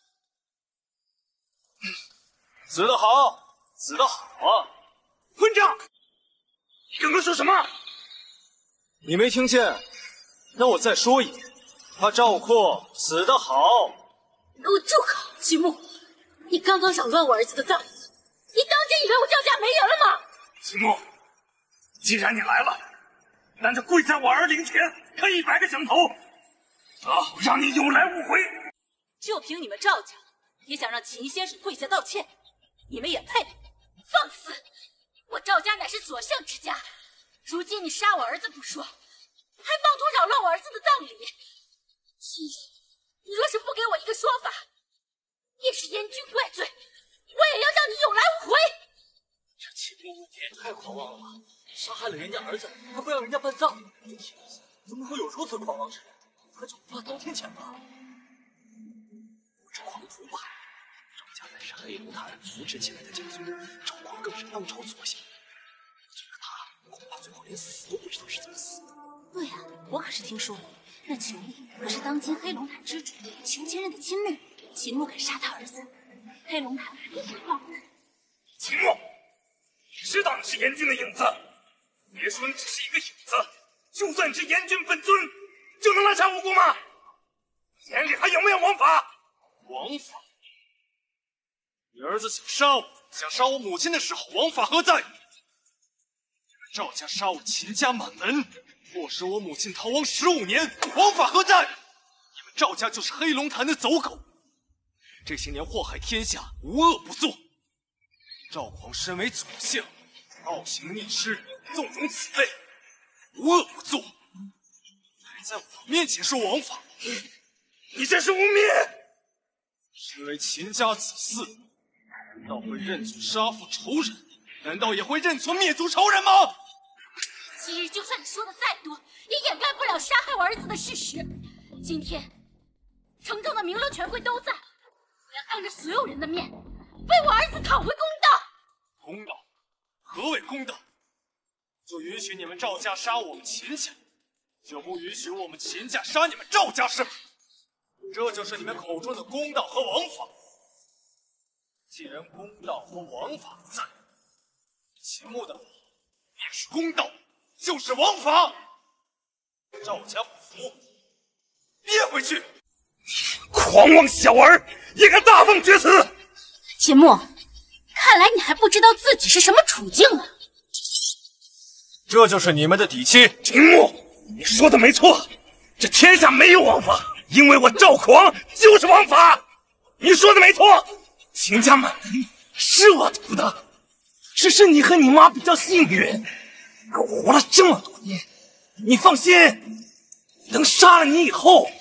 死得好，死得好啊！ 混账！你刚刚说什么？ 你没听见？那我再说一遍，他赵括死得好。 你给我住口！秦牧，你刚刚扰乱我儿子的葬礼，你当真以为我赵家没人了吗？ 秦牧，既然你来了，那就跪在我儿灵前磕一百个响头，啊，让你有来无回。 就凭你们赵家，也想让秦先生跪下道歉？你们也配？ 放肆！我赵家乃是左相之家，如今你杀我儿子不说，还妄图扰乱我儿子的葬礼。今日你若是不给我一个说法，也是严君怪罪，我也要让你有来无回。 这秦牧你也太狂妄了吧！杀害了人家儿子，还不让人家办葬，这天下怎么会有如此狂妄之人？他就不怕遭天谴吗？我这狂徒吧，赵家乃是黑龙潭扶持起来的家族，赵狂更是当朝左相，这个他恐怕最后连死都不知道是怎么死的。 对呀、啊，我可是听说了，那秦丽可是当今黑龙潭之主裘千仞的亲妹，秦牧敢杀他儿子，黑龙潭一定报恩。 秦牧，你知道你是严君的影子，别说你只是一个影子，就算你是严君本尊，就能滥杀无辜吗？眼里还有没有王法？ 王法？你儿子想杀我，想杀我母亲的时候，王法何在？你们赵家杀我秦家满门，迫使我母亲逃亡十五年，王法何在？你们赵家就是黑龙潭的走狗，这些年祸害天下，无恶不作。赵狂身为左相，暴行逆施，纵容此辈，无恶不作，还在我面前说王法， 你这是污蔑！ 身为秦家子嗣，难道会认祖杀父仇人？难道也会认错灭族仇人吗？ 今日就算你说的再多，也掩盖不了杀害我儿子的事实。今天，城中的名流权贵都在，我要当着所有人的面，为我儿子讨回公道。 公道？何谓公道？就允许你们赵家杀我们秦家，就不允许我们秦家杀你们赵家是吗？这就是你们口中的公道和王法。既然公道和王法在，秦牧的便是公道，就是王法。赵家不服，憋回去！ 狂妄小儿，也敢大放厥词！ 秦牧，看来你还不知道自己是什么处境啊！ 这就是你们的底气。 秦牧，你说的没错，这天下没有王法，因为我赵狂就是王法。你说的没错，秦家满门是我图的，只是你和你妈比较幸运，我活了这么多年，你放心，等杀了你以后，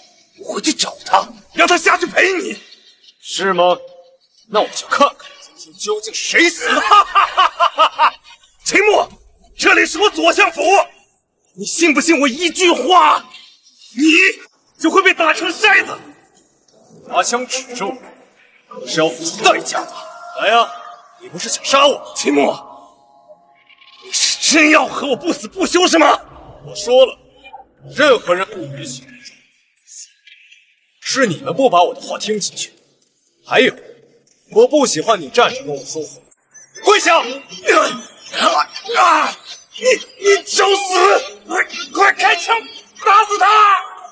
回去找他，让他下去陪你。 是吗？那我就看看今天究竟谁死了。 哈哈哈哈哈！秦牧，这里是我左相府，你信不信我一句话，你就会被打成筛子？ 拿枪指着我，我是要付出代价的。来呀，你不是想杀我？ 秦牧，你是真要和我不死不休是吗？ 我说了，任何人不允许你说，是你们不把我的话听进去。还有，我不喜欢你站着跟我说话。跪下！ 啊啊！你你找死！快快开枪，打死他！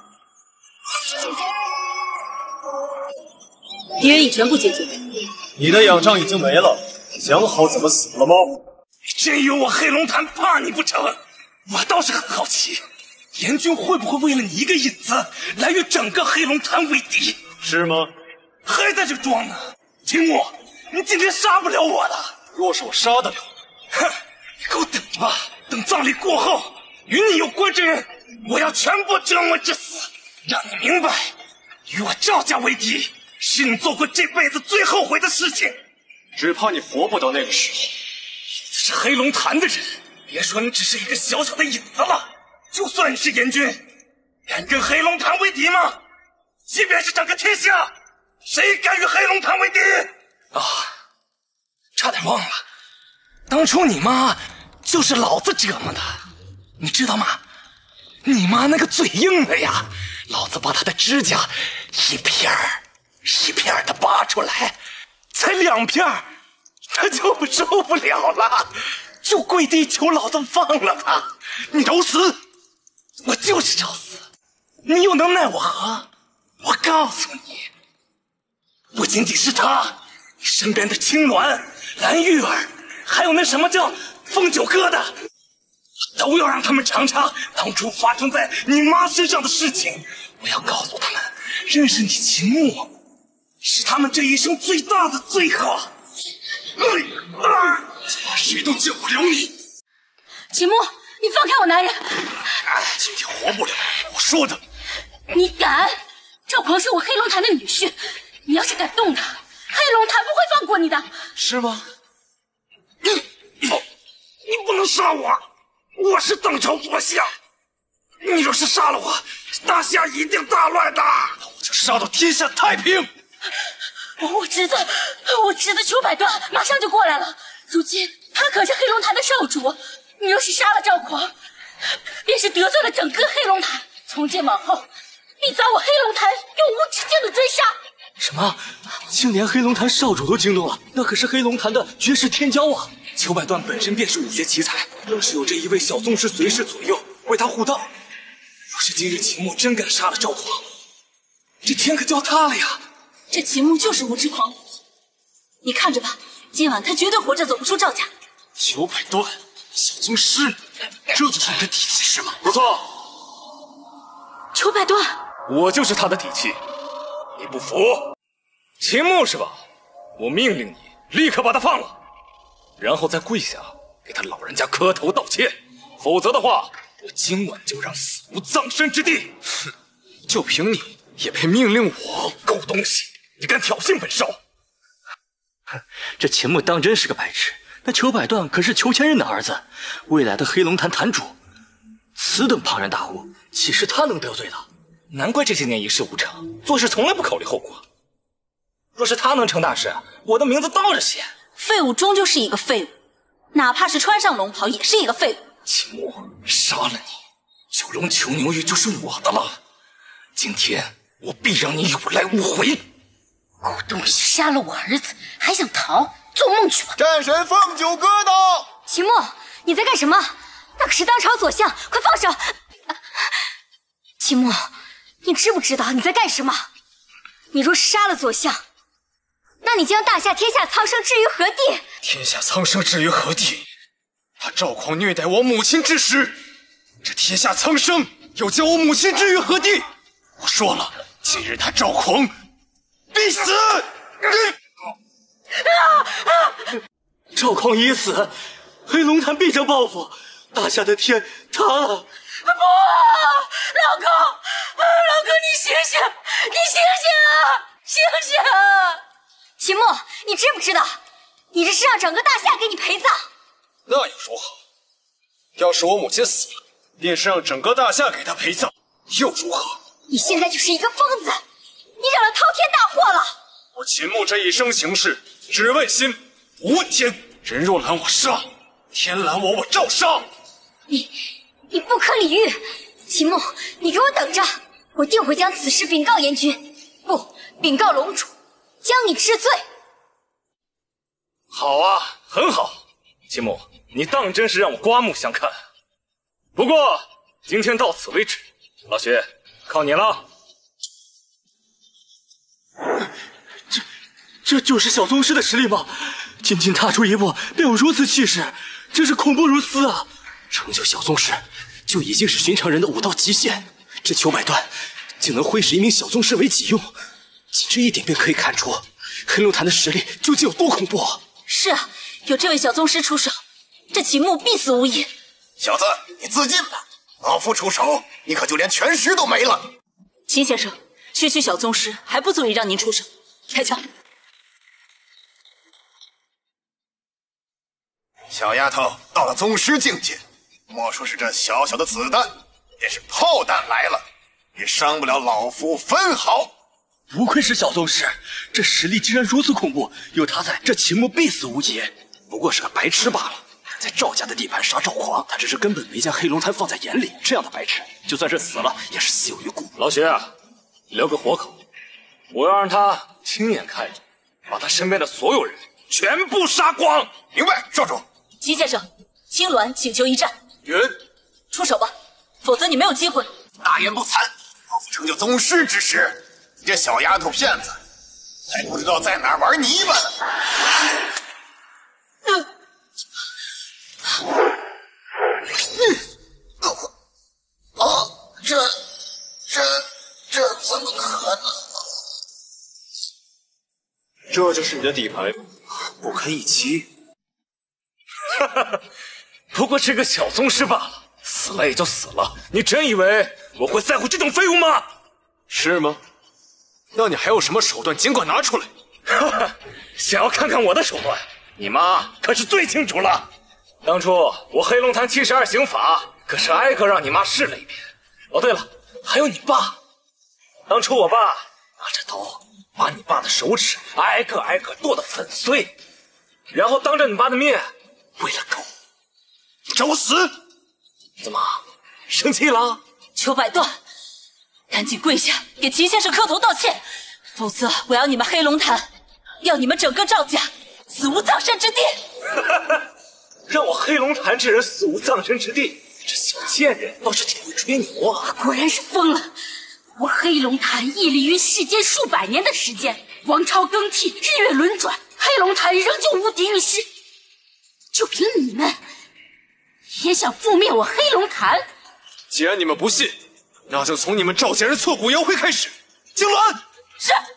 敌人已全部解决。 你的仰仗已经没了，想好怎么死了吗？ 真有我黑龙潭怕你不成？我倒是很好奇，严军会不会为了你一个影子，来与整个黑龙潭为敌？ 是吗？ 还在这装呢？秦牧，你今天杀不了我的。 若是我杀得了， 哼，你给我等吧，等葬礼过后，与你有关之人，我要全部折磨致死，让你明白，与我赵家为敌，是你做过这辈子最后悔的事情。 只怕你活不到那个时候。 这是黑龙潭的人，别说你只是一个小小的影子了，就算你是严军，敢跟黑龙潭为敌吗？即便是整个天下，谁敢与黑龙潭为敌？啊，差点忘了，当初你妈就是老子折磨的，你知道吗？你妈那个嘴硬的呀，老子把她的指甲一片儿一片儿的拔出来，才两片儿，她就受不了了，就跪地求老子放了她。你找死，我就是找死，你又能奈我何？我告诉你，不仅仅是他，你身边的青鸾、蓝玉儿，还有那什么叫凤九哥的，我都要让他们尝尝当初发生在你妈身上的事情。我要告诉他们，认识你秦牧是他们这一生最大的罪过。啊！谁都救不了你。 秦牧，你放开我男人！ 哎，今天活不了，我说的。 你敢？赵狂是我黑龙潭的女婿，你要是敢动他，黑龙潭不会放过你的。 是吗？你你你不能杀我，我是当朝左相。你若是杀了我，大夏一定大乱的。那我就杀到天下太平。 我侄子，我侄子裘百端马上就过来了。如今他可是黑龙潭的少主，你若是杀了赵狂，便是得罪了整个黑龙潭。从今往后，必遭我黑龙潭永无止境的追杀。 什么？竟连黑龙潭少主都惊动了？那可是黑龙潭的绝世天骄啊！ 裘百段本身便是武学奇才，更是有这一位小宗师随侍左右，为他护道。若是今日秦牧真敢杀了赵狂，这天可就要塌了呀！ 这秦牧就是无知狂徒，你看着吧，今晚他绝对活着走不出赵家。 裘百段，小宗师，这就是你的底气是吗？ 不错， 裘百段， 我就是他的底气。你不服？秦牧是吧？我命令你立刻把他放了，然后再跪下给他老人家磕头道歉，否则的话，我今晚就让死无葬身之地。 哼，就凭你也配命令我？ 狗东西，你敢挑衅本少！ 哼，这秦牧当真是个白痴。那裘百段可是裘千仞的儿子，未来的黑龙潭潭主，此等庞然大物，岂是他能得罪的？ 难怪这些年一事无成，做事从来不考虑后果。若是他能成大事，我的名字倒着写。 废物终究是一个废物，哪怕是穿上龙袍，也是一个废物。 秦牧，杀了你，九龙裘牛玉就是我的了。今天我必让你有来无回。 狗东西，杀了我儿子还想逃？做梦去吧！ 战神凤九哥到。 秦牧，你在干什么？那可是当朝左相，快放手！秦牧，你知不知道你在干什么？你若是杀了左相，那你将大夏天下苍生置于何地？ 天下苍生置于何地？他赵狂虐待我母亲之时，这天下苍生又将我母亲置于何地？我说了，今日他赵狂必死！ 赵匡已死，黑龙潭必将报复，大夏的天塌了。 不，老公， 老公，你醒醒，你醒醒啊，醒醒啊！秦牧，你知不知道，你这是让整个大夏给你陪葬？ 那有什么好？要是我母亲死了，便是让整个大夏给她陪葬，又如何？ 你现在就是一个疯子，你惹了滔天大祸了！ 我秦牧这一生行事，只问心不问天。人若拦我杀，天拦我，我照杀。 你，你不可理喻！秦牧，你给我等着，我定会将此事禀告燕君，不，禀告龙主，将你治罪。 好啊，很好，秦牧，你当真是让我刮目相看。不过今天到此为止，老徐，靠你了。 这，这就是小宗师的实力吗？仅仅踏出一步，便有如此气势，真是恐怖如斯啊！ 成就小宗师，就已经是寻常人的武道极限。这裘百段竟能挥使一名小宗师为己用，仅这一点便可以看出黑龙潭的实力究竟有多恐怖。 是啊，有这位小宗师出手，这秦牧必死无疑。 小子，你自尽吧！老夫出手，你可就连全尸都没了。 秦先生，区区小宗师还不足以让您出手，开枪。 小丫头到了宗师境界，莫说是这小小的子弹，便是炮弹来了，也伤不了老夫分毫。 不愧是小宗师，这实力竟然如此恐怖，有他在，这秦牧必死无疑。 不过是个白痴罢了，在赵家的地盘杀赵狂，他只是根本没将黑龙潭放在眼里。这样的白痴，就算是死了，也是死有余辜。 老徐啊，留个活口，我要让他亲眼看着，把他身边的所有人全部杀光。 明白，少主。 秦先生，青鸾请求一战。 云， 出手吧，否则你没有机会。 大言不惭！老夫成就宗师之时，你这小丫头片子还不知道在哪儿玩泥巴呢。 嗯嗯，啊，这这这怎么可能？ 这就是你的底牌吗？ 不可一击。 哈哈，不过是个小宗师罢了，死了也就死了。你真以为我会在乎这种废物吗？ 是吗？那你还有什么手段，尽管拿出来。 哈哈，想要看看我的手段，你妈可是最清楚了。当初我黑龙潭七十二刑法可是挨个让你妈试了一遍。哦，对了，还有你爸。当初我爸拿着刀把你爸的手指挨个挨个剁得粉碎，然后当着你爸的面，为了狗，找我死！怎么，生气了？ 裘百段，赶紧跪下给秦先生磕头道歉，否则我要你们黑龙潭，要你们整个赵家死无葬身之地！ 让我黑龙潭这人死无葬身之地，这小贱人倒是挺会吹牛啊！ 果然是疯了！我黑龙潭屹立于世间数百年的时间，王朝更替，日月轮转，黑龙潭仍旧无敌于世。就凭你们，也想覆灭我黑龙潭？ 既然你们不信，那就从你们赵家人挫骨扬灰开始。金鸾， 是。啊！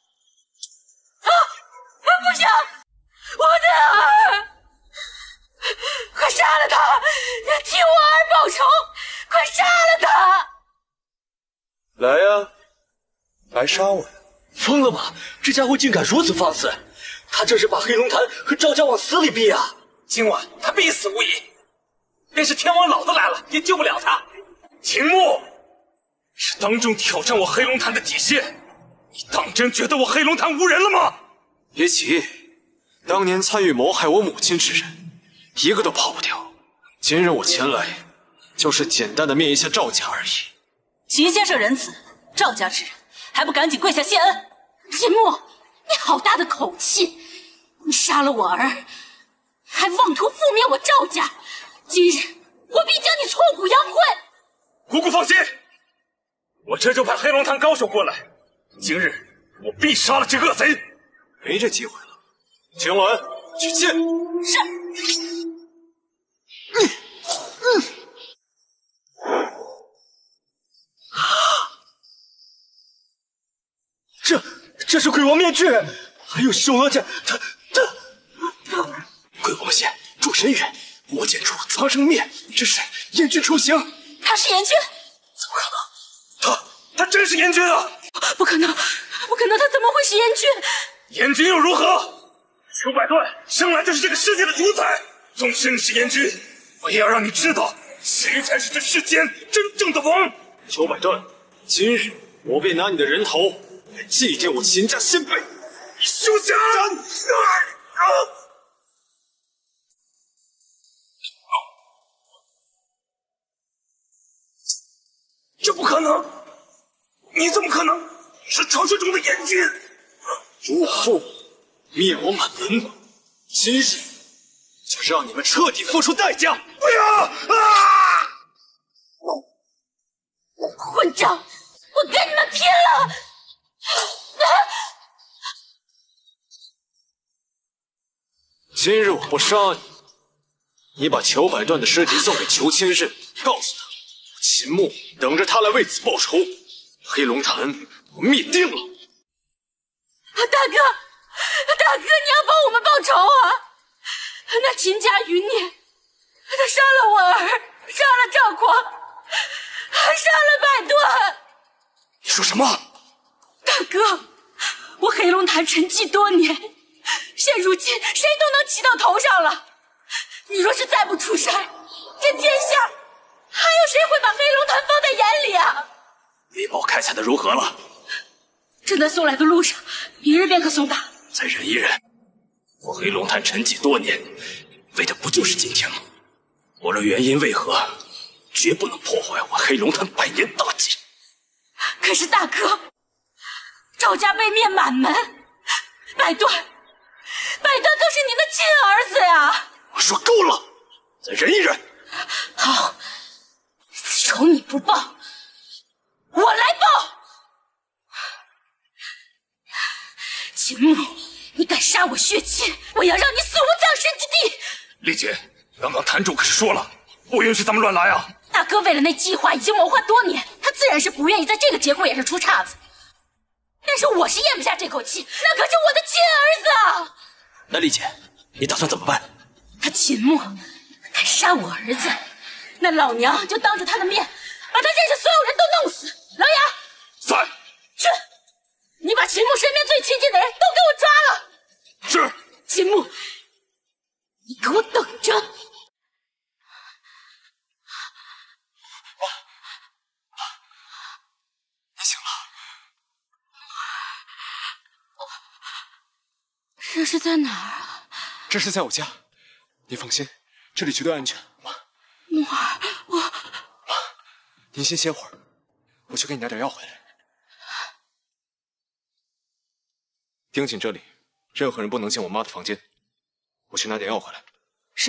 不行，我的儿！快杀了他！替我儿报仇！快杀了他！ 来呀，来杀我呀！ 疯了吧？这家伙竟敢如此放肆！他这是把黑龙潭和赵家往死里逼啊！ 今晚他必死无疑，便是天王老子来了也救不了他。秦牧是当众挑战我黑龙潭的底线，你当真觉得我黑龙潭无人了吗？ 别急，当年参与谋害我母亲之人，一个都跑不掉。今日我前来，就是简单的灭一下赵家而已。 秦先生仁慈，赵家之人还不赶紧跪下谢恩！ 秦牧，你好大的口气！你杀了我儿，还妄图覆灭我赵家，今日我必将你挫骨扬灰！ 姑姑放心，我这就派黑龙潭高手过来，今日我必杀了这恶贼。 没这机会了，秦鸾去见。 是。 嗯嗯。这这是鬼王面具，还有修罗剑，他他鬼王剑助神语，魔剑出苍生灭，这是燕君出行。 他是燕君？ 怎么可能？他他真是燕军啊！ 不可能，不可能，他怎么会是燕军？ 燕军又如何？裘百段生来就是这个世界的主宰，纵使你是燕军，我也要让你知道谁才是这世间真正的王。 裘百段，今日我便拿你的人头来祭奠我秦家先辈。 你休想！这不可能！你怎么可能是传说中的燕军？ 如后灭我满门，今日就让你们彻底付出代价！ 不要！啊！ 混账！我跟你们拼了！ 今日我不杀你，你把裘百段的尸体送给裘千仞，告诉他，秦牧等着他来为此报仇。黑龙潭我灭定了！ 大哥，大哥，你要帮我们报仇啊！那秦家余孽，他杀了我儿，杀了赵匡，还杀了百段。 你说什么？ 大哥，我黑龙潭沉寂多年，现如今谁都能骑到头上了。你若是再不出山，这天下还有谁会把黑龙潭放在眼里啊？ 猎豹开采的如何了？ 正在送来的路上，明日便可送达。 再忍一忍，我黑龙潭沉寂多年，为的不就是今天吗？无论原因为何，绝不能破坏我黑龙潭百年大计。 可是大哥，赵家被灭满门，百段，百段都是您的亲儿子呀！ 我说够了，再忍一忍。 好，此仇你不报，我来报。秦牧，你敢杀我血亲，我要让你死无葬身之地！ 丽姐，刚刚坛主可是说了，不允许咱们乱来啊！ 大哥为了那计划已经谋划多年，他自然是不愿意在这个节骨眼上出岔子。但是我是咽不下这口气，那可是我的亲儿子啊！ 那丽姐，你打算怎么办？ 他秦牧敢杀我儿子，那老娘就当着他的面把他认识所有人都弄死。老杨， 在。 去，你把秦牧身边最亲近的人都给我抓了。 是。 秦牧，你给我等着。 你醒了。 这是在哪儿啊？ 这是在我家，你放心，这里绝对安全。妈， 木儿，我妈，您先歇会儿，我去给你拿点药回来。盯紧这里，任何人不能进我妈的房间。我去拿点药回来。 是。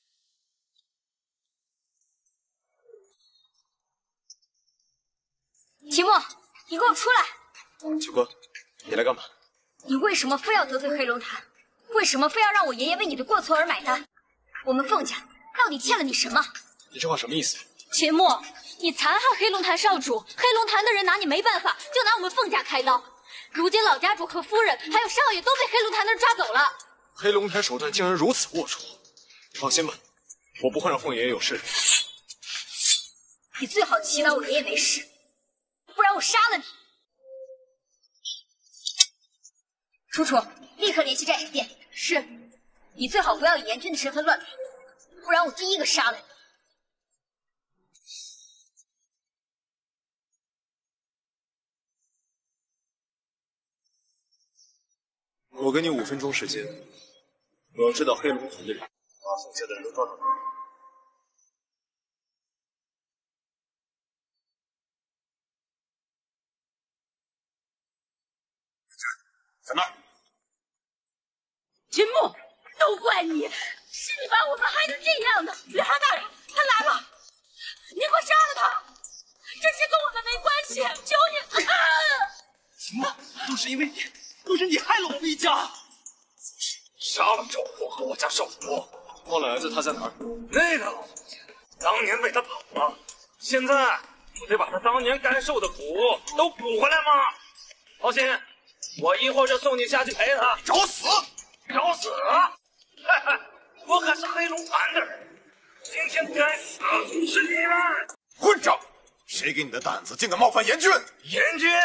秦牧，你给我出来！ 九哥，你来干嘛？ 你为什么非要得罪黑龙潭？为什么非要让我爷爷为你的过错而买单？我们凤家到底欠了你什么？ 你这话什么意思？ 秦牧，你残害黑龙潭少主，黑龙潭的人拿你没办法，就拿我们凤家开刀。如今老家主和夫人还有少爷都被黑龙潭的人抓走了。 黑龙潭手段竟然如此龌龊！放心吧，我不会让凤爷爷有事。 你最好祈祷我爷爷没事，不然我杀了你！楚楚，立刻联系寨神殿。是。你最好不要以严军的身份乱来，不然我第一个杀了你。 我给你五分钟时间，我要知道黑龙潭的人把凤家的人都抓到哪里。在那儿。 秦牧，都怪你，是你把我们害成这样的。吕航大人，他来了，你快杀了他！这事跟我们没关系，求你！啊！ 秦牧，都是因为你，都是你害了我们一家。杀了赵国和我家少主。 忘了儿子他在哪儿？ 那个老父亲当年被他跑了，现在我得把他当年该受的苦都补回来吗？放心，我一会儿就送你下去陪他。找死！找死！嘿嘿，我可是黑龙潭的人，今天该死是你们！混账！谁谁给你的胆子，竟敢冒犯严军？ 严军，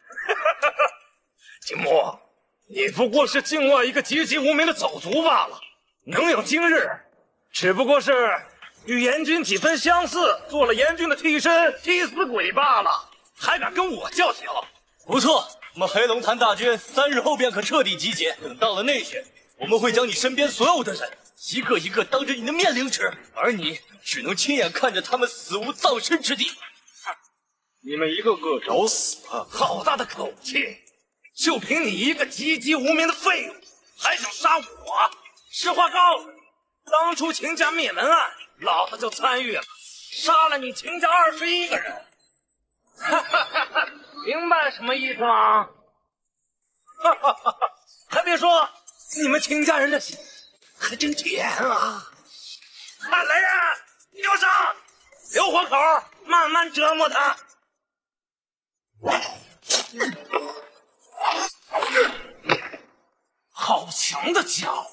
金木，你不过是境外一个籍籍无名的走卒罢了，能有今日，只不过是与严军几分相似，做了严军的替身替死鬼罢了，还敢跟我叫嚣？ 不错，我们黑龙潭大军三日后便可彻底集结。等到了那天，我们会将你身边所有的人一个一个当着你的面凌迟，而你只能亲眼看着他们死无葬身之地。 你们一个个找死啊！好大的口气！就凭你一个籍籍无名的废物，还想杀我？实话告诉你，当初秦家灭门案，老子就参与了，杀了你秦家二十一个人。哈哈哈哈，明白什么意思吗？哈哈哈哈！还别说，你们秦家人的心还真甜啊！来人，给我上，留活口，慢慢折磨他。好强的家伙！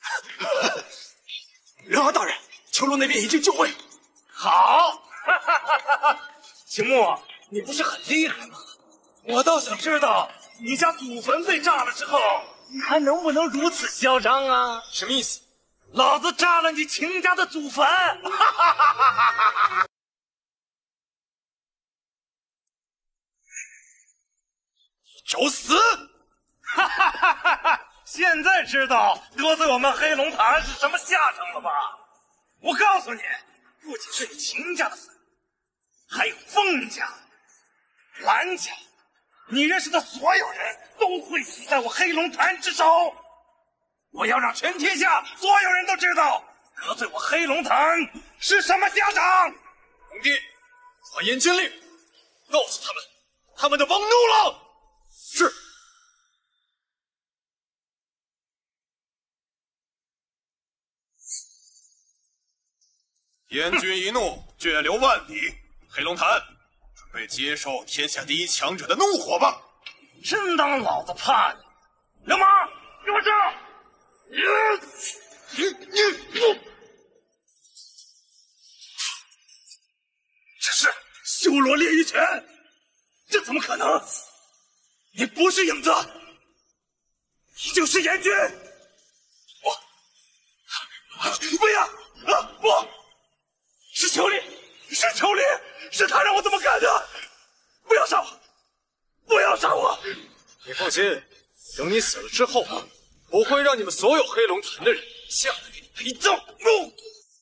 仁儿大人，秋罗那边已经就位。 好，秦牧，你不是很厉害吗？我倒想知道，你家祖坟被炸了之后，你还能不能如此嚣张啊？ 什么意思？ 老子炸了你秦家的祖坟！ 找死！ 哈哈哈哈哈！现在知道得罪我们黑龙潭是什么下场了吧？我告诉你，不仅是你秦家的坟，还有凤家、蓝家，你认识的所有人都会死在我黑龙潭之手。我要让全天下所有人都知道，得罪我黑龙潭是什么下场。 皇帝，传严军令，告诉他们，他们的王怒了。 是。严军一怒，血流万里，黑龙潭准备接受天下第一强者的怒火吧！ 真当老子怕你？流氓，给我上！这是修罗炼狱拳，这怎么可能？你不是影子，你就是严军！我不要啊！不！是秋离，是秋离，是他让我这么干的！不要杀我！不要杀我！ 你放心，等你死了之后，我会让你们所有黑龙潭的人下来给你陪葬。哦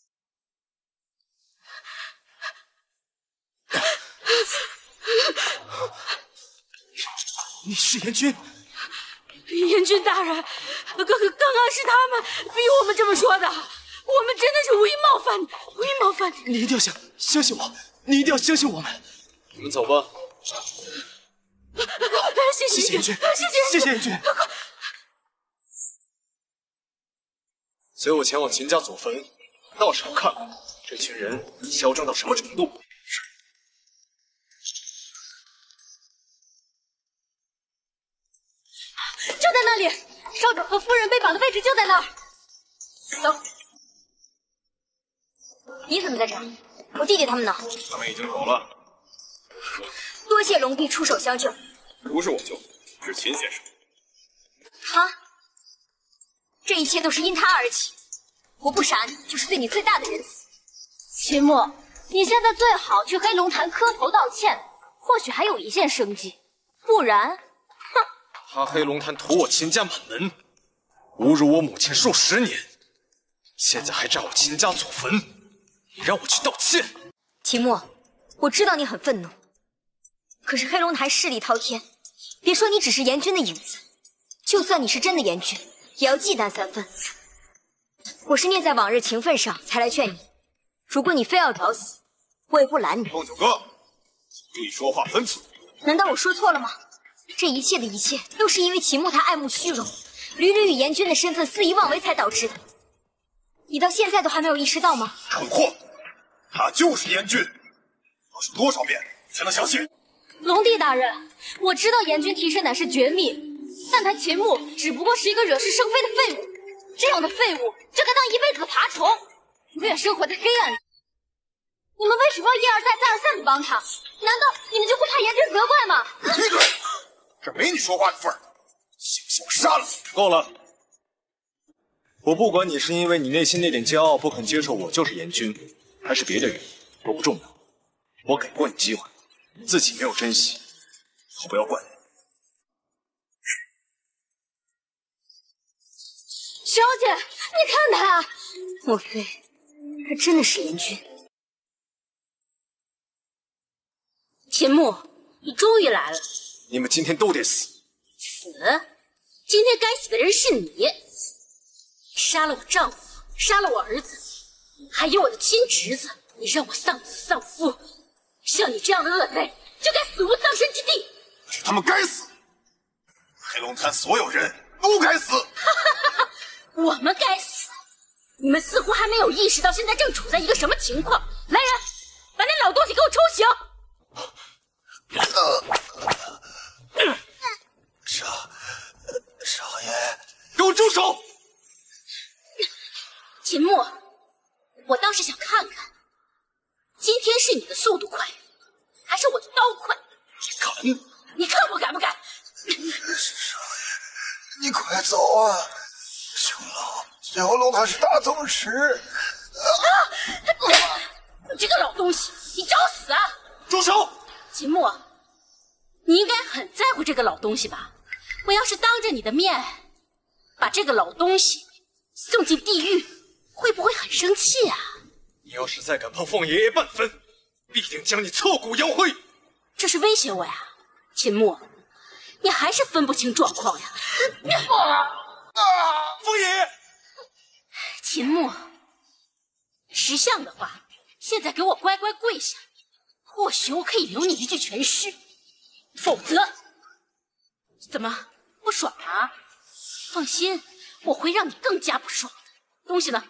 你是严军？ 严军大人，刚刚刚刚是他们逼我们这么说的，我们真的是无意冒犯你，无意冒犯你。 你一定要相相信我，你一定要相信我们。 你们走吧。 谢谢严军，谢谢谢严军。 随我前往秦家祖坟，到时候看这群人嚣张到什么程度。 就在那里，少主和夫人被绑的位置就在那儿。走。你怎么在这儿？我弟弟他们呢？ 他们已经走了。 多谢龙帝出手相救。 不是我救，是秦先生。 他，这一切都是因他而起。我不杀你，就是对你最大的仁慈。 秦牧，你现在最好去黑龙潭磕头道歉，或许还有一线生机。不然，哼！ 他黑龙潭屠我秦家满门，侮辱我母亲数十年，现在还炸我秦家祖坟，你让我去道歉？ 秦牧，我知道你很愤怒，可是黑龙潭势力滔天，别说你只是严军的影子，就算你是真的严军，也要忌惮三分。我是念在往日情分上才来劝你，如果你非要找死，我也不拦你。 凤九哥，注意说话分寸。 难道我说错了吗？这一切的一切，都是因为秦牧他爱慕虚荣，屡屡与严军的身份肆意妄为才导致的。你到现在都还没有意识到吗？ 蠢货，他就是严军，要说多少遍才能相信？ 龙帝大人，我知道严军替身乃是绝密，但他秦牧只不过是一个惹是生非的废物。这样的废物，就该当一辈子的爬虫，永远生活在黑暗里。你们为什么要一而再、再而三的帮他？难难道你们就不怕严军责怪吗？ 闭嘴！这没你说话的份儿。信不信我杀了你？ 够了！我不管你是因为你内心那点骄傲不肯接受我就是严军，还是别的原因，都不重要。我给过你机会，自己没有珍惜，我不要怪你。 小姐，你看他， 莫非他真的是严军？ 秦牧，你终于来了。 你们今天都得死！ 死？今天该死的人是你！杀了我丈夫，杀了我儿子，还有我的亲侄子，你让我丧子丧夫。像你这样的恶贼，就该死无葬身之地。 是他们该死，黑龙潭所有人都该死。 我们该死？你们似乎还没有意识到现在正处在一个什么情况。来人，把那老东西给我抽刑！ 少少爷， 给我住手！ 秦牧，我倒是想看看，今天是你的速度快，还是我的刀快？ 你敢？ 你看我敢不敢？ 少爷，你快走啊！九龙，九龙他是大宗师。 啊！你这个老东西，你找死啊！ 住手！ 秦牧，你应该很在乎这个老东西吧？我要是当着你的面把这个老东西送进地狱，会不会很生气啊？ 你要是再敢碰凤爷爷半分，必定将你挫骨扬灰。 这是威胁我呀，秦牧，你还是分不清状况呀！ 啊！凤爷爷， 秦牧，识相的话，现在给我乖乖跪下，或许我可以留你一具全尸。否则，怎么不爽啊？放心，我会让你更加不爽的。东西呢？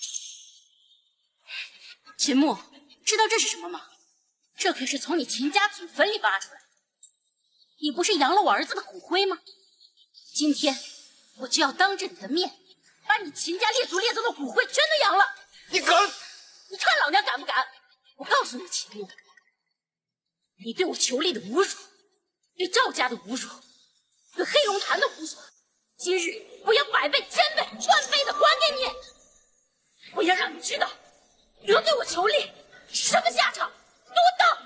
秦牧，知道这是什么吗？这可是从你秦家祖坟里挖出来的。你不是扬了我儿子的骨灰吗？今天我就要当着你的面，把你秦家列祖列宗的骨灰全都扬了。 你敢？ 你看老娘敢不敢？我告诉你，秦牧，你对我裘丽的侮辱，对赵家的侮辱，对黑龙潭的侮辱，今日我要百倍、千倍、万倍的还给你！我要让你知道，得罪我裘丽什么下场，给我等！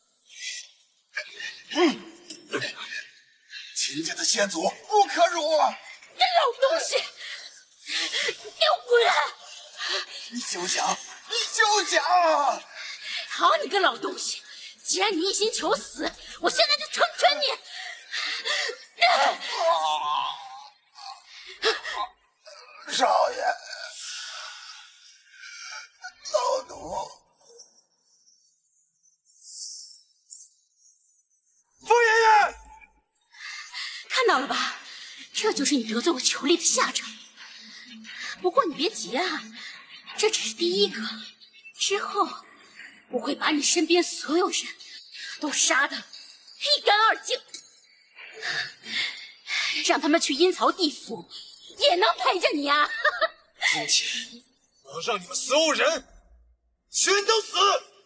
嗯，秦家的先祖不可辱！ 你老东西，你给我滚！ 你休想！你休想！ 好你个老东西，既然你一心求死，我现在就成全你！ 少爷，老奴， 凤爷爷， 看到了吧？这就是你得罪我裘丽的下场。不过你别急啊，这只是第一个，之后我会把你身边所有人都杀得一干二净，让他们去阴曹地府也能陪着你啊！ 今天我要让你们所有人全都死！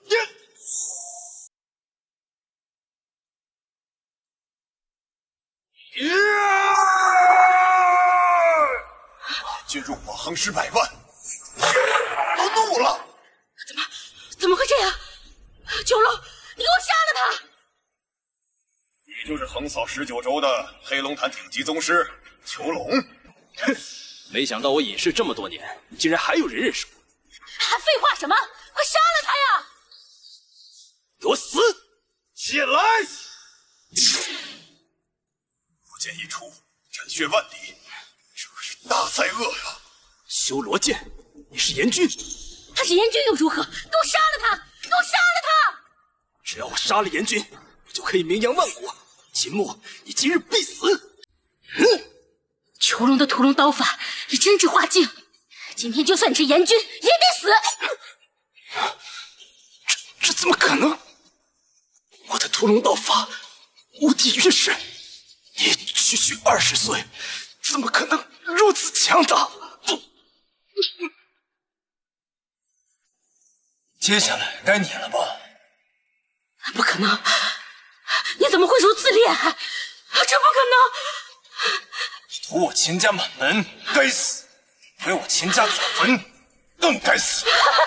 君入我横尸百万，都怒了！ 怎么怎么会这样？九龙，你给我杀了他！ 你就是横扫十九州的黑龙潭顶级宗师裘龙。 哼，没想到我隐世这么多年，竟然还有人认识我。 还废话什么？快杀了他呀！ 给我死！ 起来！ 不剑一出，斩血万里，这是大灾厄呀！ 修罗剑，你是严军？ 他是严军又如何？给我杀了他！给我杀了他！ 只要我杀了严军，我就可以名扬万国。秦牧，你今日必死！ 嗯，裘龙的屠龙刀法是真知化境，今天就算你是严军，也得死！ 这这怎么可能？我的屠龙刀法无敌于世，你区区二十岁，怎么可能如此强大？不， 接下来该你了吧？ 不可可能！你怎么会如此厉害？这不可能！ 你屠我秦家满门，该死！为我秦家祖坟，更该死！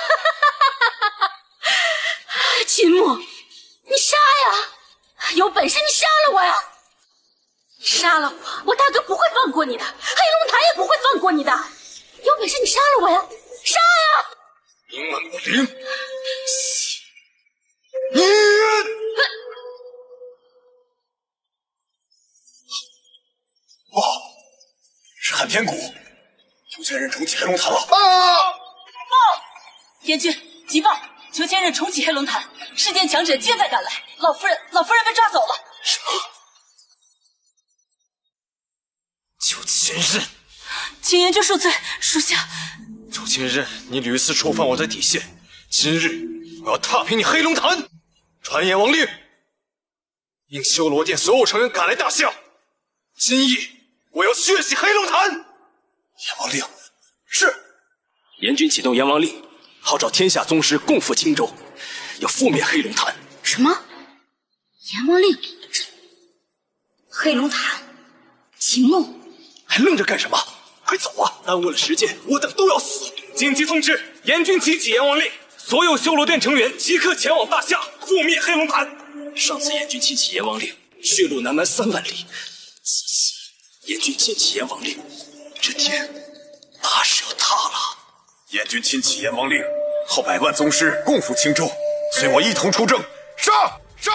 秦牧，你杀呀！有本事你杀了我呀！你杀了我，我大哥不会放过你的，黑龙潭也不会放过你的。有本事你杀了我呀！杀呀！ 名门不灵，你不好，是汉天谷，裘千仞重启黑龙潭了！啊！ 报！燕军，急报！裘千仞重启黑龙潭，世间强者皆在赶来，老夫人，老夫人被抓走了。 什么？裘千仞， 请燕军恕罪，属下。 裘千仞，你屡次触犯我的底线，今日我要踏平你黑龙潭！传阎王令，令修罗殿所有成员赶来大夏。今夜我要血洗黑龙潭！ 阎王令是。燕军启动阎王令，号召天下宗师共赴青州，要覆灭黑龙潭。 什么？阎王令？这黑龙潭？秦牧， 还愣着干什么？快走啊！耽误了时间，我等都要死。 紧急通知，严军启启阎王令，所有修罗殿成员即刻前往大夏，覆灭黑龙潭。 上次燕军启启阎王令，血路南蛮三万里。此次燕军亲启阎王令，这天怕是要塌了。 燕军亲启阎王令，号百万宗师共赴青州，随我一同出征。杀！杀！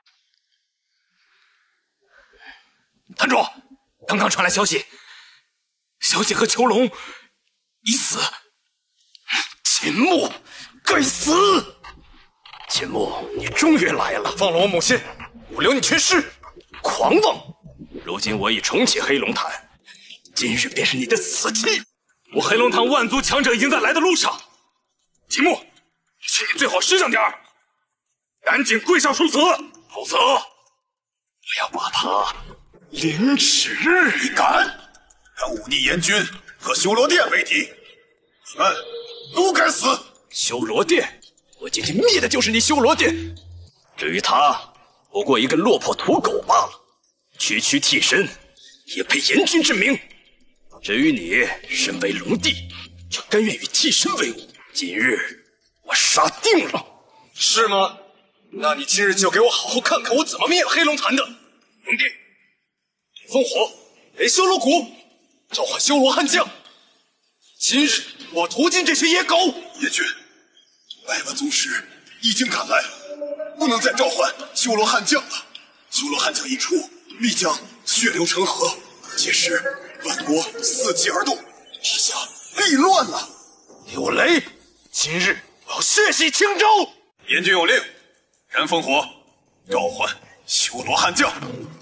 坛主，刚刚传来消息，小姐和裘龙已死。 秦牧，该死！秦牧，你终于来了！ 放了我母亲，我留你全尸！ 狂妄！如今我已重启黑龙潭，今日便是你的死期。 我黑龙潭万族强者已经在来的路上。秦牧，请你最好识相点儿，赶紧跪下受死，否则我要把他凌迟！ 你敢让忤逆阎军和修罗殿为敌，你们都该死！ 修罗殿，我今天灭的就是你修罗殿。至于他，不过一个落魄土狗罢了，区区替身也配阎军之名。至于你，身为龙帝，却甘愿与替身为伍，今日我杀定了。 是吗？那你今日就给我好好看看我怎么灭了黑龙潭的。 龙帝， 烽火，雷修罗谷，召唤修罗悍将。今日我屠尽这群野狗！ 叶军，百万宗师已经赶来，不能再召唤修罗悍将了。修罗悍将一出，必将血流成河，届时万国伺机而动，天下必乱了。 有雷！今日我要血洗青州！ 阎军有令，燃烽火，召唤修罗悍将。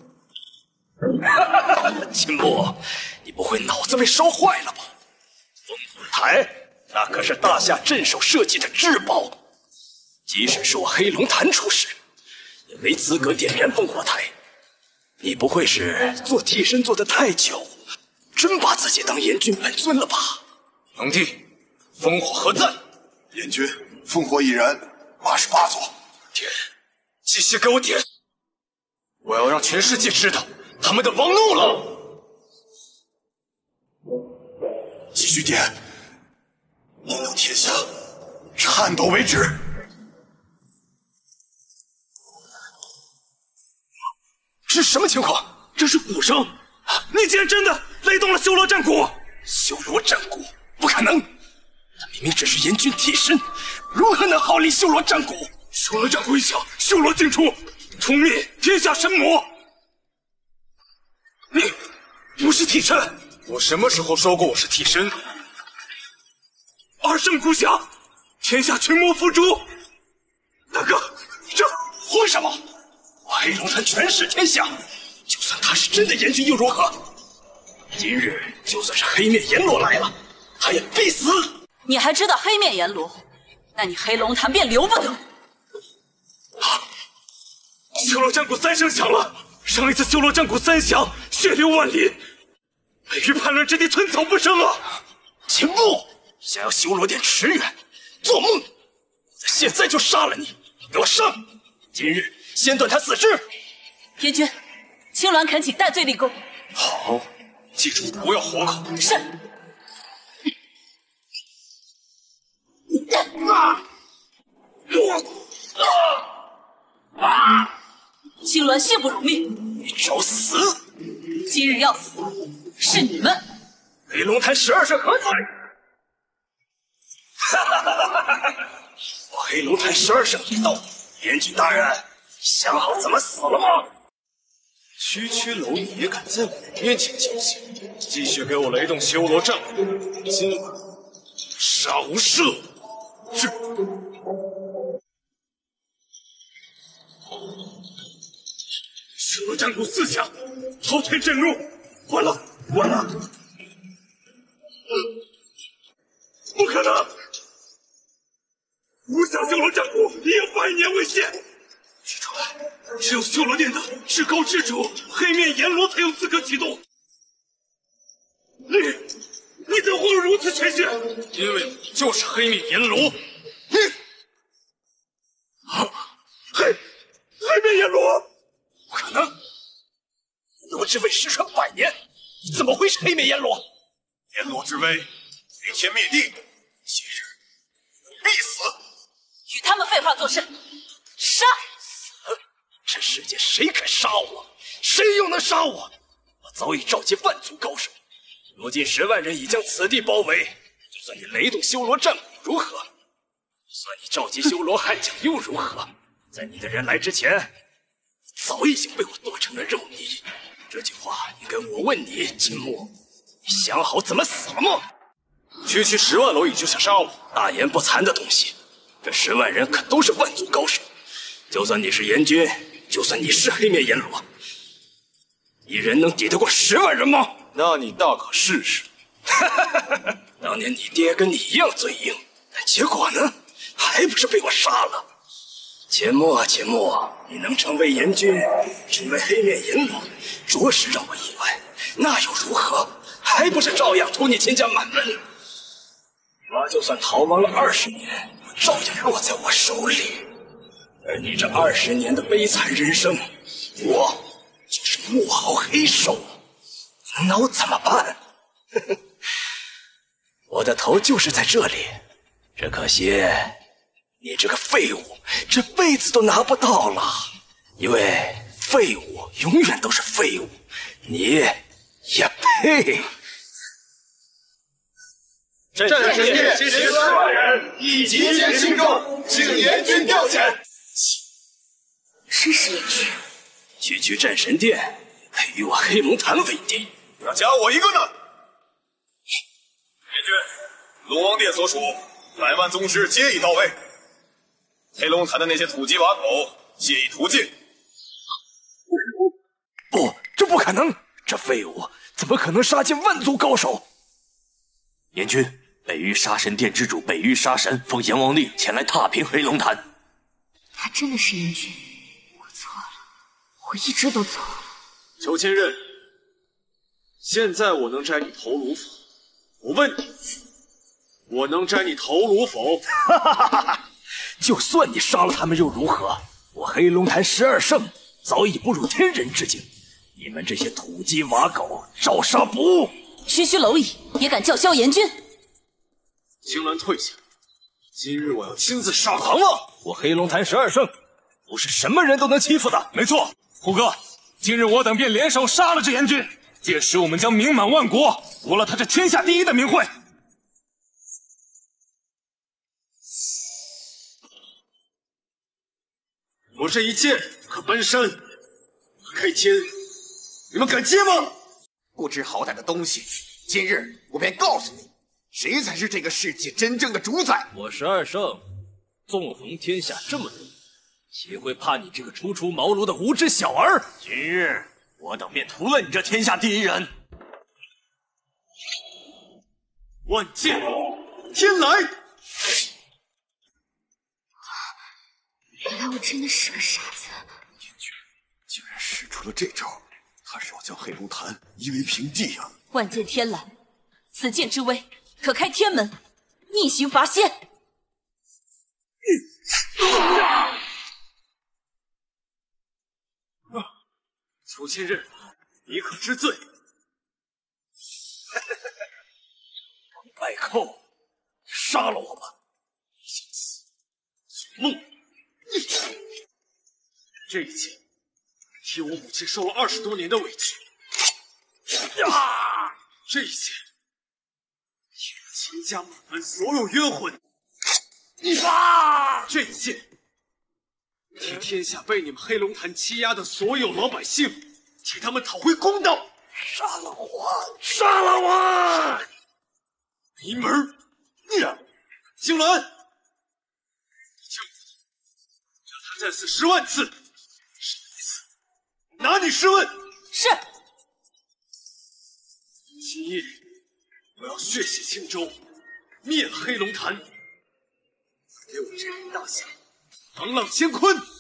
秦牧，你不会脑子被烧坏了吧？烽火台那可是大夏镇守社稷的至宝，即使是我黑龙潭出世，也没资格点燃烽火台。你不会是做替身做得太久，真把自己当阎君本尊了吧？ 龙帝，烽火何在？ 阎君，烽火已燃八十八座。 点，继续给我点！我要让全世界知道他们的王怒了。 继续点，点到天下颤抖为止。 是什么情况？ 这是鼓声！你竟然真的雷动了修罗战鼓！ 修罗战鼓？不可能！他明明只是阎君替身，如何能号令修罗战鼓？ 修罗战鼓一响，修罗尽出，冲灭天下神魔！你不是替身？ 我什么时候说过我是替身？ 二圣鼓响，天下群魔伏诛！大哥，这为什么？我黑龙潭权势天下，就算他是真的阎君又如何？今日就算是黑面阎罗来了，他也必死！ 你还知道黑面阎罗？那你黑龙潭便留不得！ 啊！修罗战鼓三声响了，上一次修罗战鼓三响，血流万里，位于叛乱之地，寸草不生啊！ 秦牧，想要修罗殿驰援，做梦！我在现在就杀了你！给我上！今日先断他四肢。 燕军，青鸾恳请戴罪立功。 好，记住不要活口。 是。青鸾幸不辱命， 你找死！ 今日要死是你们。 黑龙潭十二圣何在？哈哈哈哈哈哈！我黑龙潭十二圣已到，燕军大人，想好怎么死了吗？ 区区蝼蚁也敢在我面前叫嚣，继续给我雷动修罗战鼓，今晚杀无赦！是。 修罗战鼓四响，朝天震怒，完了完了！不可能！无响修罗战鼓已有百年未现。记住了，只有修罗殿的至高之主黑面阎罗才有资格启动。你，你怎会有如此权限？ 因为你就是黑面阎罗。 你，啊，黑黑面阎罗？ 不可能！阎罗之位失传百年，你怎么会是黑面阎罗？ 阎罗之威，毁天灭地，今日必死！ 与他们废话作甚？杀！ 这世界谁肯杀我？谁又能杀我？我早已召集万族高手，如今十万人已将此地包围。就算你雷动修罗战鼓如何？就算你召集修罗汉将又如何？在你的人来之前，早已经被我剁成了肉泥。这句话应该我问你，金木，你想好怎么死了吗？ 区区十万蝼蚁就想杀我？ 大言不惭的东西！这十万人可都是万族高手，就算你是阎君，就算你是黑面阎罗，一人能抵得过十万人吗？ 那你大可试试。 当年你爹跟你一样嘴硬，但结果呢，还不是被我杀了？且莫且莫，你能成为阎君，成为黑面阎罗，着实让我意外。那又如何？还不是照样屠你秦家满门？我就算逃亡了二十年，照样落在我手里。而你这二十年的悲惨人生，我就是幕后黑手，那我怎么办？我的头就是在这里，只可惜你这个废物这辈子都拿不到了，因为废物永远都是废物，你也配。 战神殿十万人以极简轻重，请阎君调遣。 真是阎君！ 区区战神殿，配与我黑龙潭为敌， 要加我一个呢？阎君，龙王殿所属百万宗师皆已到位，黑龙潭的那些土鸡瓦狗皆已屠尽。 不，这不可能！这废物怎么可能杀进万族高手？ 阎君，北域杀神殿之主北域杀神奉阎王令前来踏平黑龙潭。 他真的是阎君，我错了，我一直都错了。 裘千仞，现在我能摘你头颅否？我问你，我能摘你头颅否？ 哈哈哈哈！就算你杀了他们又如何？我黑龙潭十二圣早已步入天人之境，你们这些土鸡瓦狗照杀不误。 区区蝼蚁也敢叫嚣阎君？ 青鸾退下！今日我要亲自杀唐王！ 我黑龙潭十二圣不是什么人都能欺负的。 没错，虎哥，今日我等便联手杀了这阎君，届时我们将名满万国，夺了他这天下第一的名讳。 我这一剑可搬山，开天，你们敢接吗？ 不知好歹的东西！今日我便告诉你，谁才是这个世界真正的主宰！ 我十二圣，纵横天下这么多，岂会怕你这个初出茅庐的无知小儿？ 今日我等便屠了你这天下第一人！ 万剑天来！ 原来我真的是个傻子。 阎君竟然使出了这招，他是要将黑龙潭夷为平地啊！ 万剑天来，此剑之威可开天门，逆行伐仙。 裘千仞，你可知罪？败寇，杀了我吧！想死，做梦！这一剑替我母亲受了二十多年的委屈。呀！这一剑替我秦家满门所有冤魂。啊！这一剑替天下被你们黑龙潭欺压的所有老百姓，替他们讨回公道。杀了我！杀了我！没门儿！青鸾，你救过他，让他再死十万次，少一次拿你试问。 是。 今夜我要血洗青州，灭了黑龙潭，给我这人大侠，朗朗乾坤。